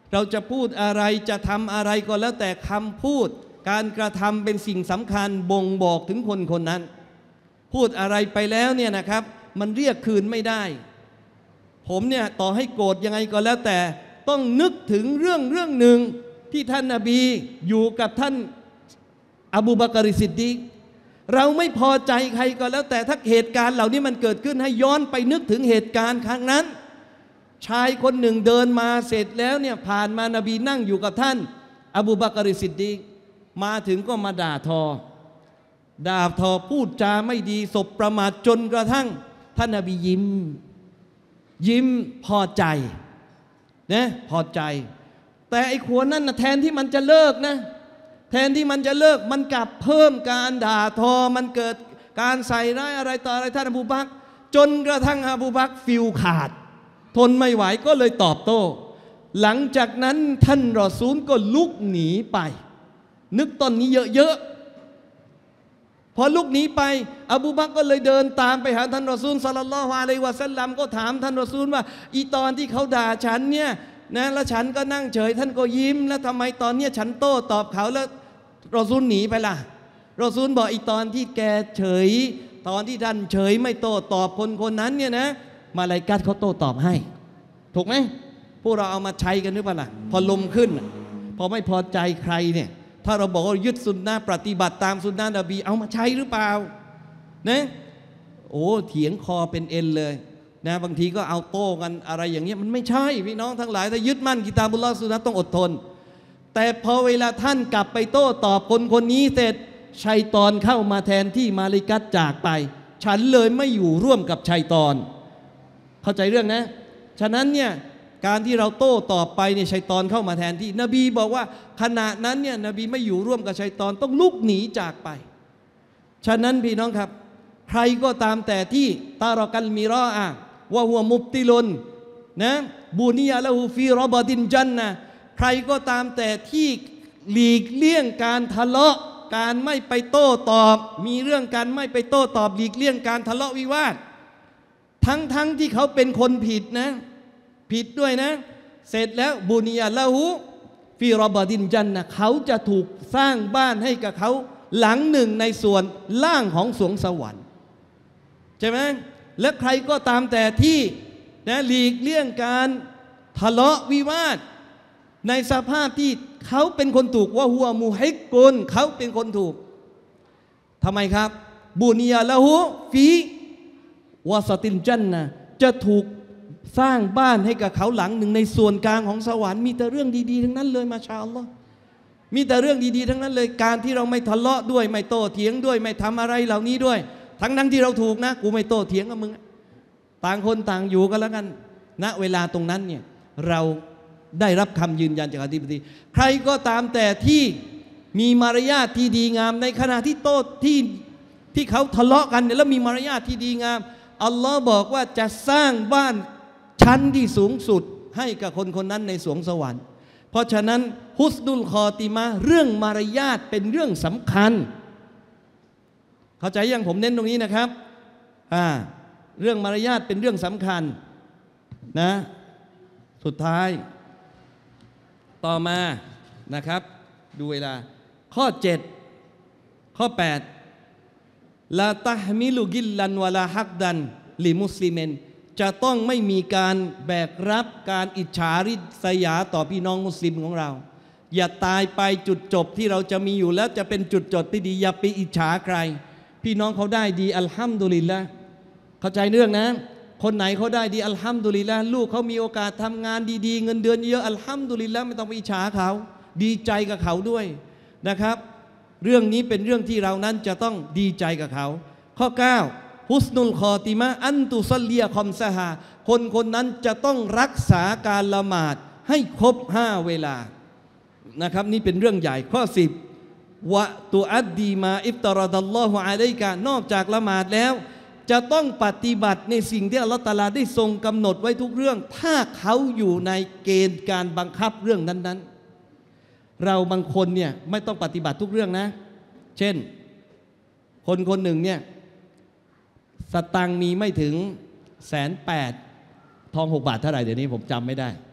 [SPEAKER 1] เราจะพูดอะไรจะทำอะไรก็แล้วแต่คำพูดการกระทำเป็นสิ่งสำคัญบ่งบอกถึงคนคนนั้นพูดอะไรไปแล้วเนี่ยนะครับมันเรียกคืนไม่ได้ผมเนี่ยต่อให้โกรธยังไงก็แล้วแต่ต้องนึกถึงเรื่องเรื่องหนึ่งที่ท่านนบีอยู่กับท่านอบูบักรซิดดีกเราไม่พอใจใครก็แล้วแต่ถ้าเหตุการณ์เหล่านี้มันเกิดขึ้นให้ย้อนไปนึกถึงเหตุการณ์ครั้งนั้นชายคนหนึ่งเดินมาเสร็จแล้วเนี่ยผ่านมานบีนั่งอยู่กับท่านอบูบักรซิดดีกมาถึงก็มาด่าทอด่าทอพูดจาไม่ดีสบประมาทจนกระทั่งท่านนบียิ้มยิ้มพอใจนะพอใจแต่ไอ้ขวนั้นนะแทนที่มันจะเลิกนะแทนที่มันจะเลิกมันกลับเพิ่มการด่าทอมันเกิดการใส่ร้ายอะไรต่ออะไรท่านอบูบักรจนกระทั่งอบูบักรฟิลขาดทนไม่ไหวก็เลยตอบโต้หลังจากนั้นท่านรอซูลก็ลุกหนีไปนึกตอนนี้เยอะๆพอลุกหนีไปอบูบักรก็เลยเดินตามไปหาท่านรอซูลศ็อลลัลลอฮุอะลัยฮิวะซัลลัมก็ถามท่านรอซูลว่าอีตอนที่เขาด่าฉันเนี่ยนะแล้วฉันก็นั่งเฉยท่านก็ยิ้มแล้วทำไมตอนเนี้ยฉันโต้ตอบเขาแล้วรอซูลหนีไปล่ะรอซูลบอกอีตอนที่แกเฉยตอนที่ท่านเฉยไม่โต้ตอบคนคนนั้นเนี่ยนะมาลาอิกะฮ์เขาโต้ตอบให้ถูกไหมพวกเราเอามาใช้กันหรือเปล่าล่ะพอลมขึ้นพอไม่พอใจใครเนี่ยถ้าเราบอกว่ายึดสุนนะปฏิบัติตามสุนนะนบีเอามาใช้หรือเปล่านะโอ้เถียงคอเป็นเอ็นเลยนะบางทีก็เอาโต้กันอะไรอย่างเงี้ยมันไม่ใช่พี่น้องทั้งหลายถ้ายึดมั่นกิตาบุลลอฮ์สุนนะต้องอดทนแต่พอเวลาท่านกลับไปโต้ตอบคนคนนี้เสร็จชัยฏอนเข้ามาแทนที่มาลิกัตจากไปฉันเลยไม่อยู่ร่วมกับชัยฏอนเข้าใจเรื่องนะฉะนั้นเนี่ยการที่เราโต้ตอบไปเนี่ยชัยฏอนเข้ามาแทนที่นบีบอกว่าขณะนั้นเนี่ยนบีไม่อยู่ร่วมกับชัยฏอนต้องลุกหนีจากไปฉะนั้นพี่น้องครับใครก็ตามแต่ที่ตารอกัลมิรออะว่าหัวมุบติลุนนะบูนียะละฮูฟีรอบดินจันนะใครก็ตามแต่ที่หลีกเลี่ยงการทะเลาะการไม่ไปโต้ตอบมีเรื่องการไม่ไปโต้ตอบหลีกเลี่ยงการทะเลาะวิวาททั้งทั้งที่เขาเป็นคนผิดนะผิดด้วยนะเสร็จแล้วบุนียะละฮูฟีรอบดินจันนะเขาจะถูกสร้างบ้านให้กับเขาหลังหนึ่งในส่วนล่างของสวงสวรรค์ใช่ไหมและใครก็ตามแต่ที่นะหลีกเลี่ยงการทะเลาะวิวาทในสภาพที่เขาเป็นคนถูกว่าหัวมูฮิกกุนเขาเป็นคนถูกทำไมครับบุนียะละฮูฟีวาสตินจันนะจะถูกสร้างบ้านให้กับเขาหลังหนึ่งในส่วนกลางของสวรรค์มีแต่เรื่องดีๆทั้งนั้นเลยมาชาอัลลอฮ์มีแต่เรื่องดีๆทั้งนั้นเลยการที่เราไม่ทะเลาะด้วยไม่โต้เถียงด้วยไม่ทำอะไรเหล่านี้ด้วยทั้งนั้นที่เราถูกนะกูไม่โต้เถียงกับมึงต่างคนต่างอยู่กันแล้วกันณเวลาตรงนั้นเนี่ยเราได้รับคำยืนยันจากอธิบดีใครก็ตามแต่ที่มีมารยาทที่ดีงามในขณะที่โต้ที่ที่เขาทะเลาะกันเนี่ยแล้วมีมารยาทที่ดีงามอัลลอฮ์บอกว่าจะสร้างบ้านชั้นที่สูงสุดให้กับคนคนนั้นในสวงสวรรค์เพราะฉะนั้นฮุสนุลคอติมะเรื่องมารยาทเป็นเรื่องสำคัญเข้าใจยังผมเน้นตรงนี้นะครับอ่าเรื่องมารยาทเป็นเรื่องสำคัญนะสุดท้ายต่อมานะครับดูเวลาข้อเจ็ดข้อแปดลาตะฮมิลุกิลลันวะลาฮักดันลิมุสลิมินจะต้องไม่มีการแบกรับการอิจฉาริษยาต่อพี่น้องมุสลิมของเราอย่าตายไปจุดจบที่เราจะมีอยู่แล้วจะเป็นจุดจบที่ดีอย่าไปอิจฉาใครพี่น้องเขาได้ดีอัลฮัมดุลิลละห์เข้าใจเรื่องนะคนไหนเขาได้ดีอัลฮัมดุลิลละห์ลูกเขามีโอกาสทำงานดีๆเงินเดือนเยอะอัลฮัมดุลิลละห์ไม่ต้องไปอิจฉาเขาดีใจกับเขาด้วยนะครับเรื่องนี้เป็นเรื่องที่เรานั้นจะต้องดีใจกับเขาข้อเก้าฮุสนุลคอติมะอันตุซัลลียคอมซะฮาคนคนนั้นจะต้องรักษาการละหมาดให้ครบห้าเวลานะครับนี่เป็นเรื่องใหญ่ข้อสิบวะตุอัดดีมาอิฟตารดัลลอฮุอะลัยกะนอกจากละหมาดแล้วจะต้องปฏิบัติในสิ่งที่อัลลอฮฺตะอาลาได้ทรงกำหนดไว้ทุกเรื่องถ้าเขาอยู่ในเกณฑ์การบังคับเรื่องนั้นๆเราบางคนเนี่ยไม่ต้องปฏิบัติทุกเรื่องนะเช่นคนคนหนึ่งเนี่ยสตังค์มีไม่ถึงแสนแปดทองหกบาทเท่าไหร่เดี๋ยวนี้ผมจำไม่ได้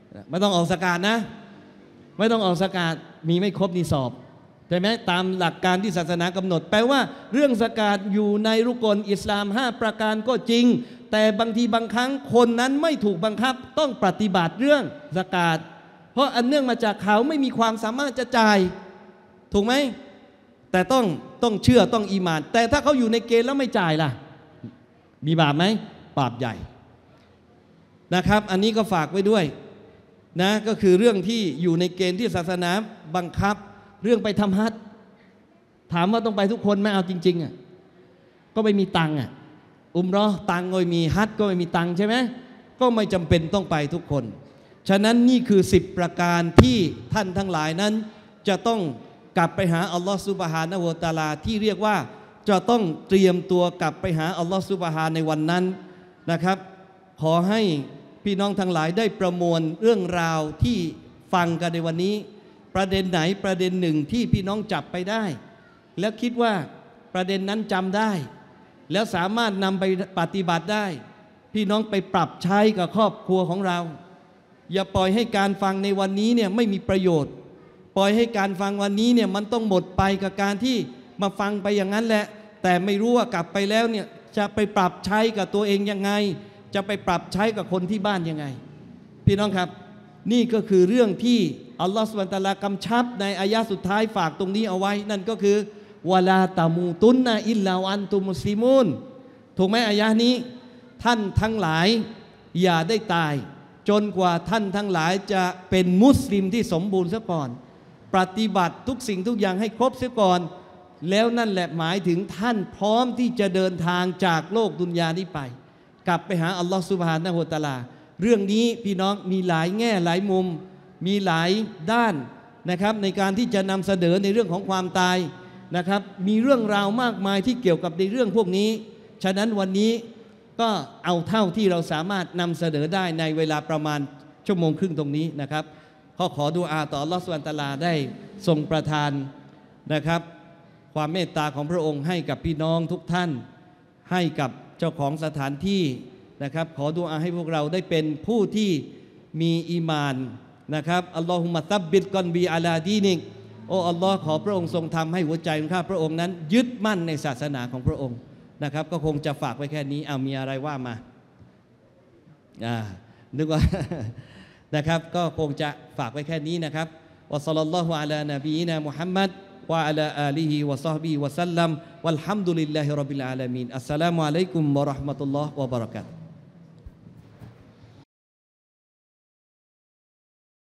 [SPEAKER 1] ไม่ต้องออกสกาดนะไม่ต้องออกสกาดมีไม่ครบนี่สอบใช่ไหมตามหลักการที่ศาสนากำหนดแปลว่าเรื่องสกาดอยู่ในรุกลอิสลามห้าประการก็จริงแต่บางทีบางครั้งคนนั้นไม่ถูกบังคับต้องปฏิบัติเรื่องสกาดเพราะอันเนื่องมาจากเขาไม่มีความสามารถจะจ่ายถูกไหมแต่ต้องต้องเชื่อต้องอีหม่านแต่ถ้าเขาอยู่ในเกณฑ์แล้วไม่จ่ายล่ะมีบาปไหมบาปใหญ่นะครับอันนี้ก็ฝากไว้ด้วยนะก็คือเรื่องที่อยู่ในเกณฑ์ที่ศาสนาบังคับเรื่องไปทำฮัจญ์ถามว่าต้องไปทุกคนไหมเอาจริงๆอ่ะก็ไม่มีตังค์อ่ะอุมเราะห์ตังค์ก็ไม่มีฮัจญ์ก็ไม่มีตังค์ใช่ไหมก็ไม่จำเป็นต้องไปทุกคนฉะนั้นนี่คือสิบประการที่ท่านทั้งหลายนั้นจะต้องกลับไปหาอัลลอฮฺซุบฮานะฮูวะตะอาลาที่เรียกว่าจะต้องเตรียมตัวกลับไปหาอัลลอฮฺซุบฮาในวันนั้นนะครับขอให้พี่น้องทั้งหลายได้ประมวลเรื่องราวที่ฟังกันในวันนี้ประเด็นไหนประเด็นหนึ่งที่พี่น้องจับไปได้แล้วคิดว่าประเด็นนั้นจำได้แล้วสามารถนำไปปฏิบัติได้พี่น้องไปปรับใช้กับครอบครัวของเราอย่าปล่อยให้การฟังในวันนี้เนี่ยไม่มีประโยชน์ปล่อยให้การฟังวันนี้เนี่ยมันต้องหมดไปกับการที่มาฟังไปอย่างนั้นแหละแต่ไม่รู้ว่ากลับไปแล้วเนี่ยจะไปปรับใช้กับตัวเองยังไงจะไปปรับใช้กับคนที่บ้านยังไงพี่น้องครับนี่ก็คือเรื่องที่อัลลอฮฺซุบฮานะฮูวะตะอาลากำชับในอายะสุดท้ายฝากตรงนี้เอาไว้นั่นก็คือวะลาตามูตุนนะอิลลาอันตุมุสลิมูนถูกไหมอายะนี้ท่านทั้งหลายอย่าได้ตายจนกว่าท่านทั้งหลายจะเป็นมุสลิมที่สมบูรณ์ซะก่อนปฏิบัติทุกสิ่งทุกอย่างให้ครบซะก่อนแล้วนั่นแหละหมายถึงท่านพร้อมที่จะเดินทางจากโลกดุนยานี้ไปกลับไปหาอัลลอฮฺซุบฮานะฮูวะตะอาลาเรื่องนี้พี่น้องมีหลายแง่หลายมุมมีหลายด้านนะครับในการที่จะนำเสนอในเรื่องของความตายนะครับมีเรื่องราวมากมายที่เกี่ยวกับในเรื่องพวกนี้ฉะนั้นวันนี้ก็เอาเท่าที่เราสามารถนำเสนอได้ในเวลาประมาณชั่วโมงครึ่งตรงนี้นะครับขอขอดุอาต่ออัลลอฮฺซุบฮานะฮูวะตะอาลาได้ทรงประทานนะครับความเมตตาของพระองค์ให้กับพี่น้องทุกท่านให้กับเจ้าของสถานที่นะครับขอดุอาให้พวกเราได้เป็นผู้ที่มีอีมานนะครับอัลลอฮุมะซับบิตกอนบีอาลาดีนิกโอ้อัลลอฮ์ขอพระองค์ทรงทำให้หัวใจของข้าพระองค์นั้นยึดมั่นในศาสนาของพระองค์นะครับก็คงจะฝากไว้แค่นี้เอามีอะไรว่ามาอ่านึกว่า นะครับก็คงจะฝากไว้แค่นี้นะครับวะศ็อลลัลลอฮุอะลานบีนะมุฮัมมัดวะอะลาอาลีฮิวะศอฮบิฮิวะซัลลัมวัลฮัมดุลิลลาฮิร็อบบิลอาลามีนอัสสลามุอะลัยกุมวะเราะห์มะตุลลอฮ์วะบะเราะกาตุฮ์